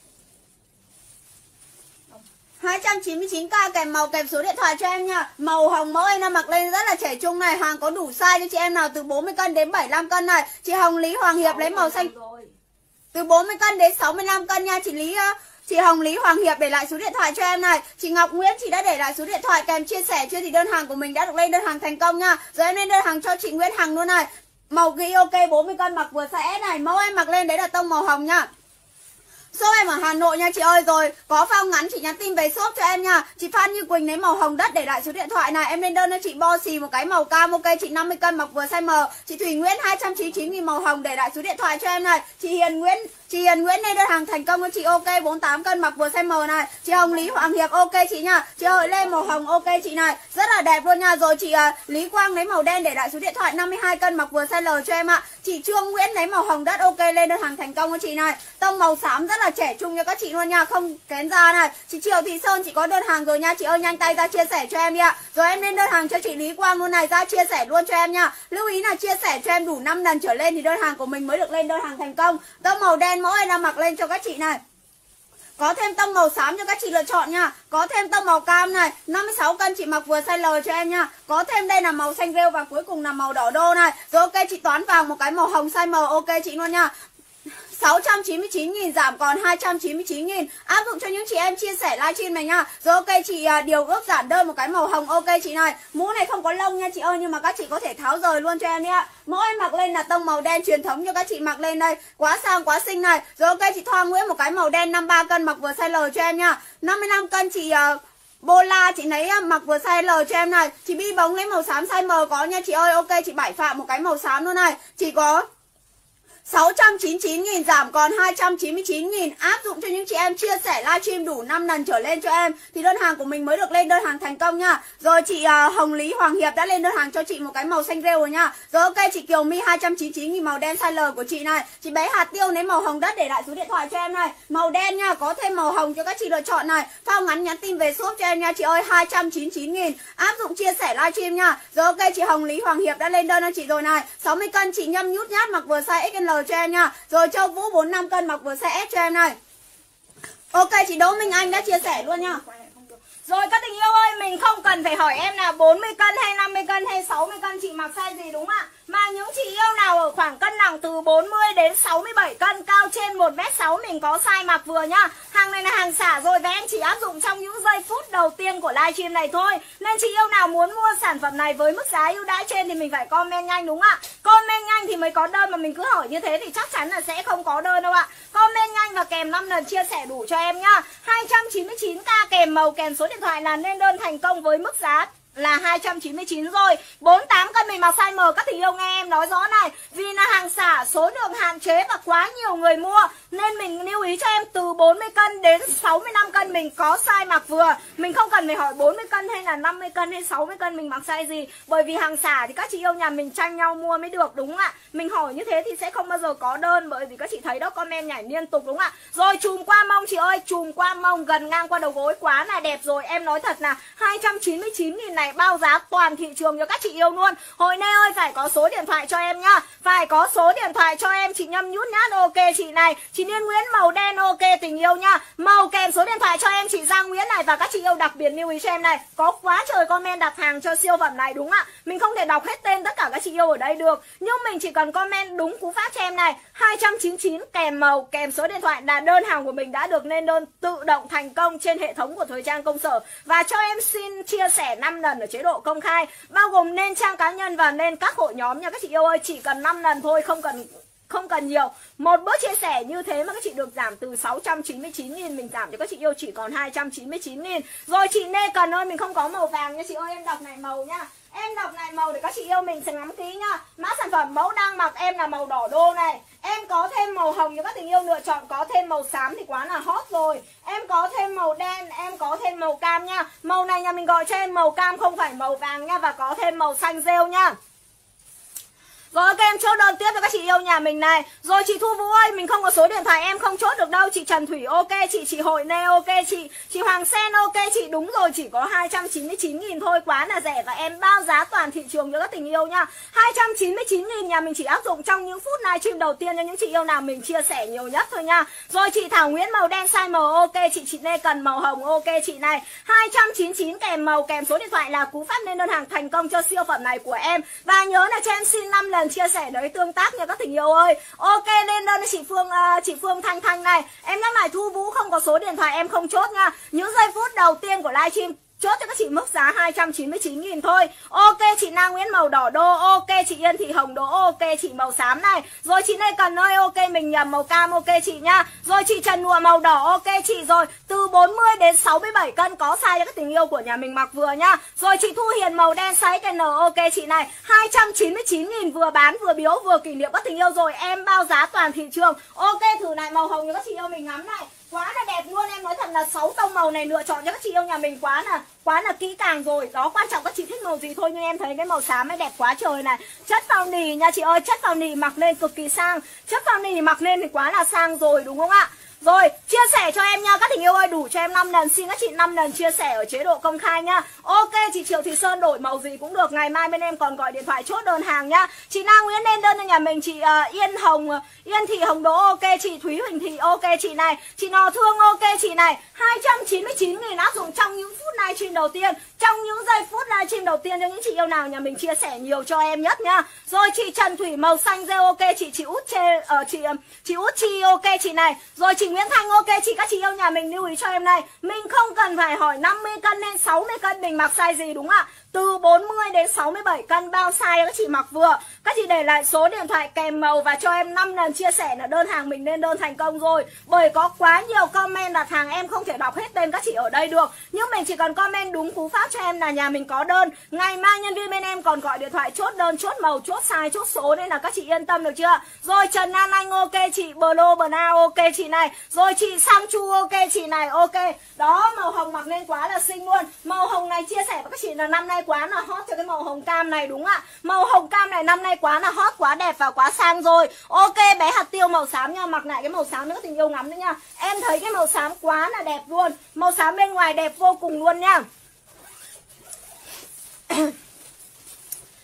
299k kèm màu kèm số điện thoại cho em nha. Màu hồng mẫu em đang mặc lên rất là trẻ trung này. Hàng có đủ size cho chị em nào từ 40 cân đến 75 cân này. Chị Hồng Lý Hoàng Hiệp lấy màu xanh từ 40 cân đến 65 cân nha. Chị Hồng Lý Hoàng Hiệp để lại số điện thoại cho em này. Chị Ngọc Nguyễn chị đã để lại số điện thoại kèm chia sẻ chưa thì đơn hàng của mình đã được lên đơn hàng thành công nha. Rồi em lên đơn hàng cho chị Nguyễn Hằng luôn này. Màu ghi ok 40 cân mặc vừa size S này. Mẫu em mặc lên đấy là tông màu hồng nha. Shop em ở Hà Nội nha chị ơi. Rồi có phao ngắn chị nhắn tin về shop cho em nha. Chị Phan Như Quỳnh lấy màu hồng đất để lại số điện thoại này. Em lên đơn cho chị Bo Xì một cái màu cam ok chị 50 cân mặc vừa size M. Chị Thủy Nguyễn 299.000 màu hồng để lại số điện thoại cho em này. Chị Hiền Nguyễn lên đơn hàng thành công cho chị ok 48 cân mặc vừa size M này. Chị Hồng Lý Hoàng Hiệp ok chị nha. Chị Hợi Lê màu hồng ok chị này. Rất là đẹp luôn nha. Rồi chị Lý Quang lấy màu đen để lại số điện thoại 52 cân mặc vừa size L cho em ạ. Chị Trương Nguyễn lấy màu hồng đất ok lên đơn hàng thành công cho chị này. Tông màu xám rất là trẻ trung cho các chị luôn nha, không kén da này. Chị Triều Thị Sơn chị có đơn hàng rồi nha. Chị ơi nhanh tay ra chia sẻ cho em đi ạ. Rồi em lên đơn hàng cho chị Lý Quang luôn này, ra chia sẻ luôn cho em nha. Lưu ý là chia sẻ cho em đủ 5 lần trở lên thì đơn hàng của mình mới được lên đơn hàng thành công. Tông màu đen mẫu em đang mặc lên cho các chị này. Có thêm tông màu xám cho các chị lựa chọn nha. Có thêm tông màu cam này 56 cân chị mặc vừa size L cho em nha. Có thêm đây là màu xanh rêu và cuối cùng là màu đỏ đô này. Rồi ok chị Toán Vàng một cái màu hồng size M ok chị luôn nha. 699.000 giảm còn 299.000. Áp dụng cho những chị em chia sẻ livestream này nha. Rồi ok chị Điều Ước giản đơn một cái màu hồng ok chị này. Mũ này không có lông nha chị ơi, nhưng mà các chị có thể tháo rời luôn cho em nhé. Mẫu em mặc lên là tông màu đen truyền thống cho các chị mặc lên đây. Quá sang quá xinh này. Rồi ok chị Thoa Nguyễn một cái màu đen 53 cân mặc vừa size L cho em nha. 55 cân chị Bola chị lấy mặc vừa size L cho em này. Chị Bi Bóng lấy màu xám size M có nha chị ơi. Ok chị Bảy Phạm một cái màu xám luôn này. Chỉ có 699.000 giảm còn 299.000. Áp dụng cho những chị em chia sẻ livestream đủ 5 lần trở lên cho em thì đơn hàng của mình mới được lên đơn hàng thành công nha. Rồi chị Hồng Lý Hoàng Hiệp đã lên đơn hàng cho chị một cái màu xanh rêu rồi nha. Rồi ok chị Kiều My 299.000 màu đen size L của chị này. Chị bé Hạt Tiêu lấy màu hồng đất để lại số điện thoại cho em này. Màu đen nha, có thêm màu hồng cho các chị lựa chọn này. Phao ngắn nhắn tin về shop cho em nha chị ơi. 299.000. Áp dụng chia sẻ livestream nha. Rồi ok chị Hồng Lý Hoàng Hiệp đã lên đơn cho chị rồi này. 60 cân chị Nhâm Nhút Nhát mặc vừa size XL cho em nha. Rồi Châu Vũ 45 cân mặc vừa size S cho em này. Ok chị Đỗ Minh Anh đã chia sẻ luôn nha. Rồi các tình yêu ơi, mình không cần phải hỏi em là 40 cân hay 50 cân hay 60 cân chị mặc size gì đúng không ạ? Mà những chị yêu nào ở khoảng cân nặng từ 40 đến 67 cân, cao trên 1m6 mình có size mặc vừa nhá. Hàng này là hàng xả rồi và em chỉ áp dụng trong những giây phút đầu tiên của livestream này thôi. Nên chị yêu nào muốn mua sản phẩm này với mức giá ưu đãi trên thì mình phải comment nhanh đúng không ạ? Comment nhanh thì mới có đơn, mà mình cứ hỏi như thế thì chắc chắn là sẽ không có đơn đâu ạ. Comment nhanh và kèm 5 lần chia sẻ đủ cho em nhá. 299k kèm màu kèm số điện thoại là lên đơn thành công với mức giá là 299 rồi. 48 cân mình mặc size M, các tình yêu nghe em nói rõ này. Vì là hàng xả, số lượng hạn chế và quá nhiều người mua nên mình lưu ý cho em từ 40 cân đến 65 cân mình có size mặc vừa. Mình không cần phải hỏi 40 cân hay là 50 cân hay 60 cân mình mặc size gì. Bởi vì hàng xả thì các chị yêu nhà mình tranh nhau mua mới được đúng không ạ? Mình hỏi như thế thì sẽ không bao giờ có đơn, bởi vì các chị thấy đó, comment nhảy liên tục đúng không ạ? Rồi chùm qua mông chị ơi, chùm qua mông gần ngang qua đầu gối quá là đẹp rồi. Em nói thật là 299.000 này bao giá toàn thị trường cho các chị yêu luôn. Hồi nay ơi phải có số điện thoại cho em nhá. Phải có số điện thoại cho em. Chị Nhâm nhút nhát ok chị này. Chị Liên Nguyễn màu đen ok tình yêu nha. Màu kèm số điện thoại cho em chị Giang Nguyễn này. Và các chị yêu đặc biệt lưu ý cho em này, có quá trời comment đặt hàng cho siêu phẩm này đúng ạ. Mình không thể đọc hết tên tất cả các chị yêu ở đây được, nhưng mình chỉ cần comment đúng cú pháp cho em này 299 kèm màu kèm số điện thoại là đơn hàng của mình đã được lên đơn tự động thành công trên hệ thống của Thời Trang Công Sở. Và cho em xin chia sẻ 5 lần ở chế độ công khai, bao gồm lên trang cá nhân và lên các hội nhóm nha các chị yêu ơi. Chỉ cần 5 lần thôi, không cần nhiều. Một bước chia sẻ như thế mà các chị được giảm từ 699.000 mình giảm cho các chị yêu chỉ còn 299.000. Rồi chị Lê Cần ơi, mình không có màu vàng nha chị ơi, em đọc này màu nha. Em đọc này màu để các chị yêu mình sẽ ngắm kỹ nhá. Mã sản phẩm mẫu đang mặc em là màu đỏ đô này. Em có thêm màu hồng cho các tình yêu lựa chọn, có thêm màu xám thì quá là hot rồi. Em có thêm màu đen, em có thêm màu cam nha. Màu này nhà mình gọi cho em màu cam không phải màu vàng nha. Và có thêm màu xanh rêu nha. Rồi ok, em chốt đơn tiếp cho các chị yêu nhà mình này. Rồi chị Thu Vũ ơi, mình không có số điện thoại em không chốt được đâu. Chị Trần Thủy ok, chị Hội Nê ok, chị Hoàng Sen ok, chị đúng rồi, chỉ có 299.000 thôi, quá là rẻ. Và em bao giá toàn thị trường cho các tình yêu nha. 299.000 nhà mình chỉ áp dụng trong những phút livestream đầu tiên cho những chị yêu nào mình chia sẻ nhiều nhất thôi nha. Rồi chị Thảo Nguyễn màu đen size M ok, chị Lê Cần màu hồng ok chị này. 299 kèm màu kèm số điện thoại là cú pháp lên đơn hàng thành công cho siêu phẩm này của em. Và nhớ là cho em xin 5 lần chia sẻ đấy tương tác nha các tình yêu ơi. Ok, lên đơn chị Phương Thanh này. Em nhắc lại Thu Vũ không có số điện thoại em không chốt nha. Những giây phút đầu tiên của livestream chốt cho các chị mức giá 299.000 thôi. Ok chị Na Nguyễn màu đỏ đô ok, chị Yên Thị hồng đô ok, chị màu xám này. Rồi chị Lê Cần ơi ok, mình nhầm màu cam ok chị nha. Rồi chị Trần Nụa màu đỏ ok chị. Rồi từ 40 đến 67 cân có size cho các tình yêu của nhà mình mặc vừa nha. Rồi chị Thu Hiền màu đen size N ok chị này. 299.000 vừa bán vừa biếu vừa kỷ niệm các tình yêu rồi, em bao giá toàn thị trường. Ok, thử lại màu hồng cho các chị yêu mình ngắm này. Quá là đẹp luôn, em nói thật là 6 tông màu này lựa chọn cho các chị yêu nhà mình quá là kỹ càng rồi. Đó, quan trọng các chị thích màu gì thôi, nhưng em thấy cái màu xám ấy đẹp quá trời này. Chất phao nì nha chị ơi, chất phao nì mặc lên cực kỳ sang. Chất phao nì mặc lên thì quá là sang rồi đúng không ạ? Rồi, chia sẻ cho em nha các tình yêu ơi, đủ cho em 5 lần, xin các chị 5 lần chia sẻ ở chế độ công khai nhá. Ok, chị Triệu Thị Sơn đổi màu gì cũng được, ngày mai bên em còn gọi điện thoại chốt đơn hàng nhá. Chị Na Nguyễn lên đơn cho nhà mình, chị Yên Thị hồng đỗ ok, chị Thúy Huỳnh Thị ok chị này, chị Nò Thương ok chị này. 299.000 áp dụng trong những phút livestream đầu tiên, trong những giây phút livestream đầu tiên cho những chị yêu nào nhà mình chia sẻ nhiều cho em nhất nhá. Rồi chị Trần Thủy màu xanh rêu ok, chị Út chị Út Chi ok chị này. Rồi chị Nguyễn Thanh ok chị, các chị yêu nhà mình lưu ý cho em này, mình không cần phải hỏi 50 cân hay 60 cân mình mặc size gì đúng không ạ? Từ 40 đến 67 cân bao size các chị mặc vừa. Các chị để lại số điện thoại kèm màu và cho em 5 lần chia sẻ là đơn hàng mình lên đơn thành công rồi. Bởi có quá nhiều comment đặt hàng em không thể đọc hết tên các chị ở đây được, nhưng mình chỉ cần comment đúng cú pháp cho em là nhà mình có đơn. Ngày mai nhân viên bên em còn gọi điện thoại chốt đơn, chốt màu, chốt size, chốt số, nên là các chị yên tâm được chưa? Rồi Trần An Anh ok chị, Blo Bna ok chị này. Rồi chị Sang Chu ok chị này ok. Đó, màu hồng mặc lên quá là xinh luôn. Màu hồng này chia sẻ với các chị là năm nay quá là hot cho cái màu hồng cam này đúng ạ. Màu hồng cam này năm nay quá là hot, quá đẹp và quá sang rồi. Ok, bé hạt tiêu màu xám nha, mặc lại cái màu xám nữa tình yêu ngắm nữa nha. Em thấy cái màu xám quá là đẹp luôn. Màu xám bên ngoài đẹp vô cùng luôn nha. Rồi chị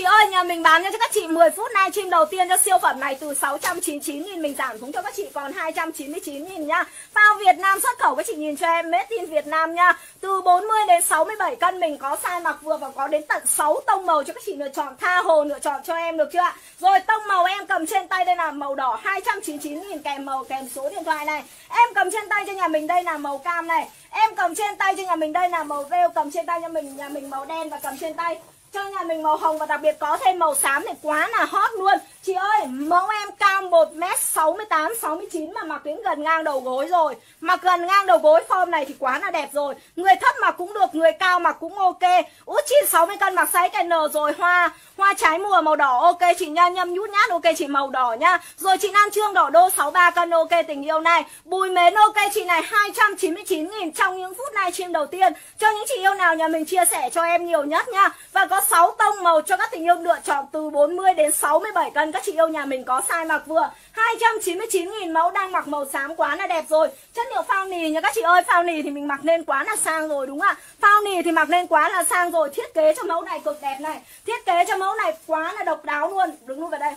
ơi, nhà mình bán cho các chị 10 phút livestream đầu tiên cho siêu phẩm này từ 699.000 mình giảm xuống cho các chị còn 299.000 nhá. Phao Việt Nam xuất khẩu các chị nhìn cho em, made in Việt Nam nha. Từ 40 đến 67 cân mình có size mặc vừa và có đến tận 6 tông màu cho các chị lựa chọn, tha hồ lựa chọn cho em được chưa ạ? Rồi tông màu em cầm trên tay đây là màu đỏ 299.000 kèm màu kèm số điện thoại này. Em cầm trên tay cho nhà mình đây là màu cam này. Em cầm trên tay cho nhà mình đây là màu rêu, cầm trên tay cho nhà mình màu đen và cầm trên tay cho nhà mình màu hồng và đặc biệt có thêm màu xám thì quá là hot luôn. Chị ơi, mẫu em cao 1m68, 69 mà mặc đến gần ngang đầu gối rồi. Mặc gần ngang đầu gối form này thì quá là đẹp rồi. Người thấp mặc cũng được, người cao mặc cũng ok. Út chín 60 cân mặc size N rồi. Hoa trái mùa màu đỏ ok chị nha, nhâm nhút nhát ok chị màu đỏ nha. Rồi chị Nam Trương đỏ đô 63 cân ok tình yêu này. Bùi mến ok chị này 299.000 trong những phút livestream đầu tiên. Cho những chị yêu nào nhà mình chia sẻ cho em nhiều nhất nha. Và có 6 tông màu cho các tình yêu lựa chọn từ 40 đến 67 cân. Các chị yêu nhà mình có size mặc vừa 299.000 mẫu đang mặc màu xám quá là đẹp rồi. Chất liệu phao nì nha các chị ơi, phao nì thì mình mặc nên quá là sang rồi đúng không ạ? Phao nì thì mặc nên quá là sang rồi. Thiết kế cho mẫu này cực đẹp này. Thiết kế cho mẫu này quá là độc đáo luôn. Đứng luôn vào đây.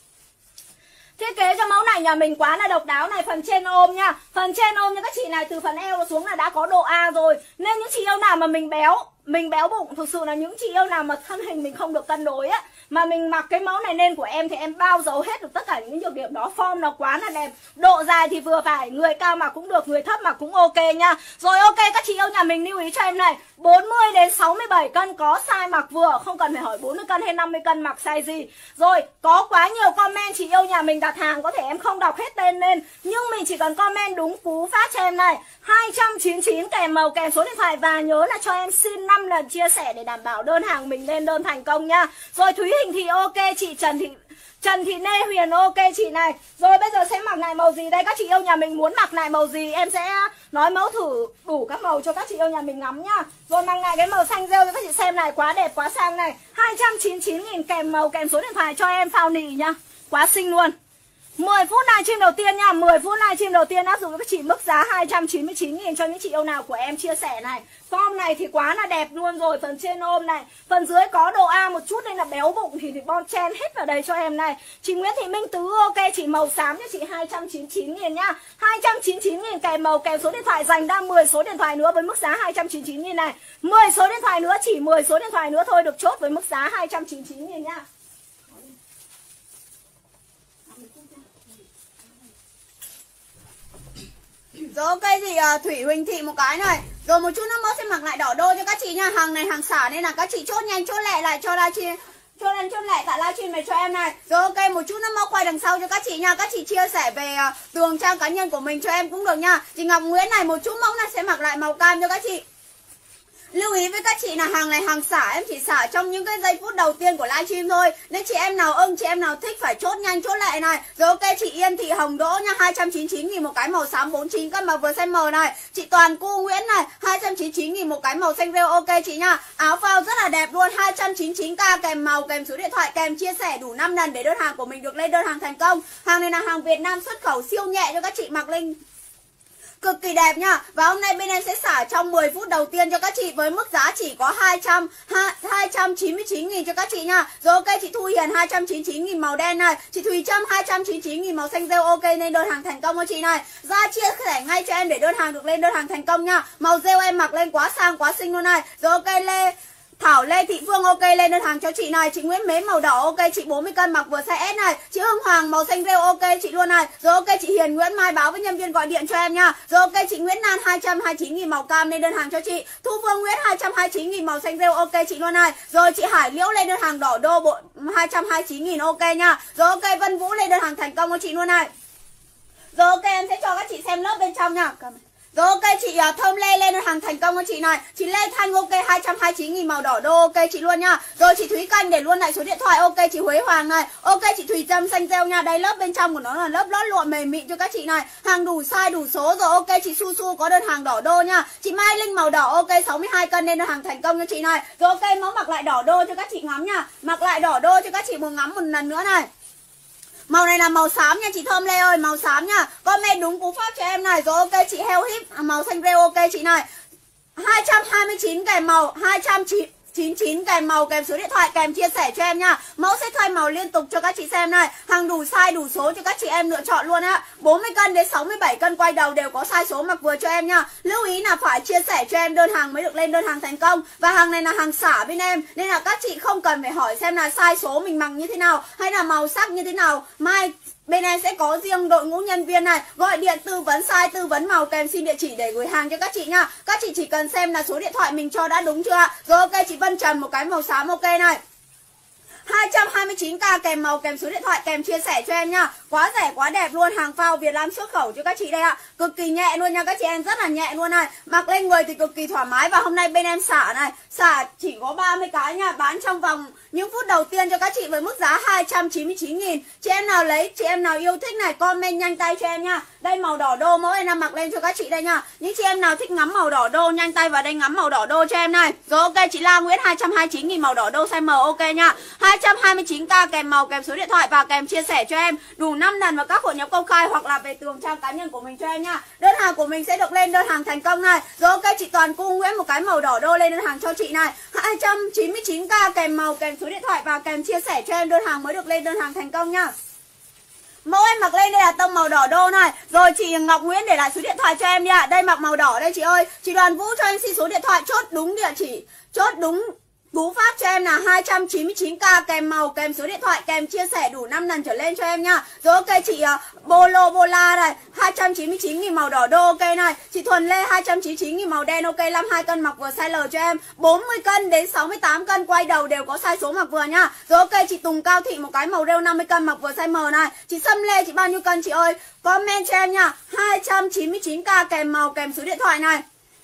Thiết kế cho mẫu này nhà mình quá là độc đáo này. Phần trên ôm nha. Phần trên ôm nha các chị này, từ phần eo xuống là đã có độ A rồi. Nên những chị yêu nào mà mình béo bụng, thực sự là những chị yêu nào mà thân hình mình không được cân đối á, mà mình mặc cái mẫu này lên của em thì em bao dấu hết được tất cả những nhược điểm đó. Form nó quá là đẹp, độ dài thì vừa phải, người cao mặc cũng được, người thấp mặc cũng ok nha. Rồi ok các chị yêu nhà mình lưu ý cho em này, 40 đến 67 cân có size mặc vừa, không cần phải hỏi 40 cân hay 50 cân mặc size gì. Rồi có quá nhiều comment chị yêu nhà mình đặt hàng, có thể em không đọc hết tên lên, nhưng mình chỉ cần comment đúng cú phát cho em này 299 kèm màu kèm số điện thoại, và nhớ là cho em xin 5 lần chia sẻ để đảm bảo đơn hàng mình lên đơn thành công nha. Rồi Thúy Hình thì ok chị, Trần Thị Lê Huyền ok chị này. Rồi bây giờ sẽ mặc lại màu gì đây? Các chị yêu nhà mình muốn mặc lại màu gì em sẽ nói mẫu thử đủ các màu cho các chị yêu nhà mình ngắm nhá. Rồi mặc lại cái màu xanh rêu cho các chị xem này, quá đẹp quá sang này. 299.000 kèm màu kèm số điện thoại cho em phao nì nhá. Quá xinh luôn. 10 phút livestream đầu tiên nha, 10 phút livestream đầu tiên áp dụng với các chị mức giá 299.000 cho những chị yêu nào của em chia sẻ này. Form này thì quá là đẹp luôn rồi, phần trên ôm này, phần dưới có độ A một chút nên là béo bụng thì bon chen hết vào đây cho em này. Chị Nguyễn Thị Minh Tứ ok chị, màu xám cho chị 299.000 nhá. 299.000 kèm màu kèm số điện thoại, dành ra 10 số điện thoại nữa với mức giá 299.000 này. 10 số điện thoại nữa, chỉ 10 số điện thoại nữa thôi được chốt với mức giá 299.000 nhá. Rồi ok thì Thủy Huỳnh Thị một cái này. Rồi một chút nữa mẫu sẽ mặc lại đỏ đô cho các chị nha. Hàng này hàng xả nên là các chị chốt nhanh chốt lẹ lại cho livestream, chốt lẹ cả livestream này cho em này. Rồi ok, một chút nữa mẫu quay đằng sau cho các chị nha. Các chị chia sẻ về tường trang cá nhân của mình cho em cũng được nha. Chị Ngọc Nguyễn này, một chút mẫu này sẽ mặc lại màu cam cho các chị. Lưu ý với các chị là hàng này hàng xả, em chỉ xả trong những cái giây phút đầu tiên của livestream thôi. Nên chị em nào ưng, chị em nào thích phải chốt nhanh chốt lẹ này. Rồi ok, chị Yên Thị Hồng Đỗ nha, 299.000 một cái màu xám 49 cân mà vừa size M này. Chị Toàn Cu Nguyễn này, 299.000 một cái màu xanh rêu ok chị nha. Áo phao rất là đẹp luôn, 299k kèm màu kèm số điện thoại kèm chia sẻ đủ 5 lần để đơn hàng của mình được lên đơn hàng thành công. Hàng này là hàng Việt Nam xuất khẩu siêu nhẹ cho các chị mặc lên cực kỳ đẹp nha. Và hôm nay bên em sẽ xả trong 10 phút đầu tiên cho các chị với mức giá chỉ có 299.000 cho các chị nha. Rồi ok, chị Thu Hiền 299.000 màu đen này, chị Thùy Trâm 299.000 màu xanh rêu ok nên đơn hàng thành công cho chị này. Ra chia sẻ ngay cho em để đơn hàng được lên đơn hàng thành công nha. Màu rêu em mặc lên quá sang quá xinh luôn này. Rồi ok, Lê Thị Phương ok lên đơn hàng cho chị này. Chị Nguyễn Mến màu đỏ ok chị 40 cân mặc vừa size S này. Chị Hương Hoàng màu xanh rêu ok chị luôn này. Rồi ok, chị Hiền Nguyễn mai báo với nhân viên gọi điện cho em nha. Rồi ok, chị Nguyễn Lan 229.000 màu cam lên đơn hàng cho chị. Thu Phương Nguyễn 229.000 màu xanh rêu ok chị luôn này. Rồi chị Hải Liễu lên đơn hàng đỏ đô bộ 229.000 ok nha. Rồi ok, Vân Vũ lên đơn hàng thành công cho chị luôn này. Rồi ok, em sẽ cho các chị xem lớp bên trong nha. Rồi ok, chị Thơm Lê lên đơn hàng thành công cho chị này. Chị Lê Thanh ok 229.000 màu đỏ đô ok chị luôn nha. Rồi chị Thúy Canh để luôn lại số điện thoại ok chị Huế Hoàng này. Ok, chị Thùy Trâm xanh rêu nha. Đây lớp bên trong của nó là lớp lót lụa mềm mịn cho các chị này. Hàng đủ size đủ số rồi. Ok, chị Su Su có đơn hàng đỏ đô nha. Chị Mai Linh màu đỏ ok 62 cân nên đơn hàng thành công cho chị này. Rồi ok, mẫu mặc lại đỏ đô cho các chị ngắm nha. Mặc lại đỏ đô cho các chị một ngắm một lần nữa này. Màu này là màu xám nha chị Thơm Lê ơi, màu xám nha. Comment đúng cú pháp cho em này. Rồi ok, chị Heo Hip màu xanh rêu ok chị này. 229 kèm màu, 99 kèm màu kèm số điện thoại kèm chia sẻ cho em nha. Mẫu sẽ thay màu liên tục cho các chị xem này. Hàng đủ size đủ số cho các chị em lựa chọn luôn á. 40 cân đến 67 cân quay đầu đều có size số mặc vừa cho em nha. Lưu ý là phải chia sẻ cho em đơn hàng mới được lên đơn hàng thành công. Và hàng này là hàng xả bên em, nên là các chị không cần phải hỏi xem là size số mình mặc như thế nào hay là màu sắc như thế nào. Mai bên em sẽ có riêng đội ngũ nhân viên này gọi điện tư vấn size, tư vấn màu kèm xin địa chỉ để gửi hàng cho các chị nha. Các chị chỉ cần xem là số điện thoại mình cho đã đúng chưa ạ? Rồi ok, chị Vân Trần một cái màu xám ok này. 229k kèm màu kèm số điện thoại kèm chia sẻ cho em nha. Quá rẻ quá đẹp luôn, hàng phao Việt Nam xuất khẩu cho các chị đây ạ. Cực kỳ nhẹ luôn nha các chị em, rất là nhẹ luôn này. Mặc lên người thì cực kỳ thoải mái. Và hôm nay bên em xả này, xả chỉ có 30 cái nha, bán trong vòng những phút đầu tiên cho các chị với mức giá 299.000. Chị em nào lấy, chị em nào yêu thích này comment nhanh tay cho em nha. Đây màu đỏ đô, mẫu em đang mặc lên cho các chị đây nha. Những chị em nào thích ngắm màu đỏ đô nhanh tay vào đây ngắm màu đỏ đô cho em này. Rồi ok, chị La Nguyễn 229.000 màu đỏ đô size M ok nha. 229k kèm màu kèm số điện thoại và kèm chia sẻ cho em đủ 5 lần vào các hội nhóm công khai hoặc là về tường trang cá nhân của mình cho em nha. Đơn hàng của mình sẽ được lên đơn hàng thành công này. Rồi ok, chị Toàn Cung Nguyễn một cái màu đỏ đô lên đơn hàng cho chị này. 299k kèm màu kèm số điện thoại và kèm chia sẻ cho em đơn hàng mới được lên đơn hàng thành công nha. Mẫu em mặc lên đây là tông màu đỏ đô này. Rồi chị Ngọc Nguyễn để lại số điện thoại cho em đi ạ. Đây mặc màu đỏ đây chị ơi. Chị Đoàn Vũ cho em xin số điện thoại chốt đúng địa chỉ, chốt đúng cú pháp cho em là 299k kèm màu kèm số điện thoại kèm chia sẻ đủ 5 lần trở lên cho em nha. Rồi ok, chị Bolo Bola này 299.000 màu đỏ đô ok này. Chị Thuần Lê 299.000 màu đen ok, 52 cân mặc vừa size L cho em. 40 cân đến 68 cân quay đầu đều có size số mặc vừa nha. Rồi ok, chị Tùng Cao Thị một cái màu rêu 50 cân mặc vừa size M này. Chị Sâm Lê chị bao nhiêu cân chị ơi? Comment cho em nha. 299k kèm màu kèm số điện thoại này.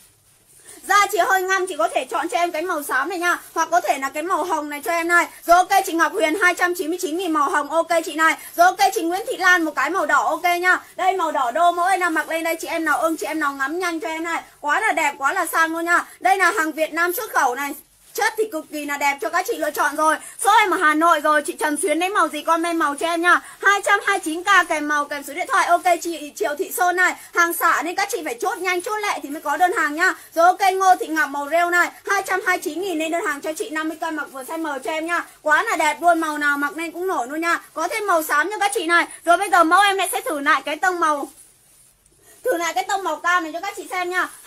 Da chị hơi ngăm, chị có thể chọn cho em cái màu xám này nha, hoặc có thể là cái màu hồng này cho em này. Rồi ok, chị Ngọc Huyền 299.000 màu hồng ok chị này. Rồi ok, chị Nguyễn Thị Lan một cái màu đỏ ok nha. Đây màu đỏ đô, mỗi em nào mặc lên đây chị em nào ưng, chị em nào ngắm nhanh cho em này. Quá là đẹp, quá là sang luôn nha. Đây là hàng Việt Nam xuất khẩu này. Chất thì cực kỳ là đẹp cho các chị lựa chọn rồi. Số em ở Hà Nội rồi, chị Trần Xuyến lấy màu gì comment màu cho em nha. 229k kèm màu kèm số điện thoại ok. Chị Triệu Thị Sơn này, hàng xả nên các chị phải chốt nhanh chốt lẹ thì mới có đơn hàng nha. Rồi ok, Ngô Thị Ngọc màu rêu này 229.000 lên đơn hàng cho chị 50 cân mặc vừa size M cho em nha. Quá là đẹp luôn, màu nào mặc lên cũng nổi luôn nha. Có thêm màu xám cho các chị này. Rồi bây giờ mẫu em lại sẽ thử lại cái tông màu, thử lại cái tông màu cam này cho các chị xem nha.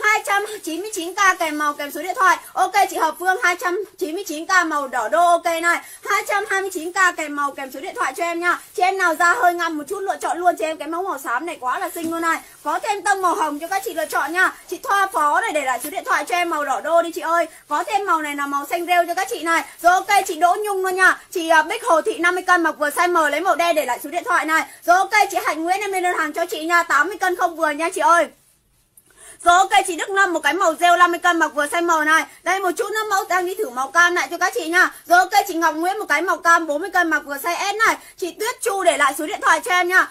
299k kèm màu kèm số điện thoại ok. Chị Hợp Phương 299k màu đỏ đô ok này. 229k kèm màu kèm số điện thoại cho em nha. Chị em nào da hơi ngăm một chút lựa chọn luôn cho em cái mẫu màu xám này, quá là xinh luôn này. Có thêm tông màu hồng cho các chị lựa chọn nha. Chị Thoa Phó này để lại số điện thoại cho em màu đỏ đô đi chị ơi. Có thêm màu này là màu xanh rêu cho các chị này. Rồi ok, chị Đỗ Nhung luôn nha. Chị Bích Hồ Thị 50 cân mặc vừa size M lấy màu đen để lại số điện thoại này. Rồi ok, chị Hạnh Nguyễn em lên đơn hàng cho chị nha, 80 cân không vừa nha chị ơi. Rồi ok, chị Đức Lâm một cái màu rêu 50 cân mặc vừa size M này. Đây một chút nữa mẫu đang đi thử màu cam lại cho các chị nha. Rồi ok, chị Ngọc Nguyễn một cái màu cam 40 cân mặc vừa size S này. Chị Tuyết Chu để lại số điện thoại cho em nha.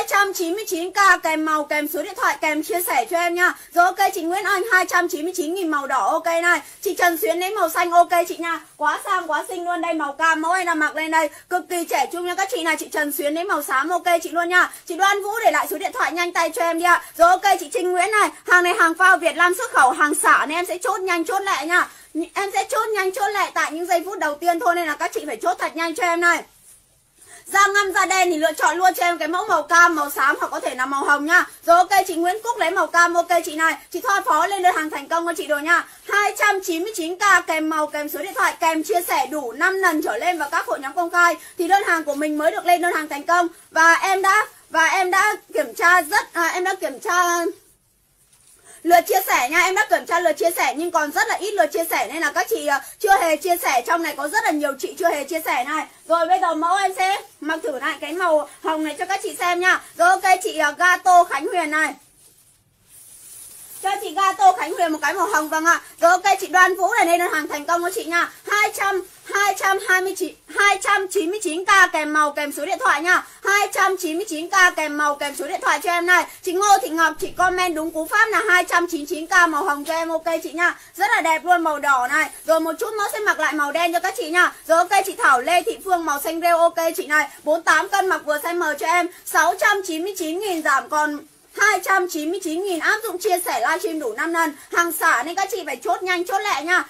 299k kèm màu kèm số điện thoại kèm chia sẻ cho em nha. Rồi ok, chị Nguyễn Anh 299.000 màu đỏ ok này. Chị Trần Xuyến lấy màu xanh ok chị nha. Quá sang quá xinh luôn. Đây màu cam, mẫu em đang mặc lên đây cực kỳ trẻ trung nha các chị này. Chị Trần Xuyến lấy màu xám ok chị luôn nha. Chị Đoan Vũ để lại số điện thoại nhanh tay cho em đi ạ. Rồi ok, chị Trinh Nguyễn này, hàng này hàng phao Việt Nam xuất khẩu, hàng xả nên em sẽ chốt nhanh chốt lẹ nha. Em sẽ chốt nhanh chốt lẹ tại những giây phút đầu tiên thôi, nên là các chị phải chốt thật nhanh cho em này. Da ngăm da đen thì lựa chọn luôn cho em cái mẫu màu cam, màu xám hoặc có thể là màu hồng nha. Rồi ok, chị Nguyễn Cúc lấy màu cam ok chị này. Chị Thoa Phó lên đơn hàng thành công cho chị rồi nha. 299k kèm màu kèm số điện thoại kèm chia sẻ đủ 5 lần trở lên vào các hội nhóm công khai thì đơn hàng của mình mới được lên đơn hàng thành công. Và em đã kiểm tra lượt chia sẻ nha, em đã kiểm tra lượt chia sẻ nhưng còn rất là ít lượt chia sẻ nên là các chị chưa hề chia sẻ. Trong này có rất là nhiều chị chưa hề chia sẻ này. Rồi bây giờ mẫu em sẽ mặc thử lại cái màu hồng này cho các chị xem nha. Rồi ok, chị Gato Khánh Huyền này, cho chị Gato Khánh Huyền một cái màu hồng vâng ạ. Rồi ok, chị Đoan Vũ này lên đơn hàng thành công cho chị nha. 299k kèm màu kèm số điện thoại nha. 299k kèm màu kèm số điện thoại cho em này. Chị Ngô Thị Ngọc chị comment đúng cú pháp là 299k màu hồng cho em ok chị nha. Rất là đẹp luôn, màu đỏ này. Rồi một chút mẫu sẽ mặc lại màu đen cho các chị nha. Rồi ok, chị Thảo Lê Thị Phương màu xanh rêu ok chị này. 48 cân mặc vừa size M cho em. 699.000 giảm còn 299.000, áp dụng chia sẻ livestream đủ 5 lần. Hàng xả nên các chị phải chốt nhanh chốt lẹ nha.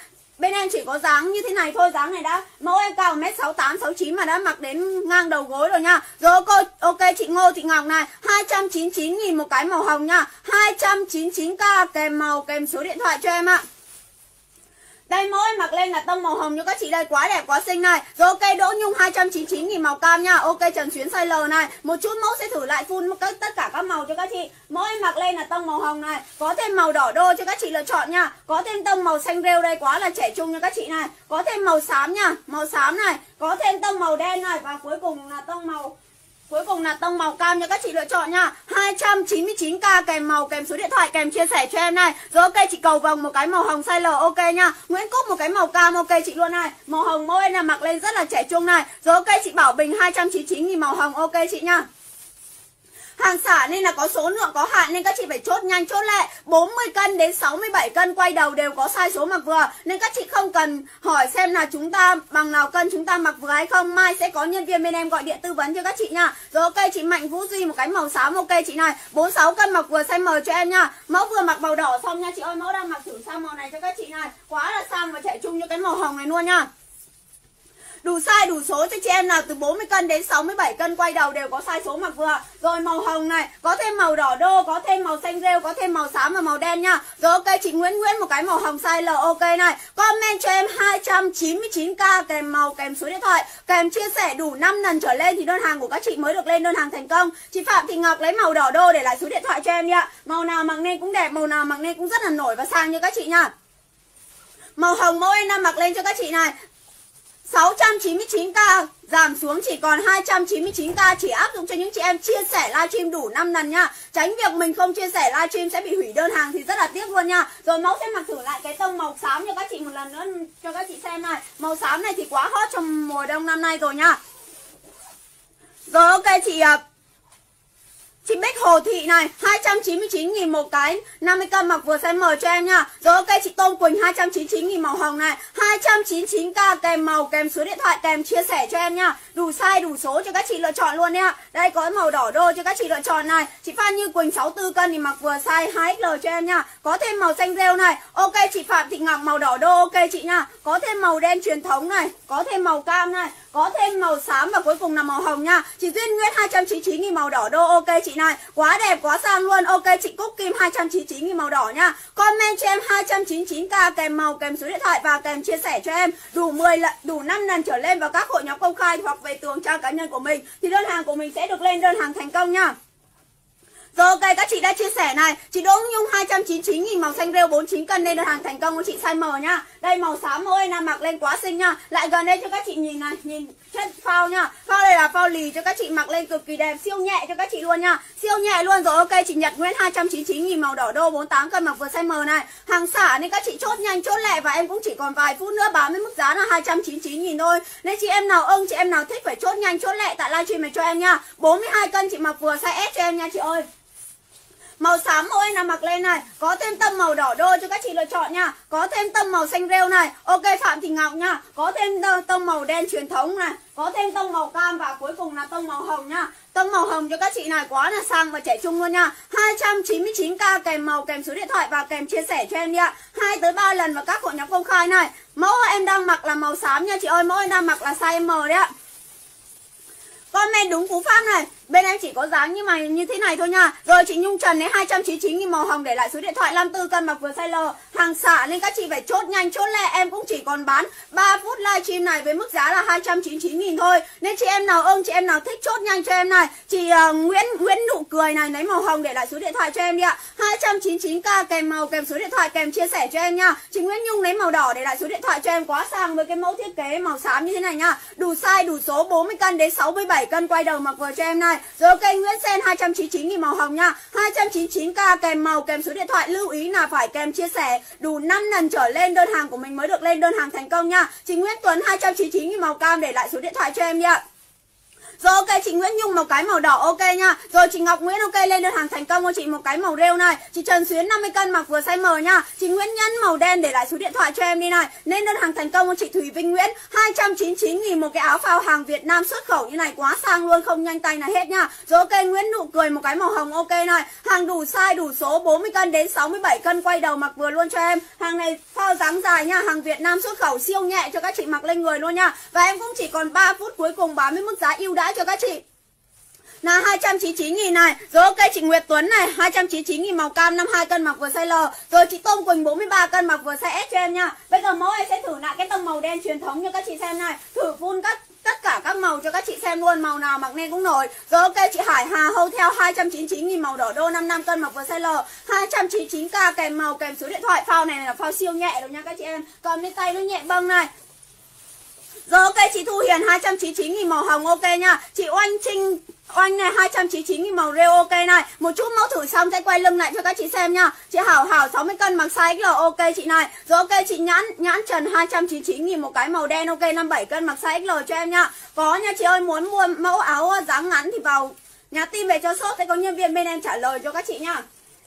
Bên em chỉ có dáng như thế này thôi, dáng này đã. Mẫu em cao 1m68, 69 mà đã mặc đến ngang đầu gối rồi nha. Rồi ok chị Ngô Thị Ngọc này, 299.000 một cái màu hồng nha. 299k kèm màu kèm số điện thoại cho em ạ. Đây mẫu em mặc lên là tông màu hồng cho các chị đây, quá đẹp quá xinh này. Rồi ok Đỗ Nhung 299.000 màu cam nha. Ok Trần Xuyến size L này. Một chút mẫu sẽ thử lại full tất cả các màu cho các chị. Mẫu em mặc lên là tông màu hồng này, có thêm màu đỏ đô cho các chị lựa chọn nha. Có thêm tông màu xanh rêu đây, quá là trẻ trung cho các chị này. Có thêm màu xám nha, màu xám này. Có thêm tông màu đen này và cuối cùng là tông màu cam cho các chị lựa chọn nha. 299k kèm màu kèm số điện thoại kèm chia sẻ cho em này. Rồi ok chị Cầu Vồng một cái màu hồng size L ok nha. Nguyễn Cúc một cái màu cam ok chị luôn này. Màu hồng mẫu em là mặc lên rất là trẻ trung này. Rồi ok chị Bảo Bình 299.000 màu hồng ok chị nha. Hàng xả nên là có số lượng có hạn nên các chị phải chốt nhanh chốt lẹ. 40 cân đến 67 cân quay đầu đều có size số mặc vừa. Nên các chị không cần hỏi xem là chúng ta bằng nào cân chúng ta mặc vừa hay không. Mai sẽ có nhân viên bên em gọi điện tư vấn cho các chị nha. Rồi ok chị Mạnh Vũ Duy một cái màu xám ok chị này. 46 cân mặc vừa size M cho em nha. Mẫu vừa mặc màu đỏ xong nha chị ơi. Mẫu đang mặc thử sang màu này cho các chị này. Quá là sang và trẻ trung cho cái màu hồng này luôn nha. Đủ size đủ số cho chị em nào từ 40 cân đến 67 cân quay đầu đều có size số mặc vừa. Rồi màu hồng này, có thêm màu đỏ đô, có thêm màu xanh rêu, có thêm màu xám và màu đen nha. Rồi ok chị Nguyễn một cái màu hồng size L ok này. Comment cho em 299k kèm màu kèm số điện thoại, kèm chia sẻ đủ 5 lần trở lên thì đơn hàng của các chị mới được lên đơn hàng thành công. Chị Phạm Thị Ngọc lấy màu đỏ đô để lại số điện thoại cho em đi ạ. Màu nào mặc lên cũng đẹp, màu nào mặc lên cũng rất là nổi và sang cho các chị nha. Màu hồng mẫu em đang mặc lên cho các chị này. 699k giảm xuống chỉ còn 299k, chỉ áp dụng cho những chị em chia sẻ livestream đủ 5 lần nha. Tránh việc mình không chia sẻ livestream sẽ bị hủy đơn hàng thì rất là tiếc luôn nha. Rồi mẫu sẽ mặc thử lại cái tông màu xám cho các chị một lần nữa cho các chị xem này. Màu xám này thì quá hot trong mùa đông năm nay rồi nha. Rồi ok chị Bích Hồ Thị này, 299.000 một cái 50k mặc vừa size M cho em nha. Rồi ok chị Tôn Quỳnh 299.000 màu hồng này, 299k kèm màu kèm số điện thoại kèm chia sẻ cho em nha. Đủ size đủ số cho các chị lựa chọn luôn nha. Đây có màu đỏ đô cho các chị lựa chọn này. Chị Phan Như Quỳnh 64 cân thì mặc vừa size 2XL cho em nha. Có thêm màu xanh rêu này. Ok chị Phạm Thị Ngọc màu đỏ đô ok chị nha. Có thêm màu đen truyền thống này, có thêm màu cam này, có thêm màu xám và cuối cùng là màu hồng nha. Chị Duyên Nguyễn 299.000 màu đỏ đô ok chị này. Quá đẹp quá sang luôn. Ok chị Cúc Kim 299.000 màu đỏ nha. Comment cho em 299k kèm màu kèm số điện thoại và kèm chia sẻ cho em đủ 10 lần, đủ 5 lần trở lên vào các hội nhóm công khai hoặc về tường trang cá nhân của mình thì đơn hàng của mình sẽ được lên đơn hàng thành công nha. Rồi ok các chị đã chia sẻ này. Chị Đỗ Nhung 299.000 màu xanh rêu 49 cân lên đơn hàng thành công của chị size M nha. Đây màu xám mẫu em mặc lên quá xinh nha. Lại gần đây cho các chị nhìn này, nhìn chất phao nha. Phao đây là phao lì cho các chị mặc lên cực kỳ đẹp, siêu nhẹ cho các chị luôn nha. Siêu nhẹ luôn. Rồi ok chị Nhật Nguyễn 299.000 màu đỏ đô 48 cân mặc vừa size M này. Hàng xả nên các chị chốt nhanh chốt lẹ và em cũng chỉ còn vài phút nữa bán với mức giá là 299.000 thôi. Nên chị em nào chị em nào thích phải chốt nhanh chốt lẹ tại livestream này cho em nha. 42 cân chị mặc vừa size S cho em nha chị ơi. Màu xám mẫu em là mặc lên này, có thêm tông màu đỏ đô cho các chị lựa chọn nha. Có thêm tông màu xanh rêu này. Ok Phạm Thị Ngọc nha. Có thêm tông màu đen truyền thống này, có thêm tông màu cam và cuối cùng là tông màu hồng nha. Tông màu hồng cho các chị này quá là sang và trẻ trung luôn nha. 299k kèm màu kèm số điện thoại và kèm chia sẻ cho em đi ạ. 2 tới 3 lần vào các hội nhóm công khai này. Mẫu em đang mặc là màu xám nha chị ơi. Mẫu em đang mặc là size M đấy ạ. Comment đúng cú pháp này. Bên em chỉ có dáng như thế này thôi nha. Rồi chị Nhung Trần ấy 299.000 màu hồng để lại số điện thoại 54 cân mặc vừa size L. Hàng xả nên các chị phải chốt nhanh chốt lẹ. Em cũng chỉ còn bán 3 phút livestream này với mức giá là 299.000 thôi. Nên chị em nào chị em nào thích chốt nhanh cho em này. Chị Nguyễn Nụ Cười này lấy màu hồng để lại số điện thoại cho em đi ạ. 299k kèm màu kèm số điện thoại kèm chia sẻ cho em nha. Chị Nguyễn Nhung lấy màu đỏ để lại số điện thoại cho em, quá sang với cái mẫu thiết kế màu xám như thế này nha. Đủ size đủ số 40 cân đến 67 cân quay đầu mặc vừa cho em này. Rồi ok Nguyễn Sen 299.000 màu hồng nha. 299k kèm màu kèm số điện thoại, lưu ý là phải kèm chia sẻ đủ 5 lần trở lên đơn hàng của mình mới được lên đơn hàng thành công nha. Chị Nguyễn Tuấn 299.000 màu cam để lại số điện thoại cho em nha. Rồi ok chị Nguyễn Nhung một cái màu đỏ ok nha. Rồi chị Ngọc Nguyễn ok lên đơn hàng thành công cho chị một cái màu rêu này. Chị Trần Xuyến 50 cân mặc vừa size M nha. Chị Nguyễn Nhân màu đen để lại số điện thoại cho em đi này. Lên đơn hàng thành công cho chị Thùy Vinh Nguyễn 299.000 một cái áo phao hàng Việt Nam xuất khẩu như này, quá sang luôn, không nhanh tay là hết nha. Rồi ok Nguyễn Nụ Cười một cái màu hồng ok này. Hàng đủ size đủ số 40 cân đến 67 cân quay đầu mặc vừa luôn cho em. Hàng này phao dáng dài nha, hàng Việt Nam xuất khẩu siêu nhẹ cho các chị mặc lên người luôn nha. Và em cũng chỉ còn 3 phút cuối cùng bán với mức giá ưu đãi cho các chị là 299.000 này. Rồi ok chị Nguyệt Tuấn này 299.000 màu cam 52 cân mặc vừa size L. Rồi chị Tôm Quỳnh 43 cân mặc vừa size S cho em nha. Bây giờ mẫu em sẽ thử lại cái tông màu đen truyền thống cho các chị xem này. Thử full tất cả các màu cho các chị xem luôn, màu nào mặc nên cũng nổi. Rồi ok chị Hải Hà Hâu theo 299.000 màu đỏ đô 55 cân mặc vừa size L, 299k kèm màu kèm số điện thoại. Phao này là phao siêu nhẹ rồi nha các chị em, cầm lên tay nó nhẹ bâng này. Rồi ok chị Thu Hiền 299.000 màu hồng ok nha. Chị Oanh này 299.000 màu rêu ok này. Một chút mẫu thử xong sẽ quay lưng lại cho các chị xem nha. Chị Hảo 60 cân mặc size XL ok chị này. Rồi ok chị Nhãn Trần 299.000 một cái màu đen ok 57 cân mặc size XL cho em nha. Có nha chị ơi, muốn mua mẫu áo dáng ngắn thì vào nhắn tin về cho shop sẽ có nhân viên bên em trả lời cho các chị nha.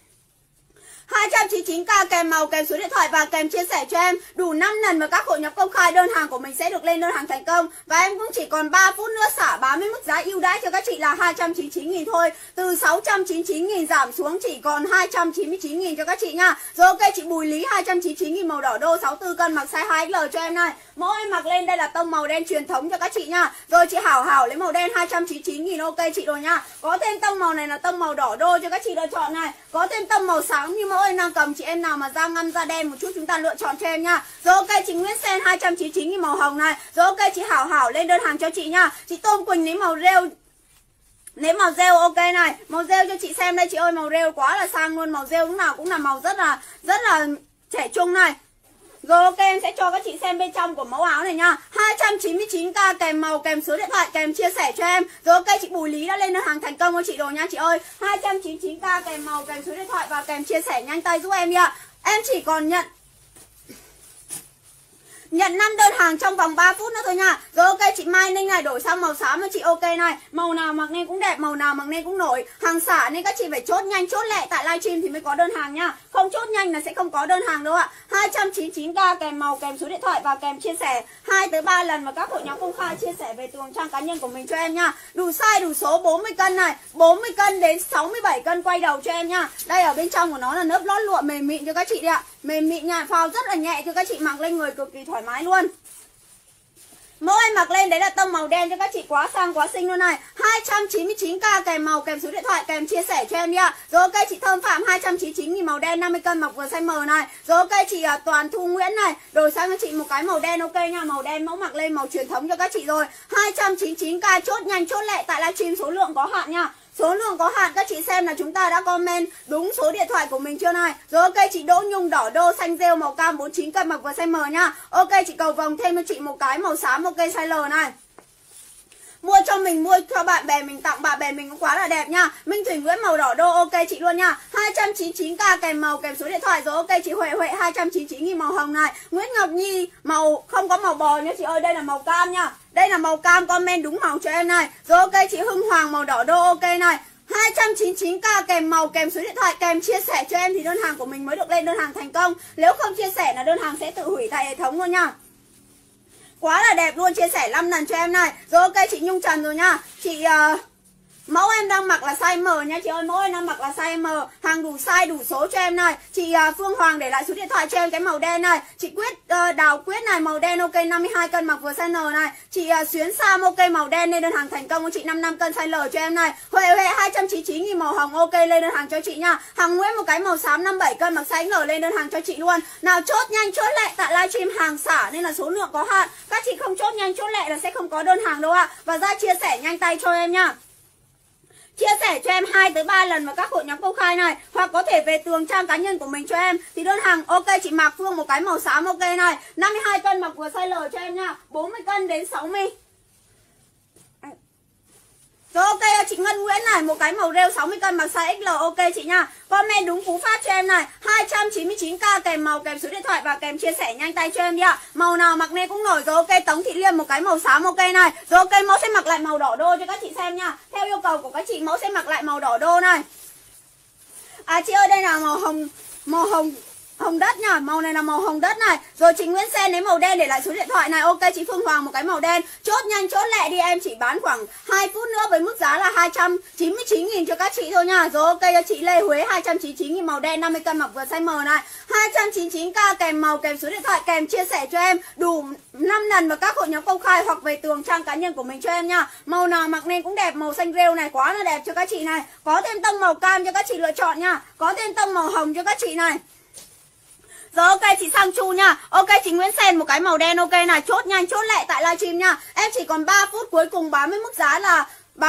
299k kèm màu kèm số điện thoại và kèm chia sẻ cho em đủ 5 lần mà các hội nhóm công khai đơn hàng của mình sẽ được lên đơn hàng thành công. Và em cũng chỉ còn 3 phút nữa xả bán với mức giá ưu đãi cho các chị là 299.000 thôi. Từ 699.000 giảm xuống chỉ còn 299.000 cho các chị nha. Rồi ok chị Bùi Lý 299.000 màu đỏ đô 64 cân mặc size 2XL cho em này. Mẫu em mặc lên đây là tông màu đen truyền thống cho các chị nha. Rồi chị Hảo lấy màu đen 299.000 ok chị rồi nha. Có thêm tông màu này là tông màu đỏ đô cho các chị lựa chọn này. Có thêm tông màu sáng như mẫu em đang cầm, chị em nào mà da ngăm da đen một chút chúng ta lựa chọn cho em nha. Rồi ok chị Nguyễn Sen 299.000 màu hồng này. Rồi ok chị Hảo lên đơn hàng cho chị nha. Chị Tôm Quỳnh lấy màu rêu, lấy màu rêu ok này. Màu rêu cho chị xem đây chị ơi, màu rêu quá là sang luôn. Màu rêu lúc nào cũng là màu rất là trẻ trung này. Rồi ok em sẽ cho các chị xem bên trong của mẫu áo này nha. 299k kèm màu kèm số điện thoại kèm chia sẻ cho em. Rồi ok chị Bùi Lý đã lên đơn hàng thành công cho chị rồi nha chị ơi. 299k kèm màu kèm số điện thoại và kèm chia sẻ nhanh tay giúp em đi ạ. Em chỉ còn nhận 5 đơn hàng trong vòng 3 phút nữa thôi nha. Rồi ok chị Mai Ninh này đổi sang màu xám cho chị ok này. Màu nào mặc nên cũng đẹp, màu nào mặc nên cũng nổi. Hàng xả nên các chị phải chốt nhanh chốt lẹ tại livestream thì mới có đơn hàng nha. Không chốt nhanh là sẽ không có đơn hàng đâu ạ. 299k kèm màu kèm số điện thoại và kèm chia sẻ 2 tới 3 lần mà các hội nhóm công khai chia sẻ về tường trang cá nhân của mình cho em nha. Đủ size đủ số 40 cân này, 40 cân đến 67 cân quay đầu cho em nha. Đây ở bên trong của nó là lớp lót lụa mềm mịn cho các chị đi ạ. Mềm mịn nha, phao rất là nhẹ cho các chị mặc lên người cực kỳ thoải mái luôn. Mẫu em mặc lên đấy là tông màu đen cho các chị, quá sang quá xinh luôn này. 299k kèm màu kèm số điện thoại kèm chia sẻ cho em đi ạ. Rồi ok chị Thơm Phạm 299.000 màu đen 50 cân mặc vừa size M này. Rồi ok chị Toàn Thu Nguyễn này đổi sang cho chị một cái màu đen ok nha. Màu đen mẫu mặc lên màu truyền thống cho các chị rồi. 299k chốt nhanh chốt lẹ tại livestream, số lượng có hạn nha. Số lượng có hạn, các chị xem là chúng ta đã comment đúng số điện thoại của mình chưa này. Rồi ok chị Đỗ Nhung đỏ đô xanh rêu màu cam 49 cân mặc vừa size M nha. Ok chị Cầu Vồng thêm cho chị một cái màu xám ok size L này. Mua cho mình, mua cho bạn bè mình, tặng bạn bè mình cũng quá là đẹp nha. Minh Thủy Nguyễn màu đỏ đô ok chị luôn nha. 299k kèm màu kèm số điện thoại. Rồi ok chị Huệ 299.000 màu hồng này. Nguyễn Ngọc Nhi màu không có màu bò nha chị ơi, đây là màu cam nha. Đây là màu cam, comment đúng màu cho em này. Rồi ok chị Hưng Hoàng màu đỏ đô ok này. 299k kèm màu kèm số điện thoại kèm chia sẻ cho em thì đơn hàng của mình mới được lên đơn hàng thành công. Nếu không chia sẻ là đơn hàng sẽ tự hủy tại hệ thống luôn nha. Quá là đẹp luôn, chia sẻ 5 lần cho em này. Rồi ok chị Nhung Trần rồi nha. Chị mẫu em đang mặc là size M nha chị ơi, mẫu em đang mặc là size M, hàng đủ size đủ số cho em này. Chị Phương Hoàng để lại số điện thoại cho em cái màu đen này. Chị Đào Quyết này màu đen ok 52 cân mặc vừa size N này. Chị Xuyến Sam ok màu đen lên đơn hàng thành công của chị 55 cân size L cho em này. Huệ 299.000 màu hồng ok lên đơn hàng cho chị nha. Hàng Nguyễn một cái màu xám 57 cân mặc size L lên đơn hàng cho chị luôn. Nào chốt nhanh chốt lẹ tại livestream hàng xả nên là số lượng có hạn. Các chị không chốt nhanh chốt lẹ là sẽ không có đơn hàng đâu ạ. Và ra chia sẻ nhanh tay cho em nha. Chia sẻ cho em 2 tới 3 lần vào các hội nhóm công khai này, hoặc có thể về tường trang cá nhân của mình cho em thì đơn hàng ok chị Mạc Phương một cái màu xám ok này, 52 cân mặc vừa size L cho em nha, 40 cân đến Rồi ok chị Ngân Nguyễn này, một cái màu rêu 60 cân mặc size XL ok chị nha. Comment đúng cú pháp cho em này, 299k kèm màu kèm số điện thoại và kèm chia sẻ nhanh tay cho em đi ạ. Màu nào mặc nên cũng nổi. Rồi ok Tống Thị Liêm một cái màu xám ok này. Rồi ok mẫu sẽ mặc lại màu đỏ đô cho các chị xem nha. Theo yêu cầu của các chị mẫu sẽ mặc lại màu đỏ đô này. À chị ơi đây là màu hồng đất nha, màu này là màu hồng đất này. Rồi chị Nguyễn Sen lấy màu đen để lại số điện thoại này. Ok chị Phương Hoàng một cái màu đen. Chốt nhanh chốt lẹ đi, em chỉ bán khoảng 2 phút nữa với mức giá là 299.000 cho các chị thôi nha. Rồi ok cho chị Lê Huế 299.000 màu đen 50 cân mặc vừa size M này. 299k kèm màu kèm số điện thoại kèm chia sẻ cho em đủ 5 lần vào các hội nhóm công khai hoặc về tường trang cá nhân của mình cho em nha. Màu nào mặc nên cũng đẹp, màu xanh rêu này quá là đẹp cho các chị này. Có thêm tông màu cam cho các chị lựa chọn nha. Có thêm tông màu hồng cho các chị này. Rồi ok chị Sang Chu nha. Ok chị Nguyễn Sen một cái màu đen ok này. Chốt nhanh chốt lẹ tại livestream nha. Em chỉ còn 3 phút cuối cùng bán với mức giá là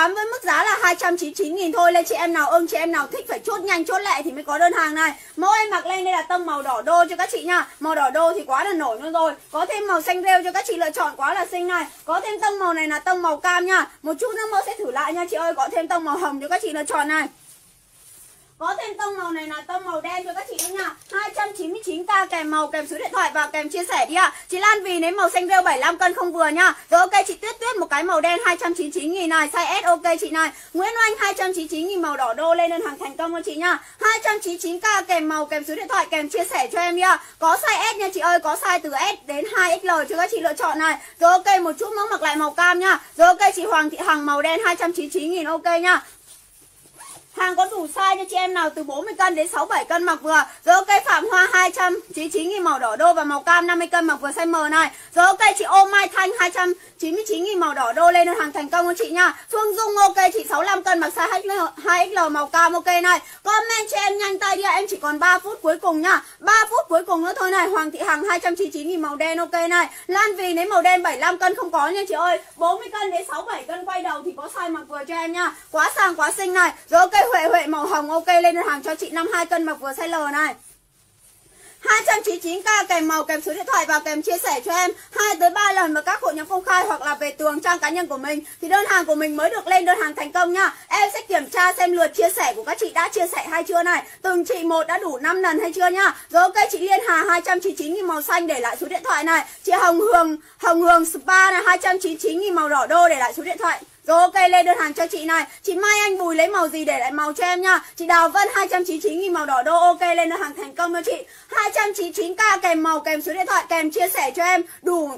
299.000 thôi. Lên chị em nào ưng, chị em nào thích phải chốt nhanh chốt lẹ thì mới có đơn hàng này. Mẫu em mặc lên đây là tông màu đỏ đô cho các chị nha. Màu đỏ đô thì quá là nổi luôn rồi. Có thêm màu xanh rêu cho các chị lựa chọn quá là xinh này. Có thêm tông màu này là tông màu cam nha. Một chút nữa mẫu sẽ thử lại nha chị ơi. Có thêm tông màu hồng cho các chị lựa chọn này. Có thêm tông màu này là tông màu đen cho các chị nữa nha. 299k kèm màu kèm số điện thoại và kèm chia sẻ đi ạ. Chị Lan Vì lấy màu xanh rêu 75 cân không vừa nha. Rồi ok chị Tuyết Tuyết một cái màu đen 299.000 này, size S ok chị này. Nguyễn Oanh 299.000 màu đỏ đô, lên đơn hàng thành công cho chị nha. 299k kèm màu kèm số điện thoại kèm chia sẻ cho em đi ạ. Có size S nha chị ơi, có size từ S đến 2XL cho các chị lựa chọn này. Rồi ok một chút mẫu mặc lại màu cam nha. Rồi ok chị Hoàng Thị Hằng màu đen 299.000 ok nha. Hàng có đủ size cho chị em nào từ 40 cân đến 67 cân mặc vừa. Rồi ok Phạm Hoa 299.000 màu đỏ đô và màu cam 50 cân mặc vừa size M này. Rồi ok chị Ô Mai Thanh 299.000 màu đỏ đô, lên đơn hàng thành công cho chị nha. Phương Dung ok chị 65 cân mặc size 2XL màu cam ok này. Comment cho em nhanh tay đi ạ, em chỉ còn 3 phút cuối cùng nha. 3 phút cuối cùng nữa thôi này. Hoàng Thị Hằng 299.000 màu đen ok này. Lan Vì lấy màu đen 75 cân không có nha chị ơi. 40 cân đến 67 cân quay đầu thì có size mặc vừa cho em nha. Quá sang quá xinh này. Rồi ok Huệ màu hồng ok, lên đơn hàng cho chị 52 cân mặc vừa size L này. 299k kèm màu kèm số điện thoại và kèm chia sẻ cho em 2 tới 3 lần vào các hội nhóm công khai hoặc là về tường trang cá nhân của mình thì đơn hàng của mình mới được lên đơn hàng thành công nha. Em sẽ kiểm tra xem lượt chia sẻ của các chị đã chia sẻ hay chưa này. Từng chị một đã đủ 5 lần hay chưa nha. Rồi ok chị Liên Hà 299.000 màu xanh để lại số điện thoại này. Chị Hồng Hường Spa này 299.000 màu đỏ đô để lại số điện thoại. Rồi ok lên đơn hàng cho chị này. Chị Mai Anh Bùi lấy màu gì để lại màu cho em nha. Chị Đào Vân 299.000 màu đỏ đô ok, lên đơn hàng thành công cho chị. 299k kèm màu kèm số điện thoại kèm chia sẻ cho em đủ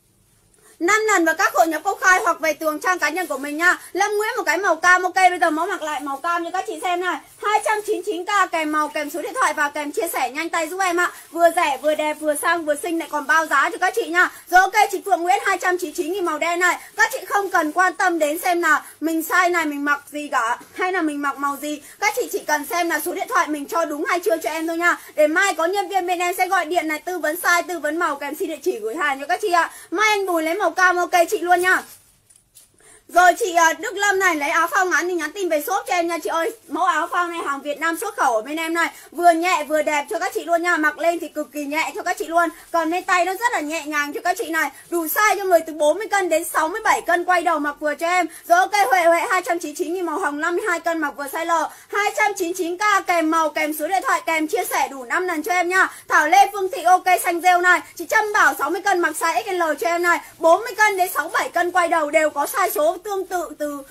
5 lần vào các hội nhóm công khai hoặc về tường trang cá nhân của mình nha. Lâm Nguyễn một cái màu cam ok, bây giờ mẫu mặc lại màu cam cho các chị xem này. 299k kèm màu kèm số điện thoại và kèm chia sẻ nhanh tay giúp em ạ. Vừa rẻ vừa đẹp vừa sang vừa xinh lại còn bao giá cho các chị nha. Rồi ok chị Phượng Nguyễn 299.000 màu đen này. Các chị không cần quan tâm đến xem là mình size này mình mặc gì cả hay là mình mặc màu gì. Các chị chỉ cần xem là số điện thoại mình cho đúng hay chưa cho em thôi nha. Để mai có nhân viên bên em sẽ gọi điện này tư vấn size, tư vấn màu kèm xin địa chỉ gửi hàng cho các chị ạ. Mai Anh Bùi lấy màu cam ok chị luôn nha. Rồi chị Đức Lâm này lấy áo phông ngắn thì nhắn tin về shop cho em nha chị ơi. Mẫu áo phông này hàng Việt Nam xuất khẩu ở bên em này. Vừa nhẹ vừa đẹp cho các chị luôn nha. Mặc lên thì cực kỳ nhẹ cho các chị luôn. Còn lên tay nó rất là nhẹ nhàng cho các chị này. Đủ size cho người từ 40 cân đến 67 cân quay đầu mặc vừa cho em. Rồi ok Huệ 299.000 màu hồng 52 cân mặc vừa size L. 299k kèm màu kèm số điện thoại kèm chia sẻ đủ 5 lần cho em nha. Thảo Lê Phương Thị ok xanh rêu này. Chị Trâm Bảo 60 cân mặc size XL cho em này. 40 cân đến 67 cân quay đầu đều có size số tương tự từ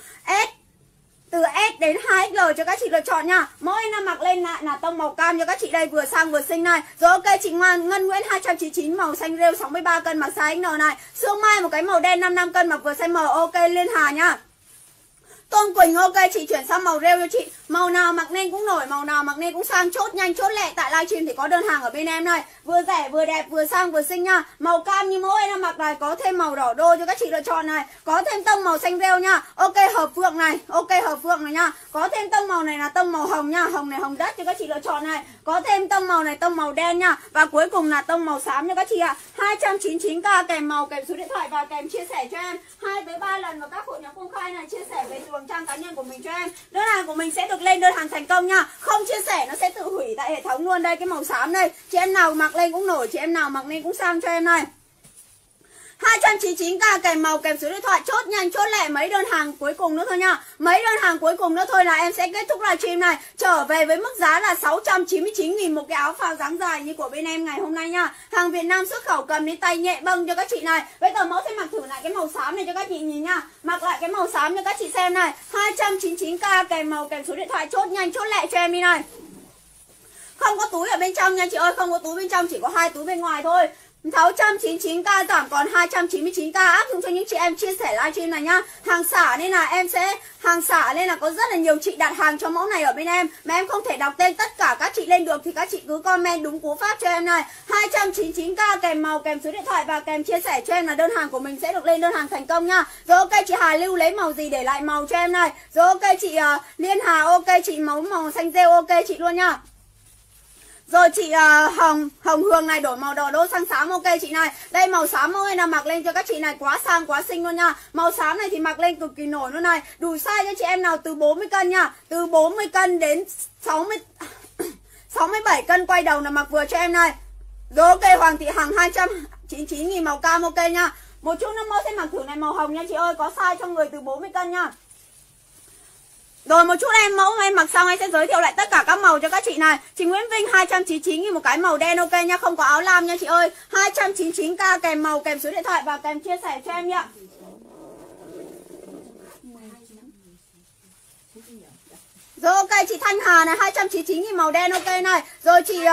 S đến 2XL cho các chị lựa chọn nha. Mỗi em mặc lên lại là tông màu cam cho các chị đây, vừa sang vừa xinh này. Rồi ok chị Ngân Nguyễn 299 màu xanh rêu 63 cân mặc size XL này. Sương Mai một cái màu đen 55 cân mặc vừa size M ok, Liên Hà nha. Tôn Quỳnh ok chị chuyển sang màu rêu cho chị. Màu nào mặc nên cũng nổi, màu nào mặc nên cũng sang. Chốt nhanh chốt lẹ tại livestream thì có đơn hàng ở bên em này. Vừa rẻ vừa đẹp vừa sang vừa xinh nha. Màu cam như mẫu em mặc này, có thêm màu đỏ đô cho các chị lựa chọn này. Có thêm tông màu xanh rêu nha. Ok hợp phượng này, ok hợp phượng này nha. Có thêm tông màu này là tông màu hồng nha. Hồng này hồng đất cho các chị lựa chọn này. Có thêm tông màu này tông màu đen nha. Và cuối cùng là tông màu xám cho các chị ạ. 299k kèm màu kèm số điện thoại và kèm chia sẻ cho em 2 tới 3 lần vào các hội nhóm công khai này, chia sẻ về tường trang cá nhân của mình cho em. Đơn hàng của mình sẽ được lên đơn hàng thành công nha. Không chia sẻ nó sẽ tự hủy tại hệ thống luôn. Đây cái màu xám đây, chị em nào mặc lên cũng nổi, chị em nào mặc lên cũng sang cho em này. 299k kèm màu kèm số điện thoại. Chốt nhanh chốt lẹ, mấy đơn hàng cuối cùng nữa thôi nha. Mấy đơn hàng cuối cùng nữa thôi là em sẽ kết thúc livestream này. Trở về với mức giá là 699.000 một cái áo phao dáng dài như của bên em ngày hôm nay nha. Hàng Việt Nam xuất khẩu, cầm đến tay nhẹ bâng cho các chị này. Bây giờ mẫu sẽ mặc thử lại cái màu xám này cho các chị nhìn nha. Mặc lại cái màu xám cho các chị xem này. 299k kèm màu kèm số điện thoại. Chốt nhanh chốt lẹ cho em đi này. Không có túi ở bên trong nha chị ơi, không có túi bên trong, chỉ có 2 túi bên ngoài thôi. 699k giảm còn 299k, áp dụng cho những chị em chia sẻ livestream này nhá. Hàng xả nên là em sẽ hàng xả nên là có rất là nhiều chị đặt hàng cho mẫu này ở bên em mà em không thể đọc tên tất cả các chị lên được, thì các chị cứ comment đúng cú pháp cho em này. 299k kèm màu kèm số điện thoại và kèm chia sẻ cho em là đơn hàng của mình sẽ được lên đơn hàng thành công nha. Rồi ok chị Hà Lưu lấy màu gì để lại màu cho em này. Rồi ok chị Liên Hà, ok chị màu xanh rêu, ok chị luôn nha. Rồi chị Hồng Hương này đổi màu đỏ đô sang xám, ok chị này. Đây màu xám ơi là mặc lên cho các chị này quá sang quá xinh luôn nha. Màu xám này thì mặc lên cực kỳ nổi luôn này. Đủ size cho chị em nào từ 40 cân nha. Từ 40 cân đến 67 cân quay đầu là mặc vừa cho em này. Rồi ok Hoàng Thị Hằng 299.000 màu cam, ok nha. Một chút nữa mẫu sẽ mặc thử này màu hồng nha chị ơi, có size cho người từ 40 cân nha. Rồi một chút em mẫu em mặc xong em sẽ giới thiệu lại tất cả các màu cho các chị này. Chị Nguyễn Vinh 299.000 một cái màu đen, ok nha, không có áo lam nha chị ơi. 299k kèm màu kèm số điện thoại và kèm chia sẻ cho em nha. Rồi ok chị Thanh Hà này 299.000 màu đen, ok này. Rồi chị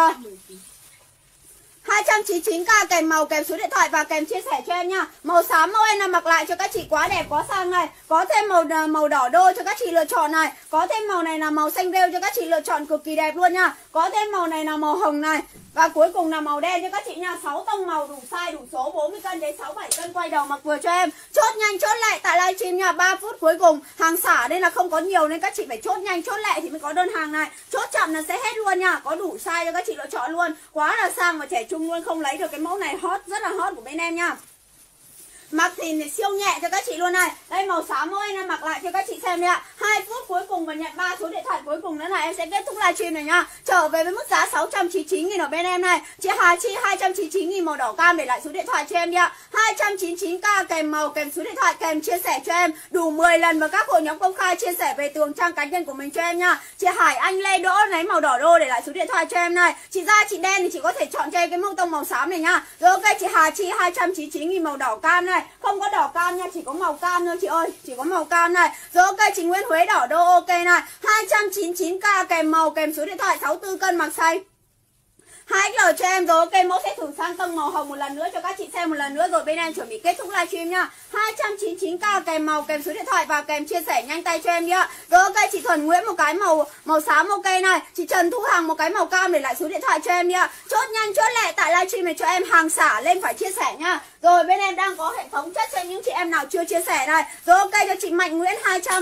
299k kèm màu kèm số điện thoại và kèm chia sẻ cho em nha. Màu xám mẫu em là mặc lại cho các chị quá đẹp quá sang này. Có thêm màu đỏ đô cho các chị lựa chọn này. Có thêm màu này là màu xanh rêu cho các chị lựa chọn cực kỳ đẹp luôn nha. Có thêm màu này là màu hồng này. Và cuối cùng là màu đen cho các chị nha. 6 tông màu đủ size đủ số, 40 cân đến 67 cân quay đầu mặc vừa cho em. Chốt nhanh chốt lẹ tại livestream nha. 3 phút cuối cùng. Hàng xả nên là không có nhiều nên các chị phải chốt nhanh chốt lẹ thì mới có đơn hàng này. Chốt chậm là sẽ hết luôn nha. Có đủ size cho các chị lựa chọn luôn. Quá là sang và trẻ trung luôn, không lấy được cái mẫu này hot, rất là hot của bên em nha. Mặc thì siêu nhẹ cho các chị luôn này. Đây màu xám ơi em mặc lại cho các chị xem đi ạ. 2 phút cuối cùng và nhận 3 số điện thoại cuối cùng nữa là em sẽ kết thúc livestream này nha. Trở về với mức giá 699.000 ở bên em này. Chị Hà Chi 299.000 màu đỏ cam để lại số điện thoại cho em đi ạ. 299k kèm màu kèm số điện thoại kèm chia sẻ cho em. Đủ 10 lần vào các hội nhóm công khai chia sẻ về tường trang cá nhân của mình cho em nha. Chị Hải Anh Lê Đỗ lấy màu đỏ đô để lại số điện thoại cho em này. Chị Da chị đen thì chị có thể chọn cho em cái mông tông màu xám này nha. Rồi ok chị Hà Chi 299.000 màu đỏ cam này. Không có đỏ cam nha, chỉ có màu cam thôi chị ơi, chỉ có màu cam này. Rồi ok chị Nguyễn Huế đỏ đô, ok này. 299k kèm màu kèm số điện thoại, 64 cân mặc size 2XL cho em. Rồi ok mẫu sẽ thử sang tông màu hồng một lần nữa cho các chị xem một lần nữa rồi bên em chuẩn bị kết thúc livestream nha. 299k kèm màu kèm số điện thoại và kèm chia sẻ nhanh tay cho em đi ạ. Rồi ok chị Thuần Nguyễn một cái màu xám, ok này. Chị Trần Thu Hằng một cái màu cam để lại số điện thoại cho em đi ạ. Chốt nhanh chốt lẹ tại livestream này cho em, hàng xả lên phải chia sẻ nha. Rồi bên em đang có hệ thống chất cho những chị em nào chưa chia sẻ này. Rồi ok cho chị Mạnh Nguyễn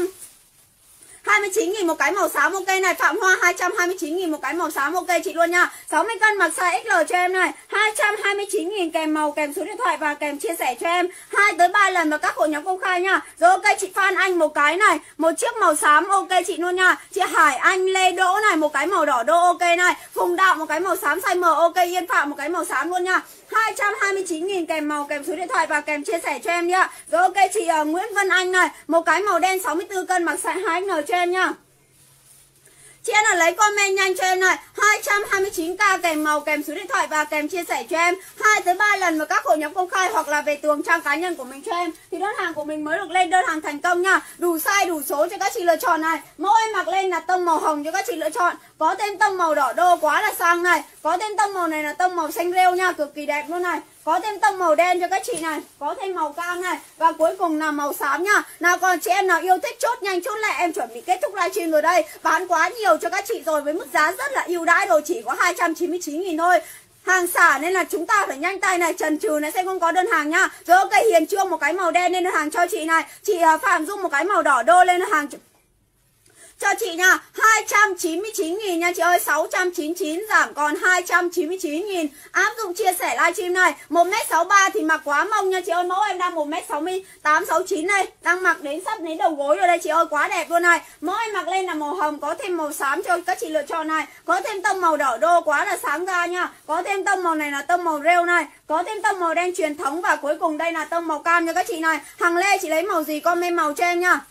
229.000 một cái màu xám, ok này. Phạm Hoa 229.000 một cái màu xám, ok chị luôn nha. 60 cân mặc size XL cho em này. 229.000 kèm màu kèm số điện thoại và kèm chia sẻ cho em 2 tới 3 lần vào các hội nhóm công khai nha. Rồi ok chị Phan Anh một cái này, một chiếc màu xám, ok chị luôn nha. Chị Hải Anh Lê Đỗ này một cái màu đỏ đô, ok này. Phùng Đạo một cái màu xám size M, ok. Yên Phạm một cái màu xám luôn nha. 229.000 kèm màu kèm số điện thoại và kèm chia sẻ cho em nha. Rồi ok chị Nguyễn Vân Anh này, một cái màu đen 64 cân mặc size 2XL cho em nha. Chị em nào lấy comment nhanh cho em này. 229k kèm màu kèm số điện thoại và kèm chia sẻ cho em 2 tới 3 lần vào các hội nhóm công khai hoặc là về tường trang cá nhân của mình cho em thì đơn hàng của mình mới được lên đơn hàng thành công nha. Đủ size đủ số cho các chị lựa chọn này. Mẫu em mặc lên là tông màu hồng cho các chị lựa chọn. Có thêm tông màu đỏ đô quá là sang này. Có thêm tông màu này là tông màu xanh rêu nha, cực kỳ đẹp luôn này. Có thêm tông màu đen cho các chị này. Có thêm màu cam này. Và cuối cùng là màu xám nha. Nào còn chị em nào yêu thích chốt nhanh chốt lẹ, em chuẩn bị kết thúc livestream rồi đây. Bán quá nhiều cho các chị rồi với mức giá rất là ưu đãi rồi, chỉ có 299.000 thôi. Hàng xả nên là chúng ta phải nhanh tay này, chần chừ nó sẽ không có đơn hàng nha. Rồi ok Hiền Trương một cái màu đen lên đơn hàng cho chị này. Chị Phạm Dung một cái màu đỏ đô lên đơn hàng cho chị nha. 299.000 nha chị ơi. 699 giảm còn 299.000. Áp dụng chia sẻ livestream này. 1m63 thì mặc quá mông nha chị ơi. Mẫu em đang 1m68 69 đây, đang mặc đến sắp đến đầu gối rồi đây chị ơi, quá đẹp luôn này. Mẫu em mặc lên là màu hồng, có thêm màu xám cho các chị lựa chọn này, có thêm tông màu đỏ đô quá là sáng ra nha, có thêm tông màu này là tông màu rêu này, có thêm tông màu đen truyền thống và cuối cùng đây là tông màu cam cho các chị này. Hàng Lê chị lấy màu gì comment màu cho em nha.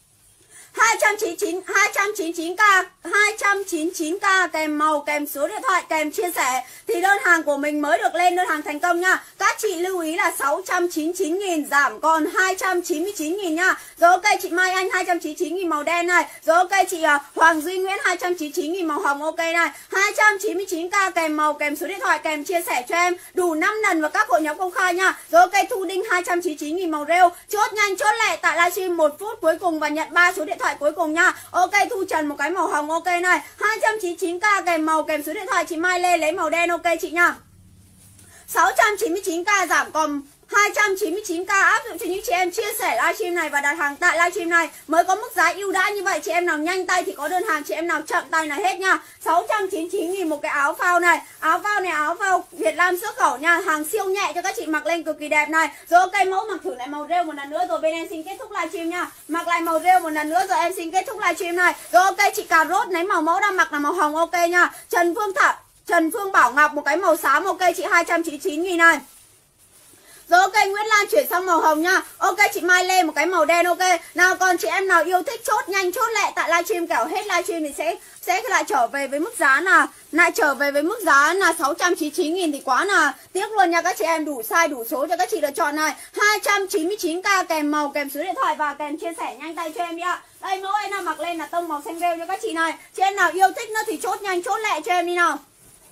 299k 299k kèm màu, kèm số điện thoại, kèm chia sẻ thì đơn hàng của mình mới được lên đơn hàng thành công nha. Các chị lưu ý là 699.000 giảm còn 299.000 nha. Rồi ok chị Mai Anh 299.000 màu đen này. Rồi ok chị Hoàng Duy Nguyễn 299.000 màu hồng ok này. 299k kèm màu, kèm số điện thoại, kèm chia sẻ cho em đủ 5 lần vào các hội nhóm công khai nha. Rồi ok Thu Đinh 299.000 màu rêu. Chốt nhanh chốt lẹ tại livestream 1 phút cuối cùng và nhận 3 số điện thoại cuối cùng nha. Ok Thu Trần một cái màu hồng ok này. 299k kèm màu, kèm số điện thoại. Chị Mai Lê lấy màu đen ok chị nha. 699k giảm còn 299k áp dụng cho những chị em chia sẻ livestream này và đặt hàng tại livestream này mới có mức giá ưu đãi như vậy. Chị em nào nhanh tay thì có đơn hàng, chị em nào chậm tay là hết nha. 699.000 một cái áo phao này. Áo phao này áo phao Việt Nam xuất khẩu nha, hàng siêu nhẹ cho các chị mặc lên cực kỳ đẹp này. Rồi ok mẫu mặc thử lại màu rêu một lần nữa rồi bên em xin kết thúc livestream nha. Mặc lại màu rêu một lần nữa rồi em xin kết thúc livestream này. Rồi ok chị Cà Rốt lấy mẫu đang mặc là màu hồng ok nha. Trần Phương Bảo Ngọc một cái màu xám ok chị 299.000 này. Rồi ok Nguyễn Lan chuyển sang màu hồng nha. Ok chị Mai Lê một cái màu đen ok. Nào còn chị em nào yêu thích chốt nhanh chốt lẹ tại livestream, kẻo hết livestream thì sẽ lại trở về với mức giá là 699.000 thì quá là tiếc luôn nha các chị em. Đủ size đủ số cho các chị lựa chọn này. 299k kèm màu, kèm số điện thoại và kèm chia sẻ nhanh tay cho em đi ạ. Đây mẫu em nào mặc lên là tông màu xanh rêu cho các chị này. Chị em nào yêu thích nữa thì chốt nhanh chốt lẹ cho em đi nào.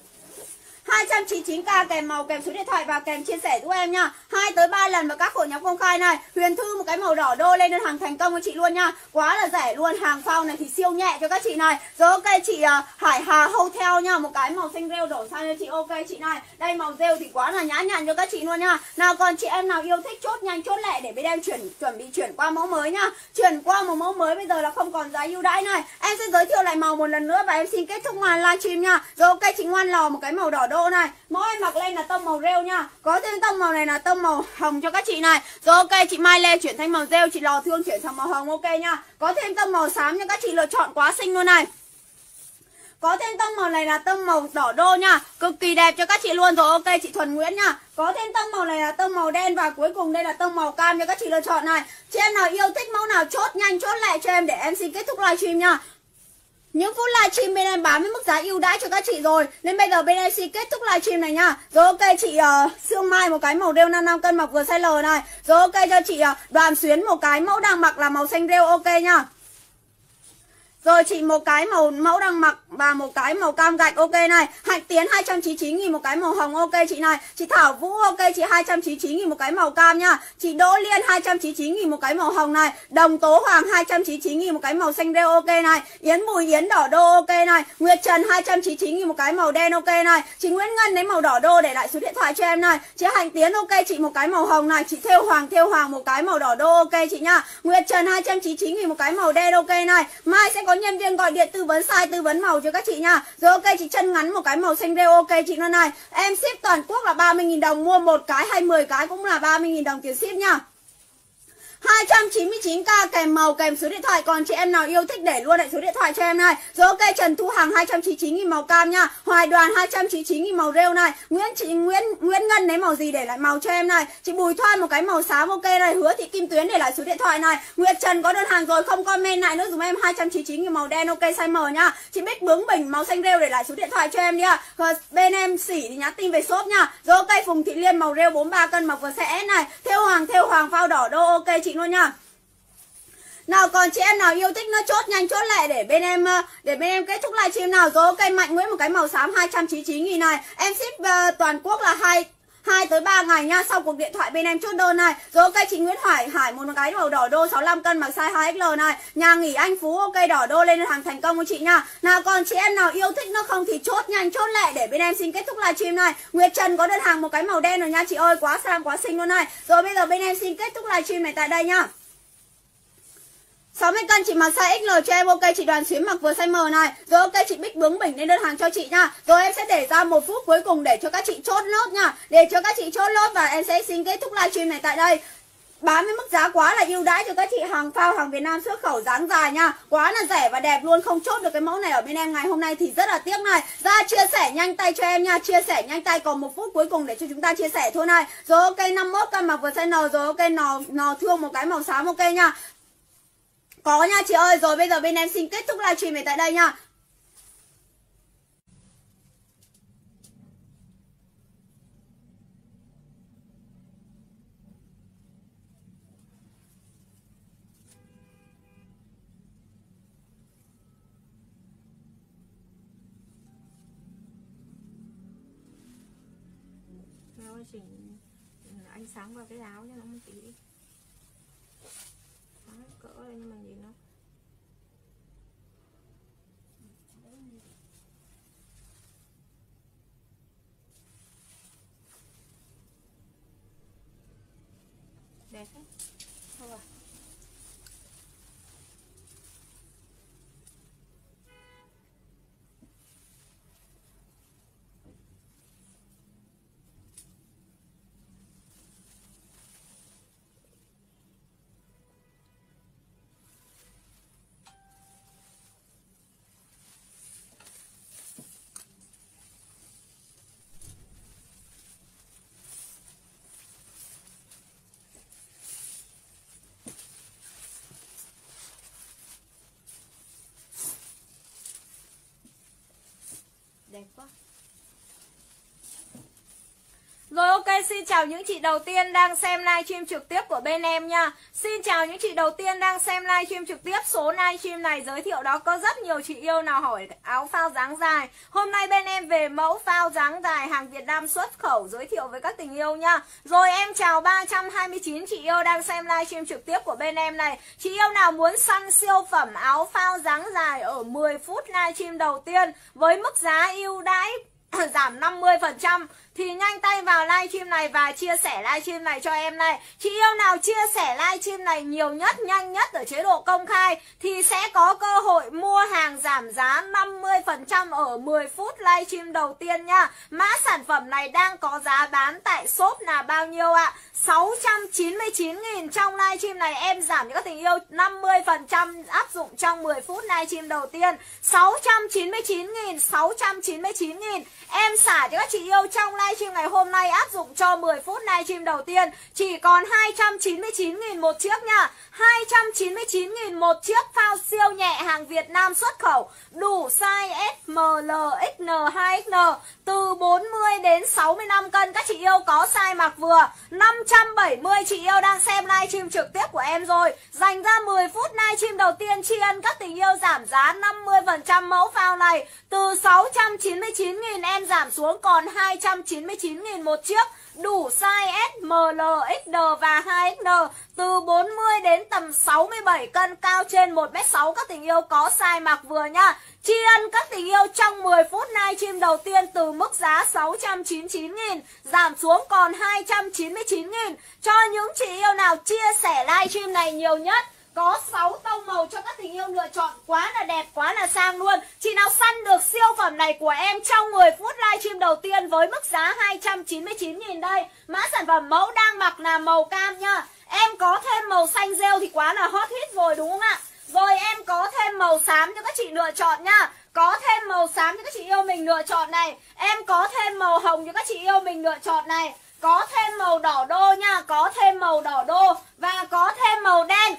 299k kèm màu, kèm số điện thoại và kèm chia sẻ giúp em nha. 2 tới 3 lần vào các hội nhóm công khai này. Huyền Thư một cái màu đỏ đô lên đơn hàng thành công cho chị luôn nha. Quá là rẻ luôn, hàng phao này thì siêu nhẹ cho các chị này. Rồi ok chị Hải Hà Hotel nha, một cái màu xanh rêu đổ sang cho chị ok chị này. Đây màu rêu thì quá là nhã nhặn cho các chị luôn nha. Nào còn chị em nào yêu thích chốt nhanh chốt lẹ để bên em chuẩn bị chuyển qua mẫu mới nha. Chuyển qua một mẫu mới bây giờ là không còn giá ưu đãi này. Em sẽ giới thiệu lại màu một lần nữa và em xin kết thúc livestream nha. Rồi ok chị Ngoan Lò một cái màu đỏ đô này. Mẫu em mặc lên là tông màu rêu nha. Có thêm tông màu này là tông màu hồng cho các chị này. Rồi ok chị Mai Lê chuyển thành màu rêu, chị Lò Thương chuyển sang màu hồng ok nha. Có thêm tông màu xám cho các chị lựa chọn quá xinh luôn này. Có thêm tông màu này là tông màu đỏ đô nha, cực kỳ đẹp cho các chị luôn. Rồi ok chị Thuần Nguyễn nha. Có thêm tông màu này là tông màu đen và cuối cùng đây là tông màu cam cho các chị lựa chọn này. Chị em nào yêu thích mẫu nào chốt nhanh chốt lại cho em để em xin kết thúc livestream nha. Những phút livestream bên em bán với mức giá ưu đãi cho các chị rồi, nên bây giờ bên em xin kết thúc livestream này nha. Rồi ok chị Sương Mai một cái màu rêu 55 cân mặc vừa size L này. Rồi ok cho chị Đoàn Xuyến một cái mẫu đang mặc là màu xanh rêu ok nha. Rồi chị một cái mẫu đang mặc và một cái màu cam gạch ok này. Hạnh Tiến 299.000 một cái màu hồng ok chị này. Chị Thảo Vũ ok chị 299.000 một cái màu cam nha. Chị Đỗ Liên 299.000 một cái màu hồng này. Đồng Tố Hoàng 299.000 một cái màu xanh rêu ok này. Yến Bùi Yến đỏ đô ok này. Nguyệt Trần 299.000 một cái màu đen ok này. Chị Nguyễn Ngân lấy màu đỏ đô để lại số điện thoại cho em này. Chị Hạnh Tiến ok chị một cái màu hồng này. Chị Thêu Hoàng một cái màu đỏ đô ok chị nha. Nguyệt Trần 299.000 một cái màu đen ok này. Mai sẽ có nhân viên gọi điện tư vấn size, tư vấn màu cho các chị nha. Rồi ok chị Chân Ngắn một cái màu xanh rêu ok chị luôn này. Em ship toàn quốc là 30.000 đồng, mua một cái hay 10 cái cũng là 30.000 đồng tiền ship nha. 299k kèm màu, kèm số điện thoại. Còn chị em nào yêu thích để luôn lại số điện thoại cho em này. Rồi ok Trần Thu Hằng 299.000 màu cam nha. Hoài Đoàn 299.000 màu rêu này. Nguyễn Ngân lấy màu gì để lại màu cho em này. Chị Bùi Thoan một cái màu xám ok này. Hứa Thị Kim Tuyến để lại số điện thoại này. Nguyệt Trần có đơn hàng rồi không comment lại nữa dùm em 299.000 màu đen ok size M nha. Chị Bích Bướng Bình màu xanh rêu để lại số điện thoại cho em đi ạ. Bên em xỉ thì nhắn tin về shop nha. Rồi ok Phùng Thị Liên màu rêu 43 cân mặc vừa size S này. Thêu Hoàng phao đỏ đô ok chị luôn nha. Nào còn chị em nào yêu thích nó chốt nhanh chốt lẹ để bên em kết thúc livestream nào. Rồi ok Mạnh Nguyễn một cái màu xám 299.000 này. Em ship toàn quốc là 2 tới 3 ngày nha. Sau cuộc điện thoại bên em chốt đơn này. Rồi ok chị Nguyễn Hải một cái màu đỏ đô 65 cân mặc size 2XL này. Nhà nghỉ Anh Phú ok đỏ đô lên hàng thành công của chị nha. Nào còn chị em nào yêu thích nó không thì chốt nhanh chốt lẹ để bên em xin kết thúc livestream này. Nguyệt Trần có đơn hàng một cái màu đen rồi nha chị ơi, quá sang quá xinh luôn này. Rồi bây giờ bên em xin kết thúc livestream này tại đây nha. 60 cân chị mặc size XL cho em. Ok chị Đoàn Xuyến mặc vừa size M này. Rồi ok chị Bích Bướng Bình lên đơn hàng cho chị nha. Rồi em sẽ để ra 1 phút cuối cùng để cho các chị chốt lốt nha. Để cho các chị chốt lốt và em sẽ xin kết thúc livestream này tại đây. Bán với mức giá quá là ưu đãi cho các chị hàng phao, hàng Việt Nam xuất khẩu dáng dài nha. Quá là rẻ và đẹp luôn, không chốt được cái mẫu này ở bên em ngày hôm nay thì rất là tiếc này. Ra chia sẻ nhanh tay cho em nha, chia sẻ nhanh tay, còn 1 phút cuối cùng để cho chúng ta chia sẻ thôi này. Rồi ok 51 cân mặc vừa size N. Rồi ok nó thương một cái màu xám ok nha. Có nha chị ơi. Rồi bây giờ bên em xin kết thúc livestream này tại đây nha. Rồi chỉnh ánh sáng vào cái áo cho nó một tí. Đó, cỡ đây nhưng mà nhìn nó đẹp đấy. Thôi à. Đẹp quá. Rồi ok, xin chào những chị đầu tiên đang xem livestream trực tiếp của bên em nha. Xin chào những chị đầu tiên đang xem livestream trực tiếp. Số livestream này giới thiệu đó có rất nhiều chị yêu nào hỏi áo phao dáng dài. Hôm nay bên em về mẫu phao dáng dài hàng Việt Nam xuất khẩu giới thiệu với các tình yêu nha. Rồi em chào 329 chị yêu đang xem livestream trực tiếp của bên em này. Chị yêu nào muốn săn siêu phẩm áo phao dáng dài ở 10 phút livestream đầu tiên với mức giá ưu đãi giảm 50% thì nhanh tay vào livestream này và chia sẻ livestream này cho em này. Chị yêu nào chia sẻ livestream này nhiều nhất, nhanh nhất ở chế độ công khai thì sẽ có cơ hội mua hàng giảm giá 50% ở 10 phút livestream đầu tiên nha. Mã sản phẩm này đang có giá bán tại shop là bao nhiêu ạ? 699.000. Trong livestream này em giảm cho các tình yêu 50% áp dụng trong 10 phút livestream đầu tiên. 699.000, 699.000. Em xả cho các chị yêu trong livestream ngày hôm nay áp dụng cho 10 phút livestream đầu tiên chỉ còn 299.000 một chiếc nha. 299.000 một chiếc phao siêu nhẹ hàng Việt Nam xuất khẩu, đủ size S, M, L, XN, 2XN, từ 40 đến 65 cân. Các chị yêu có size mặc vừa. 570 chị yêu đang xem livestream trực tiếp của em rồi. Dành ra 10 phút livestream đầu tiên tri ân các tình yêu giảm giá 50% mẫu phao này. Từ 699.000 em giảm xuống còn 299.000 một chiếc, đủ size S, M, L, XL và 2XN, từ 40 đến tầm 67 cân, cao trên 1m6. Các tình yêu có size mặc vừa nha. Tri ân các tình yêu trong 10 phút livestream đầu tiên từ mức giá 699.000 giảm xuống còn 299.000. Cho những chị yêu nào chia sẻ livestream này nhiều nhất. Có 6 tông màu cho các tình yêu lựa chọn, quá là đẹp, quá là sang luôn. Chị nào săn được siêu phẩm này của em trong 10 phút livestream đầu tiên với mức giá 299.000 đây. Mã sản phẩm mẫu đang mặc là màu cam nha. Em có thêm màu xanh rêu thì quá là hot hit rồi đúng không ạ? Rồi em có thêm màu xám cho các chị lựa chọn nha. Có thêm màu xám cho các chị yêu mình lựa chọn này. Em có thêm màu hồng cho các chị yêu mình lựa chọn này. Có thêm màu đỏ đô nha, có thêm màu đỏ đô và có thêm màu đen.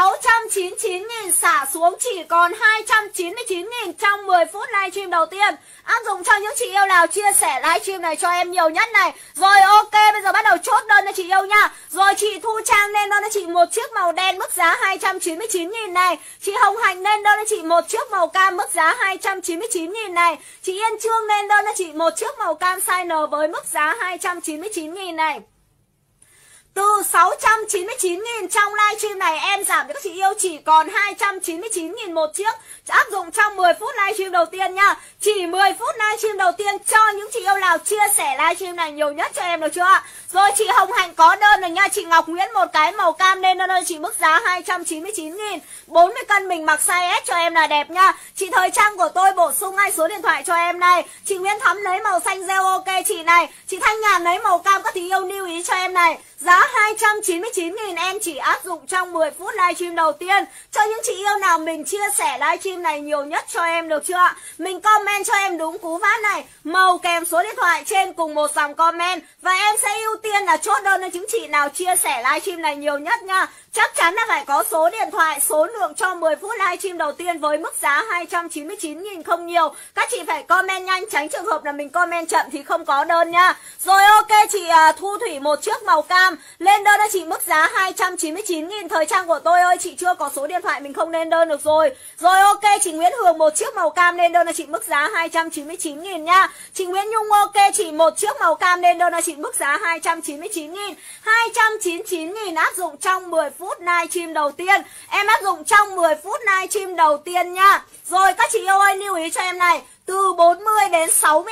699.000 xả xuống chỉ còn 299.000 trong 10 phút livestream đầu tiên. Áp dụng cho những chị yêu nào chia sẻ livestream này cho em nhiều nhất này. Rồi ok, bây giờ bắt đầu chốt đơn cho chị yêu nha. Rồi chị Thu Trang lên đơn cho chị một chiếc màu đen mức giá 299.000 này. Chị Hồng Hạnh lên đơn cho chị một chiếc màu cam mức giá 299.000 này. Chị Yên Trương lên đơn cho chị một chiếc màu cam size N với mức giá 299.000 này. Từ 699.000 trong livestream này em giảm cho các chị yêu chỉ còn 299.000 một chiếc. Áp dụng trong 10 phút livestream đầu tiên nha. Chỉ 10 phút livestream đầu tiên cho những chị yêu nào chia sẻ livestream này nhiều nhất cho em, được chưa ạ? Rồi chị Hồng Hạnh có đơn rồi nha. Chị Ngọc Nguyễn một cái màu cam nên đơn chị mức giá 299.000. 40 cân mình mặc size S cho em là đẹp nha. Chị Thời Trang của tôi bổ sung ngay số điện thoại cho em này. Chị Nguyễn Thắm lấy màu xanh rêu ok chị này. Chị Thanh Nhàn lấy màu cam, các tí yêu lưu ý cho em này. Giá 299.000 em chỉ áp dụng trong 10 phút livestream đầu tiên. Cho những chị yêu nào mình chia sẻ livestream này nhiều nhất cho em, được chưa ạ? Mình comment cho em đúng cú pháp này, màu kèm số điện thoại trên cùng một dòng comment. Và em sẽ ưu tiên là chốt đơn cho những chị nào chia sẻ livestream này nhiều nhất nha. Chắc chắn là phải có số điện thoại, số lượng cho 10 phút livestream đầu tiên với mức giá 299.000 không nhiều. Các chị phải comment nhanh, tránh trường hợp là mình comment chậm thì không có đơn nha. Rồi ok, chị Thu Thủy một chiếc màu cam lên đơn cho chị mức giá 299.000. Thời Trang của tôi ơi, chị chưa có số điện thoại mình không lên đơn được rồi. Rồi ok, chị Nguyễn Hường một chiếc màu cam lên đơn cho chị mức giá 299.000 nha. Chị Nguyễn Nhung ok, chị một chiếc màu cam lên đơn cho chị mức giá 299.000. 299.000 áp dụng trong 10 phút livestream đầu tiên. Em áp dụng trong 10 phút livestream đầu tiên nha. Rồi các chị yêu ơi, lưu ý cho em này, từ 40 đến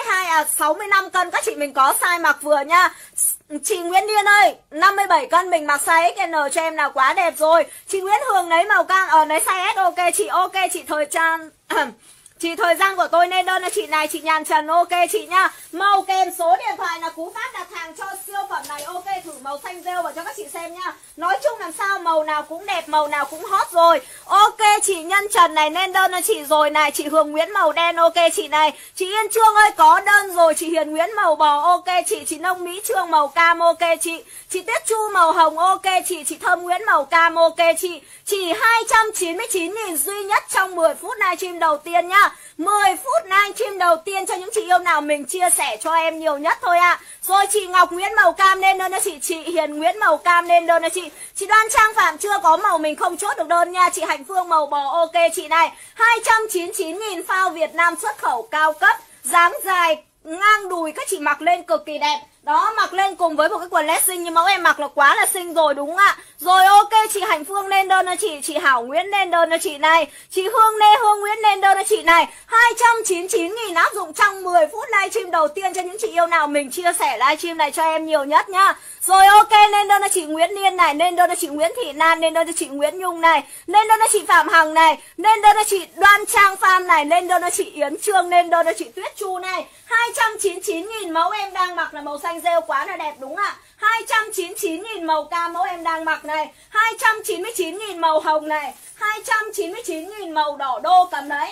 65 cân các chị mình có size mặc vừa nha. Chị Nguyễn Điên ơi, 57 cân mình mặc size XL cho em là quá đẹp rồi. Chị Nguyễn Hường lấy màu cam, lấy size S ok chị. Ok chị Thời Trang chị Thời Gian của tôi nên đơn là chị này. Chị Nhàn Trần ok chị nha. Màu kèm số điện thoại là cú pháp đặt hàng cho siêu phẩm này. Ok, thử màu xanh rêu vào cho các chị xem nha. Nói chung làm sao màu nào cũng đẹp, màu nào cũng hot rồi. Ok, chị Nhân Trần này nên đơn là chị rồi này. Chị Hương Nguyễn màu đen ok chị này. Chị Yên Trương ơi có đơn rồi. Chị Hiền Nguyễn màu bò ok chị Nông Mỹ Trương màu cam ok chị Tiết Chu màu hồng ok chị Thơm Nguyễn màu cam ok chị. Chỉ 299.000 duy nhất trong 10 phút livestream đầu tiên nhá. 10 phút livestream đầu tiên cho những chị yêu nào mình chia sẻ cho em nhiều nhất thôi ạ. Rồi chị Ngọc Nguyễn màu cam lên đơn cho chị Hiền Nguyễn màu cam lên đơn cho chị Đoan Trang Phạm chưa có màu mình không chốt được đơn nha. Chị Hạnh Phương màu bò ok chị này. 299.000 phao Việt Nam xuất khẩu cao cấp, dáng dài ngang đùi, các chị mặc lên cực kỳ đẹp. Đó, mặc lên cùng với một cái quần led xinh như mẫu em mặc là quá là xinh rồi đúng không ạ? Rồi ok, chị Hạnh Phương lên đơn cho chị Hảo Nguyễn lên đơn cho chị này. Chị Hương Nguyễn lên đơn cho chị này. 299.000 áp dụng trong 10 phút livestream đầu tiên cho những chị yêu nào mình chia sẻ livestream này cho em nhiều nhất nhá. Rồi ok, lên đơn cho chị Nguyễn Liên này, lên đơn cho chị Nguyễn Thị Lan, lên đơn cho chị Nguyễn Nhung này, lên đơn cho chị Phạm Hằng này, lên đơn cho chị Đoan Trang Phan này, lên đơn cho chị Yến Trương, lên đơn cho chị Tuyết Chu này. 299.000 mẫu em đang mặc là màu xanh rêu quá là đẹp đúng ạ. 299.000 màu cam mẫu em đang mặc này, 299.000 màu hồng này, 299.000 màu đỏ đô cầm đấy,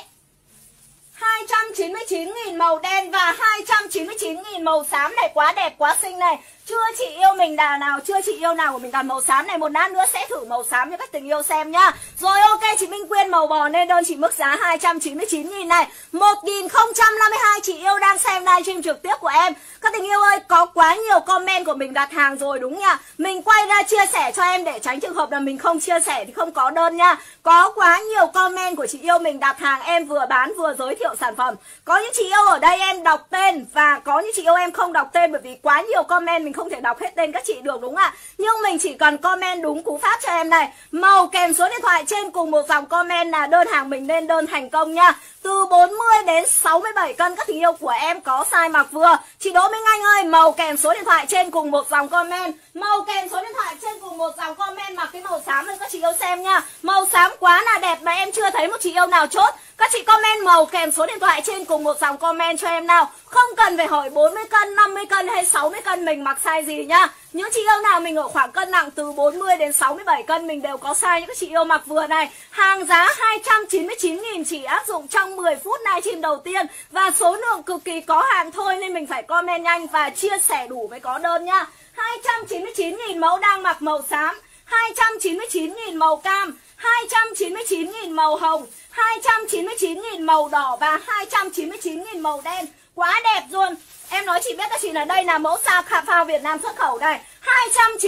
299.000 màu đen và 299.000 màu xám này, quá đẹp quá xinh này. Chưa chị yêu mình đà nào, chưa chị yêu nào của mình cần màu xám này. Một lát nữa sẽ thử màu xám cho các tình yêu xem nhá. Rồi ok, chị Minh Quyên màu bò nên đơn chỉ mức giá 299.000 này. 1052 chị yêu đang xem livestream trực tiếp của em. Các tình yêu ơi, có quá nhiều comment của mình đặt hàng rồi đúng nha. Mình quay ra chia sẻ cho em để tránh trường hợp là mình không chia sẻ thì không có đơn nha. Có quá nhiều comment của chị yêu mình đặt hàng, em vừa bán vừa giới thiệu sản phẩm. Có những chị yêu ở đây em đọc tên và có những chị yêu em không đọc tên, bởi vì quá nhiều comment mình không thể đọc hết tên các chị được đúng không ạ? Nhưng mình chỉ cần comment đúng cú pháp cho em này, màu kèm số điện thoại trên cùng một dòng comment là đơn hàng mình lên đơn thành công nha. Từ 40 đến 67 cân các tình yêu của em có size mặc vừa. Chị Đỗ Minh Anh ơi, màu kèm số điện thoại trên cùng một dòng comment, màu kèm số điện thoại trên cùng một dòng comment mặc cái màu xám lên các chị yêu xem nha. Màu xám quá là đẹp mà em chưa thấy một chị yêu nào chốt. Các chị comment màu kèm số điện thoại trên cùng một dòng comment cho em nào. Không cần phải hỏi 40 cân, 50 cân hay 60 cân mình mặc size gì nhá. Những chị yêu nào mình ở khoảng cân nặng từ 40 đến 67 cân mình đều có size những các chị yêu mặc vừa này. Hàng giá 299.000 chỉ áp dụng trong 10 phút livestream đầu tiên. Và số lượng cực kỳ có hạn thôi nên mình phải comment nhanh và chia sẻ đủ mới có đơn nhá. 299.000 mẫu đang mặc màu xám, 299.000 màu cam, 299.000 màu hồng, 299.000 màu đỏ và 299.000 màu đen. Quá đẹp luôn. Em nói chị biết các chị là đây là mẫu sa phao Việt Nam xuất khẩu đây.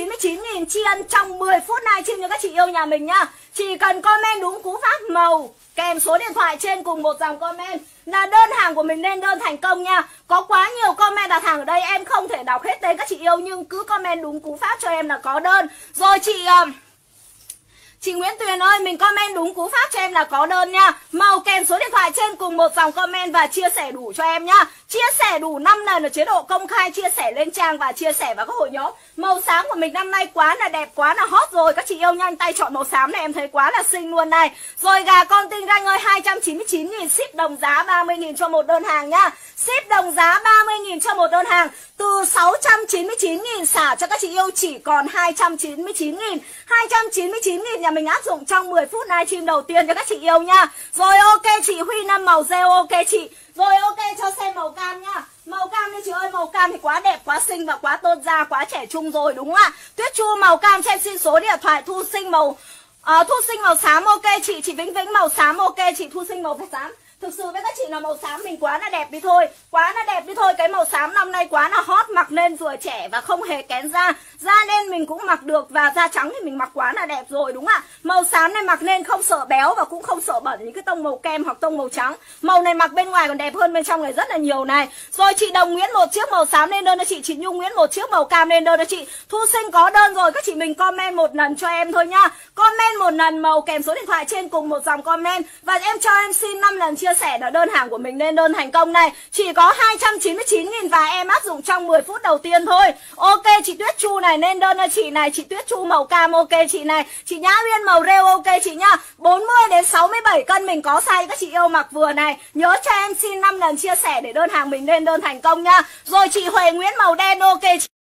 299.000 tri ân trong 10 phút livestream cho các chị yêu nhà mình nhá. Chỉ cần comment đúng cú pháp màu kèm số điện thoại trên cùng một dòng comment là đơn hàng của mình lên đơn thành công nha. Có quá nhiều comment đặt hàng ở đây em không thể đọc hết tên các chị yêu, nhưng cứ comment đúng cú pháp cho em là có đơn. Rồi chị Nguyễn Tuyền ơi, mình comment đúng cú pháp cho em là có đơn nha. Màu kèm số điện thoại trên cùng một dòng comment và chia sẻ đủ cho em nhá. Chia sẻ đủ 5 lần ở chế độ công khai, chia sẻ lên trang và chia sẻ vào các hội nhóm. Màu xám của mình năm nay quá là đẹp, quá là hot rồi. Các chị yêu nhanh tay chọn màu xám này, em thấy quá là xinh luôn này. Rồi gà con tinh ranh ơi, 299.000, ship đồng giá 30.000 cho một đơn hàng nhá. Ship đồng giá 30.000 cho một đơn hàng. Từ 699.000 xả cho các chị yêu chỉ còn 299.000. 299.000 nhà mình áp dụng trong 10 phút livestream đầu tiên cho các chị yêu nha. Rồi ok chị Huy Năm màu rêu, ok chị. Rồi ok cho xem màu cam nha. Màu cam đi chị ơi, màu cam thì quá đẹp, quá xinh và quá tôn da, quá trẻ trung rồi đúng không ạ? Tuyết Chu màu cam cho em xin số điện thoại. Thu Sinh màu xám ok chị. Chị Vĩnh Vĩnh màu xám ok chị. Thu Sinh màu xám. Thực sự với các chị là màu xám mình quá là đẹp đi thôi. Quá là đẹp đi thôi. Cái màu xám năm nay quá là hot, mặc lên vừa trẻ và không hề kén da. Da đen mình cũng mặc được và da trắng thì mình mặc quá là đẹp rồi đúng không ạ? Màu xám này mặc lên không sợ béo và cũng không sợ bẩn những cái tông màu kem hoặc tông màu trắng. Màu này mặc bên ngoài còn đẹp hơn bên trong này rất là nhiều này. Rồi chị Đồng Nguyễn một chiếc màu xám lên đơn cho chị. Chị Nhung Nguyễn một chiếc màu cam lên đơn cho chị. Thu Sinh có đơn rồi, các chị mình comment một lần cho em thôi nha. Comment một lần màu kèm số điện thoại trên cùng một dòng comment. Và em cho em xin 5 lần chia sẻ là đơn hàng của mình lên đơn thành công này. Chỉ có 299.000 và em áp dụng trong 10 phút đầu tiên thôi. Ok chị Tuyết Chu này lên đơn cho chị này. Chị Tuyết Chu màu cam ok chị này. Chị Nhã Uyên màu rêu ok chị nhá. 40 đến 67 cân mình có size các chị yêu mặc vừa này. Nhớ cho em xin 5 lần chia sẻ để đơn hàng mình lên đơn thành công nha. Rồi chị Huệ Nguyễn màu đen ok chị.